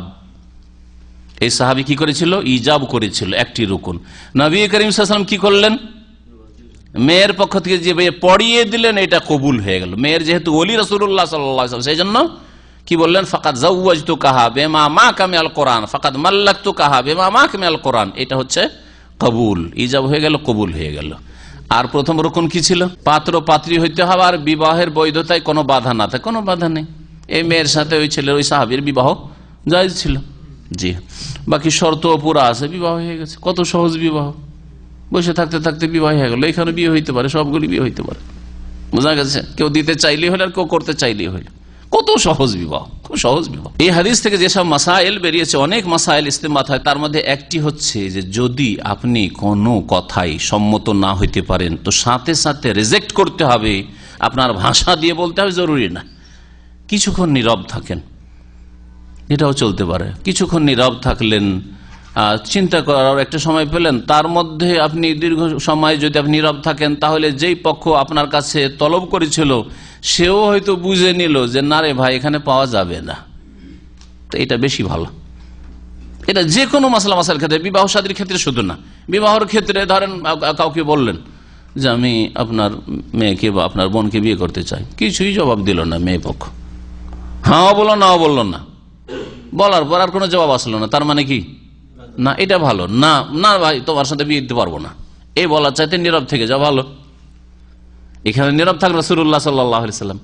Speaker 4: এই সাহাবী কি করেছিল? ইজাব করেছিল, একটি রুকুন। নবী করিম সাল্লাল্লাহু আলাইহি ওয়াসাল্লাম কি করলেন? মেয়ের পক্ষ থেকে যে বিয়ে পড়িয়ে দিলেন, এটা কবুল হয়ে গেল। মেয়ের যেহেতু ওলি রাসূলুল্লাহ সাল্লাল্লাহু আলাইহি ওয়াসাল্লাম, সেই জন্য কি বললেন? ফাকাদ জাওয়াজতুকাহা বিমা মাকা মিনাল কোরআন ফাকাদ মাল্লাকতুকাহা বিমা মাকা মিনাল কোরআন। এটা হচ্ছে কবুল, ইজাব হয়ে গেল, কবুল হয়ে গেল। আর প্রথম রকম কি ছিল? পাত্র পাত্রী হইতে হবে, আর বিবাহের বৈধতায় কোনো বাধা না থাকে। কোনো বাধা নেই, এই মেয়ের সাথে ওই ছেলের, ওই সাহাবীর বিবাহ জায়েজ ছিল। জি, বাকি শর্ত পুরা আছে, বিবাহ হয়ে গেছে। কত সহজ বিবাহ, বসে থাকতে থাকতে বিবাহ হয়ে গেল। এখানে বিয়ে হইতে পারে, সবগুলি বিয়ে হইতে পারে, বোঝা গেছে? কেউ দিতে চাইলেই হইল, আর কেউ করতে চাইলেই হইল। কত সহজ বিবাহ, খুব সহজ বিবাহ। এই হাদিস থেকে যেসব মাসাইল বেরিয়েছে, অনেক মাসাইল ইস্তেমাত হয়। তার মধ্যে একটি হচ্ছে যে যদি আপনি কোনো কথাই সম্মত না হইতে পারেন, তো সাথে সাথে রিজেক্ট করতে হবে, আপনার ভাষা দিয়ে বলতে হবে, জরুরি না। কিছুক্ষণ নীরব থাকেন, এটাও চলতে পারে। কিছুক্ষণ নীরব থাকলেন, চিন্তা করার একটা সময় পেলেন, তার মধ্যে আপনি দীর্ঘ সময় যদি আপনি নীরব থাকেন, তাহলে যেই পক্ষ আপনার কাছে তলব করেছিল সেও হয়তো বুঝে নিল যে না রে ভাই, এখানে পাওয়া যাবে না। তো এটা বেশি ভালো। এটা যে কোনো মাসলা মাসাইল ক্ষেত্রে, বিবাহ শাদীর ক্ষেত্রে শুধু না, বিবাহের ক্ষেত্রে ধরেন কাউকে বললেন যে আমি আপনার মেয়েকে বা আপনার বোনকে বিয়ে করতে চাই, কিছুই জবাব দিল না মেয়ে পক্ষ, হ্যাঁ বললো নাও বললো না, বলার পর আর কোনো জবাব আসলো না, তার মানে কি? না, এটা ভালো না, না ভাই তোমার সাথে বিয়ে দিতে পারবো না, এই বলার চাইতে নীরব থেকে যাওয়া ভালো। এখানে নীরব থাক রাসূলুল্লাহ সাল্লাল্লাহু আলাইহি ওয়াসাল্লাম।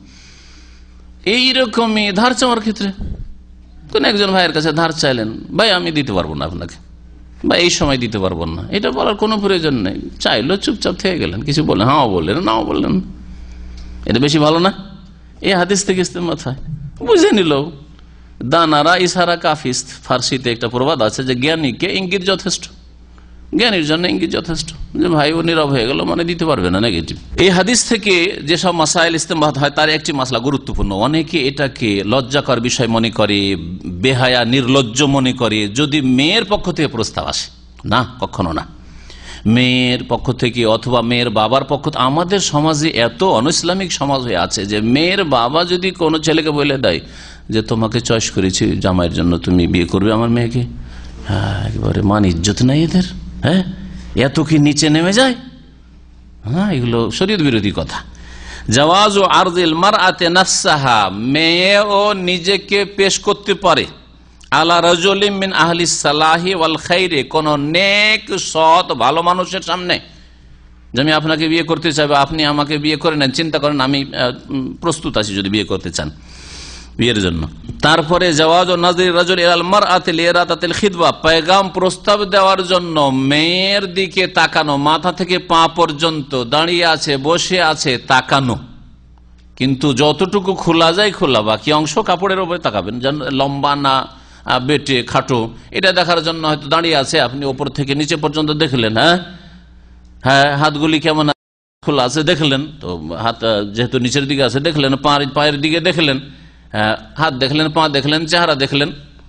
Speaker 4: এইরকমই ধার চাওয়ার ক্ষেত্রে, কোন একজন ভাইয়ের কাছে ধার চাইলেন, ভাই আমি দিতে পারবো না আপনাকে, বা এই সময় দিতে পারবো না, এটা বলার কোনো প্রয়োজন নেই। চাইলো, চুপচাপ থেকে গেলেন, কিছু বললেন, হ্যাঁ বললেন, নাও বললেন, এটা বেশি ভালো না? এই হাদিস থেকে ইস্তেমাত হয়, বুঝে নিল। দানারা ইশারা কাফিস, ফার্সিতে একটা প্রবাদ আছে যে জ্ঞানীকে ইঙ্গিত যথেষ্ট, জ্ঞানীর জন্য ইঙ্গিত যথেষ্ট। যে ভাই ও নীরব হয়ে গেল মানে দিতে পারবে না, নেগেটিভ। এই হাদিস থেকে যেসব মাসাইল ইস্তেমাত হয়, তার একটি মাসলা গুরুত্বপূর্ণ। অনেকে এটাকে লজ্জাকর বিষয় মনে করে, বেহায়া নির্লজ্জ মনে করে যদি মেয়ের পক্ষ থেকে প্রস্তাব আসে। না, কখনো না। মেয়ের পক্ষ থেকে অথবা মেয়ের বাবার পক্ষ, আমাদের সমাজে এত অনইসলামিক সমাজ হয়ে আছে যে মেয়ের বাবা যদি কোনো ছেলেকে বলে দেয় যে তোমাকে চয়েস করেছি জামাইয়ের জন্য, তুমি বিয়ে করবে আমার মেয়েকে, হ্যাঁ একেবারে মান ইজ্জত নাই এদের, হ্যাঁ এত কি নিচে নেমে যায়? হ্যাঁ, এগুলো শরীয়ত বিরোধী কথা। জাওয়াজু আরদিল মারআতি নাফসাহা, মেয়ে ও নিজেকে পেশ করতে পারে আলা রাজুলিন মিন আহলি সালাহি ওয়াল খাইরে, কোন নেক সৎ ভালো মানুষের সামনে, যে আমি আপনাকে বিয়ে করতে চাই বা আপনি আমাকে বিয়ে করে নেন, চিন্তা করেন আমি প্রস্তুত আছি যদি বিয়ে করতে চান বিয়ের জন্য। তারপরে জাওয়াজু নাযরি রাজুল ইলাল মারআতি লিরাতাতিল খিতবা, পেগাম প্রস্তাব দেওয়ার জন্য মেয়ের দিকে তাকানো, মাথা থেকে পা পর্যন্ত দাঁড়িয়ে আছে, বসে আছে, তাকানো, কিন্তু যতটুকু খোলা যায় খোলা, বাকি অংশ কাপড়ের উপরে তাকাবেন, যেন লম্বা না বেটে খাটো, এটা দেখার জন্য হয়তো দাঁড়িয়ে আছে, আপনি ওপর থেকে নিচে পর্যন্ত দেখলেন, হ্যাঁ হ্যাঁ হাতগুলি কেমন খোলা আছে দেখলেন, তো হাত যেহেতু নিচের দিকে আছে দেখলেন, পায়ের দিকে দেখলেন, হাত দেখলেন, পা দেখলেন, চেহারা দেখলেন,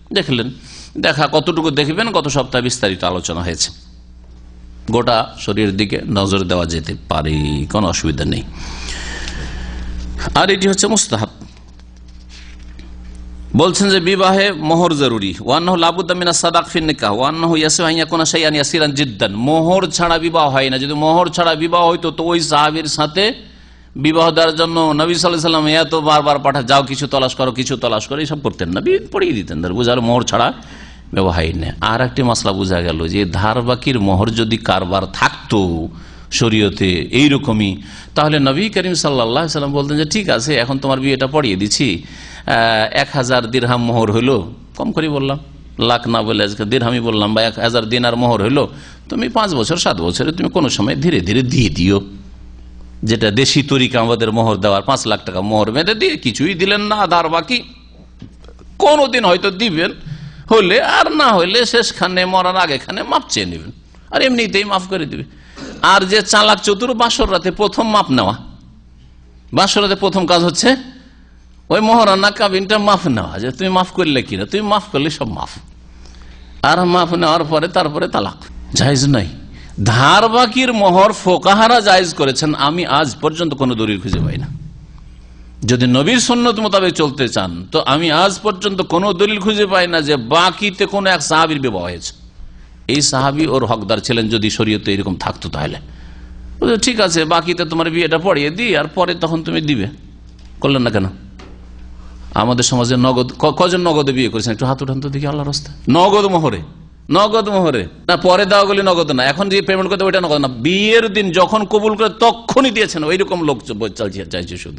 Speaker 4: দেখা কতটুকু দেখবেন গত সপ্তাহে বিস্তারিত আলোচনা হয়েছে। গোটা শরীরের দিকে নজর দেওয়া যেতে পারে, কোনো অসুবিধা নেই। আর এটি হচ্ছে মুস্তাহাব। বলছেন যে বিবাহে মোহর জরুরি। ওয়ান্নাহু লাবুদ্দা মিনাস সাদাক ফিন নিকাহ ওয়ান্নাহু ইয়াসিহু আন ইয়াকুনা শাইআন ইয়াসিরান জিদ্দান, মোহর ছাড়া বিবাহ হয় না। যদি মোহর ছাড়া বিবাহ হইতো তো ওই সাহাবীর সাথে বিবাহ দেওয়ার জন্য নবী সাল্লাল্লাহু আলাইহি ওয়াসাল্লাম এত বারবার পাঠা, যাও কিছু তলাশ করো, কিছু তলাশ করো, এইসব করতেন না, পড়িয়ে দিতেন। বুঝার মোহর ছাড়া বিবাহ হয় না। আর একটি মাসলা বোঝা গেল যে ধার বাকির মোহর যদি কারবার থাকতো শরীয়তে এইরকমই, তাহলে নবী করিম সাল্লাল্লাহু আলাইহি ওয়াসাল্লাম বলতেন যে ঠিক আছে এখন তোমার বিয়েটা পড়িয়ে দিচ্ছি, 1000 দিরহাম মোহর হইলো, কম করে বললাম, লাখ না বলে আজকে দিরহামই বললাম, বা 1000 দিনার মোহর হইলো, তুমি 5 বছর 7 বছরে তুমি কোনো সময় ধীরে ধীরে দিয়ে দিও, যেটা দেশি তরিকা আমাদের মোহর দেওয়ার। 5 লাখ টাকা মোহর বেঁধে দিয়ে কিছুই দিলেন না, ধার বাকি কোনদিন হয়তো দিবেন, হলে আর না হলে শেষখানে মরার আগেখানে মাপ চেয়ে নেবেন, আর এমনিতেই মাফ করে দিবে। আর যে চালাক চতুর, বাসর রাতে প্রথম মাপ নেওয়া, বাসর রাতে প্রথম কাজ হচ্ছে ওই মহারানা কাবিনটা মাফ নেওয়া, যে তুমি মাফ করলে কিনা, তুমি মাফ করলে সব মাফ, আর মাফ নেওয়ার পরে তারপরে তালাক জায়েজ নাই। ধার বাকির মোহর ফোকাহারা জায়েজ করেছেন, আমি আজ পর্যন্ত কোনো দলিল খুঁজে পাই না। যদি নবীর সুন্নত মোতাবেক চলতে চান তো আমি আজ পর্যন্ত কোনো দলিল খুঁজে পাই না যে বাকিতে কোনো এক সাহাবীর বিবাহ হয়েছে, এই সাহাবী ওর হকদার ছিলেন, যদি শরীয়তে এরকম থাকতো তাহলে ঠিক আছে, বাকিতে তোমার বিয়েটা পড়িয়ে দিই আর পরে তখন তুমি দিবে, করলেন না কেন? আমাদের সমাজে নগদ, কজন নগদে বিয়ে করেছেন একটু হাত উঠান তো দেখি আল্লাহর রাস্তায়। নগদ মোহরে, নগদ মোহরে না, পরে দেওয়া গুলি নগদ না, এখন যে পেমেন্ট করতে ওইটা নগদ না, বিয়ের দিন যখন কবুল করে তখনই দিয়েছেন, ওইরকম লোক চাইছে শুধু।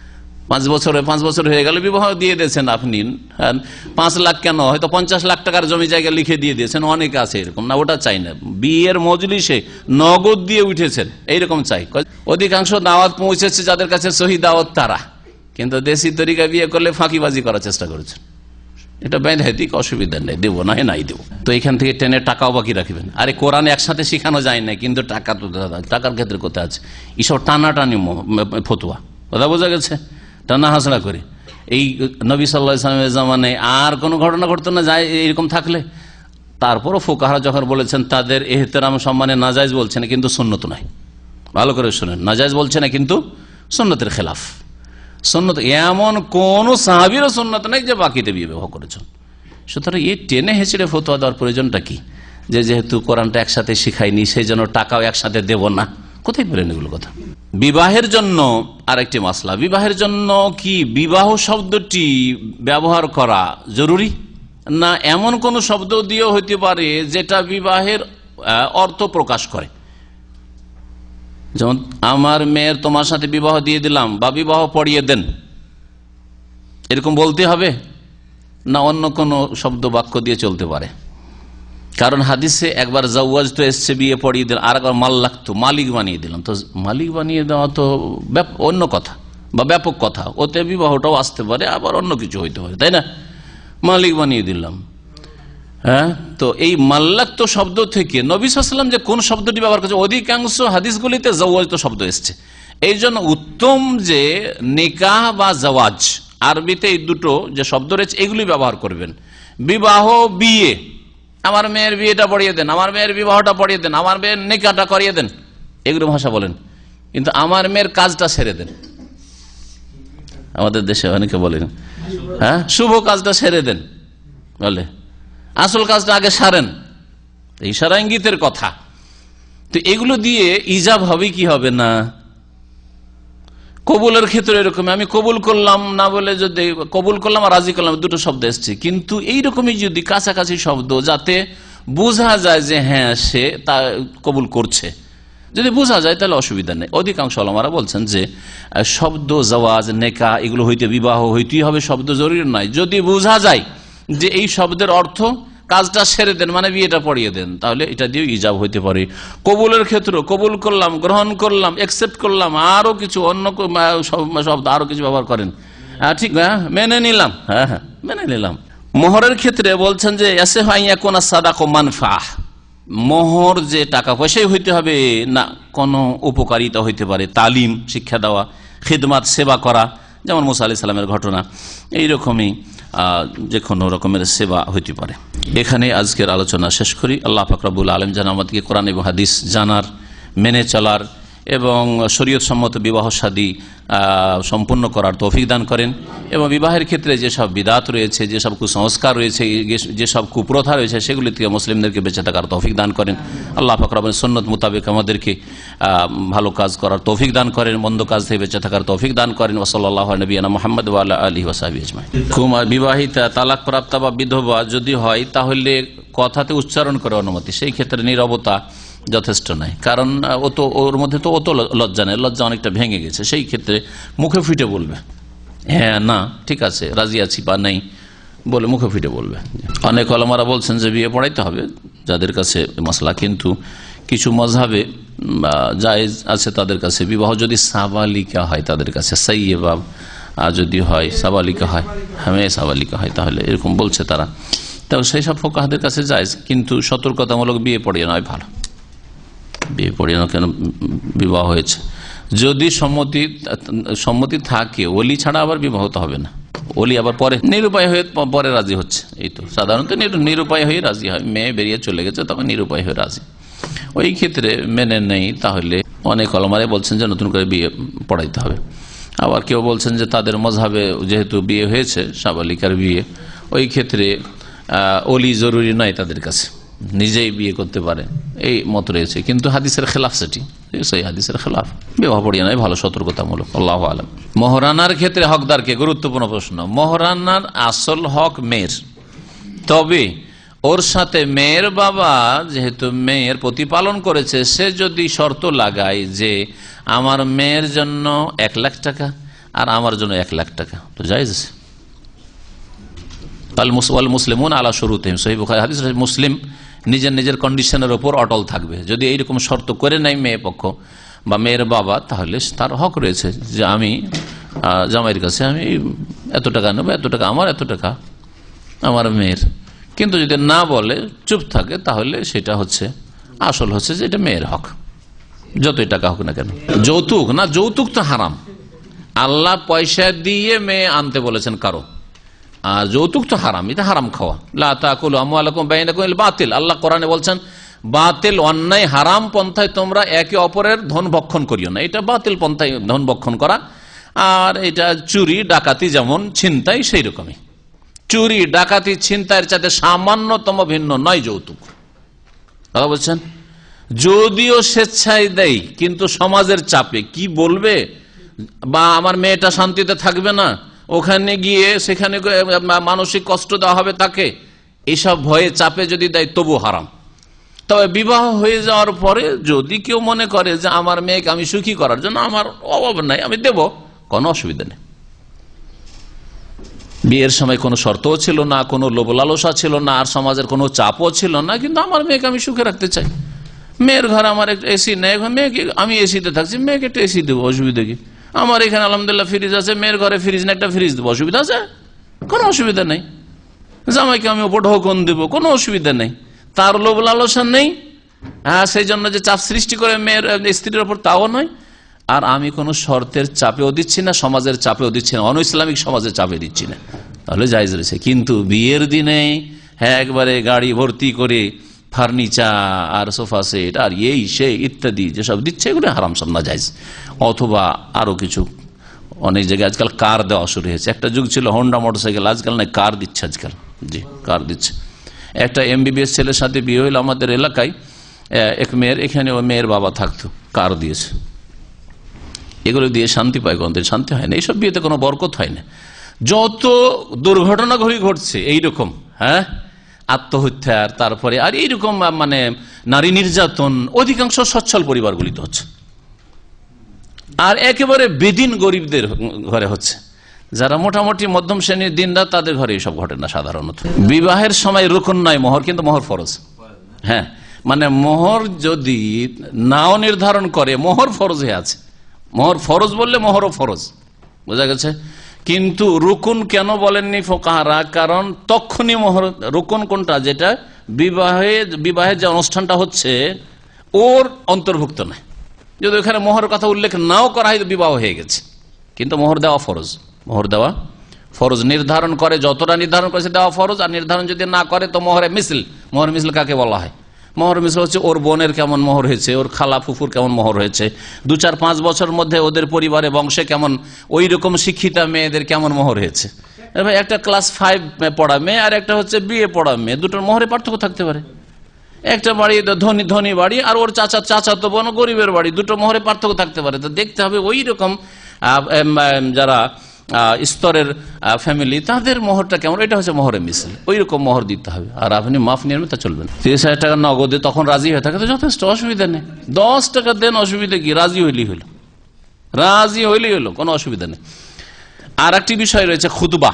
Speaker 4: 5 বছর হয়ে গেল বিবাহ দিয়ে দিয়েছেন আপনি, 5 লাখ কেন, হয়তো 50 লাখ টাকার জমি জায়গা লিখে দিয়ে দিয়েছেন, অনেকে আছে এরকম, না ওটা চাই না। বিয়ের মজলিসে নগদ দিয়ে উঠেছেন এইরকম চাই। অধিকাংশ দাওয়াত পৌঁছেছে যাদের কাছে সহি দাওয়াত তারা, কিন্তু দেশি তরিকা বিয়ে করলে ফাঁকিবাজি করার চেষ্টা করেছেন। এটা বেঁধে অসুবিধা নেই, দেবো না নাই দেবো, তো এখান থেকে টেনে টাকাও বাকি রাখবেন। আরে কোরআন একসাথে শিখানো যায় না, কিন্তু টাকা তো টাকার ক্ষেত্রে কোথায় আছে, এইসব টানাটানি ফতুয়া, কথা বোঝা গেছে, টানা হাসড়া করে। এই নবী সাল্লাল্লাহু আলাইহি ওয়াসাল্লামের জামানায় আর কোনো ঘটনা ঘটতো না যায় এরকম থাকলে? তারপরও ফুকাহারা যখন বলেছেন তাদের এহতেরাম সম্মানে নাজায়েজ বলছে না, কিন্তু সুন্নত নয়, ভালো করে শুনেন, নাজায়েজ বলছে না কিন্তু সুন্নতের খেলাফ। সুন্নত এমন কোন সাহাবীরও সুন্নত নেই যে বাকিতে বিয়ে বিবাহ করেছেন। সুতরাং এই টেনে হেঁচড়ে ফতোয়া দেওয়ার প্রয়োজনটা কি? যে যেহেতু কোরআনটা একসাথে শিখাইনি সেই জন্য টাকাও একসাথে দেব না, কোথায় পেলেন এগুলো কথা? বিবাহের জন্য আরেকটি মাসলা, বিবাহের জন্য কি বিবাহ শব্দটি ব্যবহার করা জরুরি, না এমন কোন শব্দ দিয়েও হইতে পারে যেটা বিবাহের অর্থ প্রকাশ করে? যেমন আমার মেয়ের তোমার সাথে বিবাহ দিয়ে দিলাম, বা বিবাহ পড়িয়ে দেন, এরকম বলতে হবে, না অন্য কোন শব্দ বাক্য দিয়ে চলতে পারে? কারণ হাদিসে একবার জাওয়াজ তো এসছে, বিয়ে পড়িয়ে দিলাম, আর একবার মাল্লাক তো মালিক বানিয়ে দিলাম, তো মালিক বানিয়ে দেওয়া তো অন্য কথা বা ব্যাপক কথা, ওতে বিবাহটাও আসতে পারে, আবার অন্য কিছু হইতে পারে, তাই না? মালিক বানিয়ে দিলাম, হ্যাঁ। তো এই মাল্লাক তো শব্দ থেকে নবী সাল্লাল্লাহু আলাইহি ওয়াসাল্লাম যে কোন শব্দটি ব্যবহার করেছে, অধিকাংশ হাদিসগুলিতে জাওয়াজ তো শব্দ এসছে। এই জন্য উত্তম যে নিকাহ বা জাওয়াজ, আরবিতে এই দুটো যে শব্দ রয়েছে এগুলি ব্যবহার করবেন। বিবাহ, বিয়ে, আমার মেয়ের বিয়েটা পড়িয়ে দেন, আমার মেয়ের বিবাহটা পড়িয়ে দেন, আমার মেয়ের নিকাহটা করিয়ে দেন, এগুলো ভাষা বলেন। কিন্তু আমার মেয়ের কাজটা সেরে দেন, আমাদের দেশে অনেকে বলেন, হ্যাঁ শুভ কাজটা সেরে দেন, বলে আসল কাজটা আগে সারেন, ইশারা ইঙ্গিতের কথা। তো এগুলো দিয়ে ইজাব হবে কি হবে না? কবুলের ক্ষেত্রে এরকম, আমি কবুল করলাম না বলে, যদি কবুল করলাম আর রাজি করলাম দুটো শব্দ এসছে, কিন্তু এইরকমই যদি কাছাকাছি শব্দ যাতে বোঝা যায় যে হ্যাঁ সে তা কবুল করছে, যদি বোঝা যায় তাহলে অসুবিধা নেই। অধিকাংশ ওলামারা বলছেন যে শব্দ জাওয়াজ, নেকা এগুলো হইতে, বিবাহ হইতেই হবে, শব্দ জরুরি নয়। যদি বোঝা যায় যে এই শব্দের অর্থ কাজটা সেরে দেন, মানে বিয়েটা পড়িয়ে দেন, তাহলে এটা দিয়ে ইজাব হইতে পারে। কবুলের ক্ষেত্রে কবুল করলাম, গ্রহণ করলাম, একসেপ্ট করলাম, আরো কিছু অন্য শব্দ আরো কিছু ব্যবহার করেন, ঠিক মেনে নিলাম, হ্যাঁ হ্যাঁ মেনে নিলাম। মোহরের ক্ষেত্রে বলছেন যে এসে হয় কোন সাদাক মানফাহ, মোহর যে টাকা পয়সাই হইতে হবে না, কোনো উপকারিতা হইতে পারে, তালিম শিক্ষা দেওয়া, খিদমাত সেবা করা, যেমন মুসা আলাইহিস সালামের ঘটনা, এইরকমই যে কোনো রকমের সেবা হইতে পারে। এখানে আজকের আলোচনা শেষ করি। আল্লাহ পাক রব্বুল আলামিন যেন আমাদেরকে কোরআন এবং হাদিস জানার, মেনে চলার এবং শরীয়ত সম্মত বিবাহ শাদী সম্পূর্ণ করার তৌফিক দান করেন, এবং বিবাহের ক্ষেত্রে যেসব বিদাত রয়েছে, যেসব কুসংস্কার রয়েছে, যেসব কুপ্রথা রয়েছে, সেগুলি থেকে মুসলিমদেরকে বেঁচে থাকার তৌফিক দান করেন। আল্লাহ পাক রব্বুল সুন্নত মোতাবেক আমাদেরকে ভালো কাজ করার তৌফিক দান করেন, মন্দ কাজ থেকে বেঁচে থাকার তৌফিক দান করেন। সাল্লাল্লাহু আলা নবিয়িনা মুহাম্মদ ওয়া আলা আলিহি ওয়া সাহবিহি আজমাইন। বিবাহিতা, তালাক প্রাপ্তা বা বিধবা যদি হয় তাহলে কথাতে উচ্চারণ করে অনুমতি, সেই ক্ষেত্রে নীরবতা যথেষ্ট নাই, কারণ ও তো ওর মধ্যে তো অত লজ্জা নেই, লজ্জা অনেকটা ভেঙে গেছে। সেই ক্ষেত্রে মুখে ফিটে বলবে, হ্যাঁ না ঠিক আছে রাজি আছি বা নেই বলে মুখে ফিটে বলবে। অনেক ওলামারা বলছেন যে বিয়ে পড়াইতে হবে যাদের কাছে মাসলা, কিন্তু কিছু মাযহাবে জায়েজ আছে তাদের কাছে। বিবাহ যদি সাবালিকা হয় তাদের কাছে, সাইয়্যিবা যদি হয়, সাবালিকা হয়, হ্যাঁ সাবালিকা হয়, তাহলে এরকম বলছে তারা। তাও সেই সব ফুকাহাদের কাছে যায়, কিন্তু সতর্কতামূলক বিয়ে পড়িয়ে নয় ভালো। বিয়ে পড়িয়ে না কেন, বিবাহ হয়েছে যদি সম্মতি থাকে, ওলি ছাড়া আবার বিবাহ তো হবে না। ওলি আবার পরে নিরুপায় হয়ে পরে রাজি হচ্ছে, এই তো সাধারণত নিরুপায় হয়ে রাজি হয়। মেয়ে বেরিয়ে চলে গেছে, তখন নিরুপায় হয়ে রাজি। ওই ক্ষেত্রে মেনে নেই, তাহলে অনেক ওলামারা বলছেন যে নতুন করে বিয়ে পড়াইতে হবে। আবার কেউ বলছেন যে তাদের মজহাবে যেহেতু বিয়ে হয়েছে, সাবালিকার বিয়ে, ওই ক্ষেত্রে ওলি জরুরি নয় তাদের কাছে, নিজেই বিয়ে করতে পারে, এই মত রয়েছে। কিন্তু হাদিসের খেলাফ সেটি, সেই হাদিসের খেলাফ। বিবাহ পড়িয়ে নয় ভালো, সতর্কতামূলক। আল্লাহু আলাম। মহরানার ক্ষেত্রে হকদারকে, গুরুত্বপূর্ণ প্রশ্ন। মহরানার আসল হক মেয়ের, তবে ওর সাথে মেয়ের বাবা যেহেতু মেয়ের প্রতিপালন করেছে, সে যদি শর্ত লাগায় যে আমার মেয়ের জন্য 1 লাখ টাকা আর আমার জন্য 1 লাখ টাকা, তো জায়েজ আছে। মুসলিমুন আলা শুরুতিহিম, সহিহ বুখারী হাদিস। মুসলিম নিজের নিজের কন্ডিশনের উপর অটল থাকবে। যদি এইরকম শর্ত করে নেয় মেয়ে পক্ষ বা মেয়ের বাবা, তাহলে তার হক রয়েছে যে আমি জামাইয়ের কাছে আমি এত টাকা নেবো, এত টাকা আমার, এত টাকা আমার মেয়ের। কিন্তু যদি না বলে, চুপ থাকে, তাহলে সেটা হচ্ছে আসল হচ্ছে যে এটা মেয়ের হক, যতই টাকা হোক না কেন। যৌতুক না, যৌতুক তো হারাম। আল্লাহ পয়সা দিয়ে মেয়ে আনতে বলেছেন কারো, আর যৌতুক তো হারাম, এটা হারাম খাওয়া। লা তাকুলু আমওয়ালাকুম বাইনাকুম বিল বাতিল, আল্লাহ কোরআনে বলছেন বাতিল, অন্যায়, হারাম পন্থায় তোমরা একে অপরের ধন ভক্ষণ করিও না। এটা বাতিল পন্থায় ধন ভক্ষণ করা। আর এটা চুরি ডাকাতি যেমন ছিনতাই সেই রকমই। চুরি ডাকাতি ছিনতাইয়ের চাইতে সামান্যতম ভিন্ন নয় যৌতুক। কথা বলছেন, যদিও স্বেচ্ছায় দেয়, কিন্তু সমাজের চাপে কি বলবে, বা আমার মেয়েটা শান্তিতে থাকবে না, ওখানে গিয়ে সেখানে মানসিক কষ্ট দেওয়া হবে তাকে, এইসব ভয়ে চাপে যদি দেয় তবু হারাম। তবে বিবাহ হয়ে যাওয়ার পরে যদি কেউ মনে করে যে আমার মেয়েকে আমি সুখী করার জন্য আমার অভাব নাই, আমি দেব, কোনো অসুবিধা নেই। বিয়ের সময় কোনো শর্তও ছিল না, কোনো লোভ লালসা ছিল না, আর সমাজের কোনো চাপও ছিল না, কিন্তু আমার মেয়েকে আমি সুখে রাখতে চাই। মেয়ের ঘরে আমার একটা এসি নেই, মেয়েকে আমি এসিতে থাকছি, মেয়েকে একটা এসি দেবো, অসুবিধা কি? আমার এখানে আলহামদুলিল্লাহ ফ্রিজ আছে, মেয়ের ঘরে ফ্রিজ নেই, একটা ফ্রিজ দেবো, অসুবিধা আছে? কোনো অসুবিধা নেই। জামাইকে আমি উপঢৌকন দেবো, কোনো অসুবিধা নেই। তার লোভ লালসা নেই, হ্যাঁ, সেই জন্য যে চাপ সৃষ্টি করে মেয়ের স্ত্রীর ওপর, তাও নয়। আর আমি কোনো শর্তের চাপেও দিচ্ছি না, সমাজের চাপেও দিচ্ছি না, অন ইসলামিক সমাজের চাপে দিচ্ছি না, তাহলে জায়েজ রয়েছে। কিন্তু বিয়ের দিনে হ্যাঁ একবারে গাড়ি ভর্তি করে ফার্নিচার আর সোফা সেট আর এই সেই ইত্যাদি যেসব দিচ্ছে, এগুলো হারাম, সব না জায়েজ। অথবা আরো কিছু, অনেক জায়গায় আজকাল কার দেওয়া শুরু হয়েছে। একটা যুগ ছিল হোন্ডা মোটরসাইকেল, আজকাল না কার দিচ্ছে, আজকাল জি কার দিচ্ছে। একটা MBBS ছেলের সাথে বিয়ে হইলো আমাদের এলাকায়, এক মেয়ের, এখানে ও মেয়ের বাবা থাকতো, কার দিয়েছে। এগুলো দিয়ে শান্তি পায়, গন্ধে শান্তি হয় না, এইসব বিয়েতে কোনো বরকত হয় না। যত দুর্ঘটনা ঘটছে এইরকম, হ্যাঁ, আত্মহত্যার, তারপরে আর এইরকম মানে নারী নির্যাতন, অধিকাংশ সচ্ছল পরিবারগুলিতে হচ্ছে। আর একেবারে বেদিন গরিবদের ঘরে হচ্ছে, যারা মোটামুটি মধ্যম শ্রেণীর দিনরাত, তাদের ঘরে এইসব ঘটে না সাধারণত। বিবাহের সময় রুকন নয় মোহর, কিন্তু মোহর ফরজ। হ্যাঁ, মানে মোহর যদি নাও নির্ধারণ করে, মোহর ফরজ হয়ে আছে। মোহর ফরজ বললে মোহরও ফরজ, বোঝা গেছে। কিন্তু রুকুন কেন বলেননি ফোকাহারা? কারণ তখনই মোহর, রুকুন কোনটা, যেটা বিবাহের যে অনুষ্ঠানটা হচ্ছে ওর অন্তর্ভুক্ত নয়। যদি ওখানে মোহরের কথা উল্লেখ নাও করা হয়, বিবাহ হয়ে গেছে, কিন্তু মোহর দেওয়া ফরজ। মোহর দেওয়া ফরজ, নির্ধারণ করে, যতটা নির্ধারণ করেছে দেওয়া ফরজ। আর নির্ধারণ যদি না করে তো মোহরে মিসল। মোহর মিসল কাকে বলা হয়? মোহর মিসল হচ্ছে ওর বোনের কেমন মোহর হয়েছে, ওর খালা ফুফুর কেমন মোহর হয়েছে, 2-4-5 বছর মধ্যে ওদের পরিবারে বংশে কেমন, ওই রকম শিক্ষিতা মেয়েদের কেমন মোহর হয়েছে। একটা ক্লাস 5 পড়া মেয়ে আর একটা হচ্ছে বিয়ে পড়া মেয়ে, দুটোর মোহরে পার্থক্য থাকতে পারে। একটা বাড়ি ধনী বাড়ি, আর ওর চাচা তো বোন গরিবের বাড়ি, দুটো মোহরে পার্থক্য থাকতে পারে। তো দেখতে হবে ওই রকম যারা স্তরের ফ্যামিলি, তাদের মোহরটা কেমন, এটা হচ্ছে মোহরে মিসল, ওই রকম মোহর দিতে হবে। আর আপনি মাফ নিয়ে তা চলবে না। 30,000 টাকা নগদে তখন রাজি হয়ে থাকে তো যথেষ্ট, অসুবিধা নেই। 10 টাকা দেন, অসুবিধা কি? রাজি হইলেই হলো, কোনো অসুবিধা নেই। আর একটি বিষয় রয়েছে খুতবা।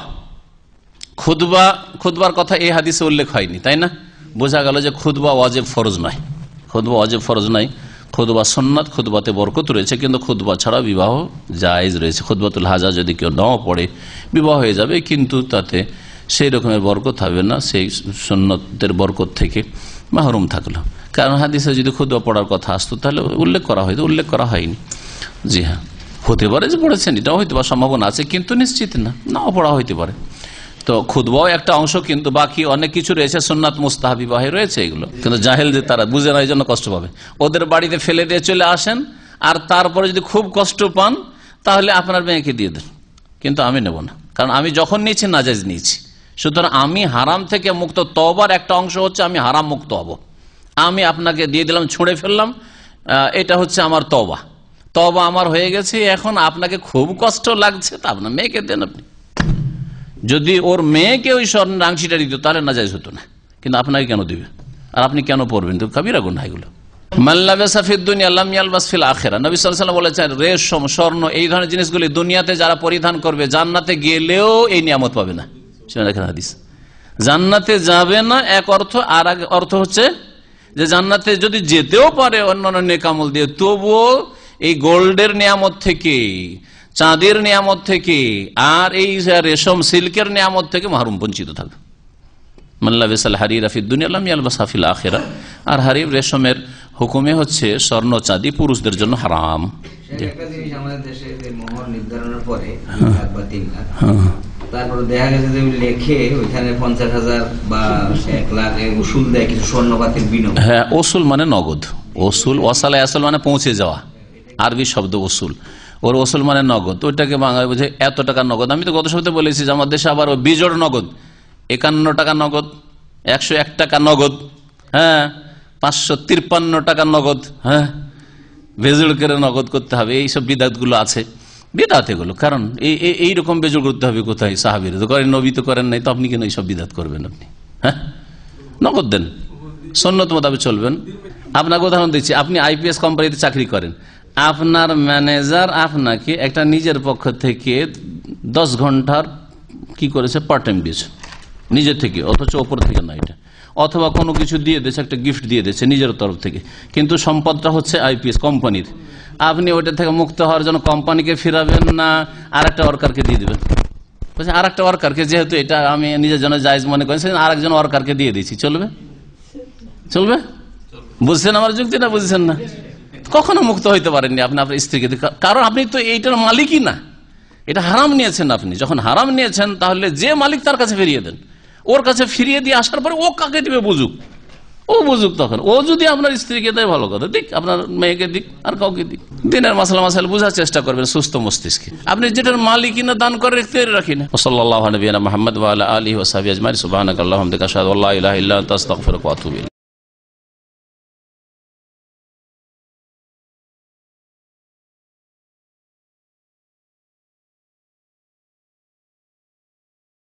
Speaker 4: খুতবার কথা এই হাদিসে উল্লেখ হয়নি, তাই না? বোঝা গেল যে খুতবা ওয়াজিব ফরজ নয়। খুতবা ওয়াজিব ফরজ নয়, খুতবা সুন্নাত, খুতবাতে বরকত রয়েছে, কিন্তু খুতবা ছাড়া বিবাহ জায়েজ রয়েছে। খুতবাতুল হাজা যদি কেউ নাও পড়ে বিবাহ হয়ে যাবে, কিন্তু তাতে সেই রকমের বরকত হবে না, সেই সুন্নতের বরকত থেকে মাহরুম থাকলো। কারণ হাদিসে যদি খুতবা পড়ার কথা আসতো তাহলে উল্লেখ করা হয়তো, উল্লেখ করা হয়নি। জি হ্যাঁ, হতে পারে যে পড়েছেন, এটাও হইতে পারে, সম্ভাবনা আছে, কিন্তু নিশ্চিত না, নাও পড়া হইতে পারে। তো খুতবাও একটা অংশ, কিন্তু বাকি অনেক কিছু রয়েছে সুন্নাত মুস্তাহাবি বাহে রয়েছে এগুলো, কিন্তু জাহেলদের তারা বুঝে না, এই জন্য কষ্ট পাবে। ওদের বাড়িতে ফেলে দিয়ে চলে আসেন, আর তারপরে যদি খুব কষ্ট পান তাহলে আপনার মেয়েকে দিয়ে দেন, কিন্তু আমি নেব না, কারণ আমি যখন নিয়েছি নাজায়েজ নিয়েছি। সুতরাং আমি হারাম থেকে মুক্ত, তওবার একটা অংশ হচ্ছে আমি হারাম মুক্ত হব। আমি আপনাকে দিয়ে দিলাম, ছুঁড়ে ফেললাম, এটা হচ্ছে আমার তওবা। তওবা আমার হয়ে গেছে, এখন আপনাকে খুব কষ্ট লাগছে, তা আপনার মেয়েকে দেন। আপনি যদি ওর মেয়েকে ওই স্বর্ণের আংশিটা দিত তাহলে নাজায়েজ হতো না, কিন্তু আপনাকে কেন দিবে, আর আপনি কেন পড়বেন? তো কাবিরা গুনাহ এগুলো। মাল্লাবাসা ফিদ দুনিয়া লাম ইয়ালবাস ফিল আখিরাহ। নবী সাল্লাল্লাহু আলাইহি ওয়াসাল্লাম বলেছেন, রেশম, স্বর্ণ, এই ধরনের জিনিসগুলি দুনিয়াতে যারা পরিধান করবে জান্নাতে গেলেও এই নিয়ামত পাবে না। শুনে রাখেন হাদিস, জান্নাতে যাবে না এক অর্থ, আর এক অর্থ হচ্ছে যে জান্নাতে যদি যেতেও পারে অন্যান্য নেক আমল দিয়ে, তবুও এই গোল্ডের নিয়ামত থেকে, চাঁদের নিয়ামত থেকে, আর এই রেশম সিল্কের নিয়ামত থেকে মাহরুম, বঞ্চিত থাকবে। মাল্লাবিসাল হারিরা ফিদ দুনিয়া লাম ইয়ালবাসহা ফিল আখিরাহ। আর হারির, রেশমের হুকুমে হচ্ছে স্বর্ণ চাঁদি পুরুষদের জন্য হারাম।
Speaker 5: একটা জিনিস আমাদের দেশে যে মোহর নির্ধারণের পরে 2 লাখ বা 3 লাখ, তারপরে দেখা গেছে যে লেখে ওইখানে 50,000 বা 1 লাখ উসুল দেয় কিছু স্বর্ণপাতির বিনিময়ে।
Speaker 4: হ্যাঁ, ওসুল মানে নগদ। ওসুল, ওয়াসালা আসল মানে পৌঁছে যাওয়া, আরবি শব্দ ওসুল। ওর ওসুল মানে নগদ, ওইটাকে বাংলায় বোঝে এত টাকা নগদ। আমি তো গত সপ্তাহে বলেছি যে আমার দেশে আবার বিজোড় নগদ, 51 টাকা নগদ, 101 টাকা নগদ, হ্যাঁ, 553 টাকা নগদ, হ্যাঁ, বেজোড় করে নগদ করতে হবে। এইসব বিদাত গুলো আছে, বিদাত এগুলো। কারণ এইরকম বেজোড় করতে হবে কোথায়? সাহাবীরা তো করেন, নবী তো করেন নাই, তো আপনি কেন এইসব বিদাত করবেন? আপনি হ্যাঁ, নগদ দেন, সুন্নত মোতাবেক চলবেন। আপনাকে উদাহরণ দিচ্ছি, আপনি আইপিএস কোম্পানিতে চাকরি করেন, আপনার ম্যানেজার আপনাকে একটা নিজের পক্ষ থেকে 10 ঘন্টার কি করেছে, পার্ট টাইম দিয়েছে নিজের থেকে, অথচ ওপর থেকে না, এটা অথবা কোনো কিছু দিয়ে দিয়েছে, একটা গিফট দিয়ে দিয়েছে নিজের তরফ থেকে, কিন্তু সম্পদটা হচ্ছে আইপিএস কোম্পানির। আপনি ওইটা থেকে মুক্ত হওয়ার জন্য কোম্পানিকে ফিরাবেন না আর একটা ওয়ার্কারকে দিয়ে দেবেন? আর একটা ওয়ার্কারকে, যেহেতু এটা আমি নিজের জন্য জায়েজ মনে করি, আরেকজন ওয়ার্কারকে দিয়ে দিয়েছি, চলবে? চলবে? বুঝছেন আমার যুক্তি না? বুঝছেন না? কখনো মুক্ত হইতে পারেননি আপনি আপনার স্ত্রীকে, কারণ আপনি তো এইটার মালিকই না, এটা হারাম নিয়েছেন আপনি। যখন হারাম নিয়েছেন তাহলে যে মালিক তার কাছে ফিরিয়ে দেন। ওর কাছে ফিরিয়ে দিয়ে আসার পরে ও কাকে দিবে বুঝুক, ও বুঝুক। তখন ও যদি আপনার স্ত্রীকে দেয় ভালো কথা, দিক, আপনার মেয়েকে দিক, আর কাউকে দিক। দিনের মাসালা মাসাইল বোঝার চেষ্টা করবেন সুস্থ মস্তিষ্কে। আপনি যেটার মালিকই না দান করে রাখি না। সাল্লাল্লাহু আলাইহি ওয়া সাল্লাম মুহাম্মদ ওয়া আলা আলিহি ওয়া সাহবিহি আজমাইন। সুবহানাকাল্লাহুম্মা ওয়া বিহামদিকা আশহাদু আল্লা ইলাহা ইল্লা আনতা আস্তাগফিরুকা ওয়া আতুবু ইলাইক।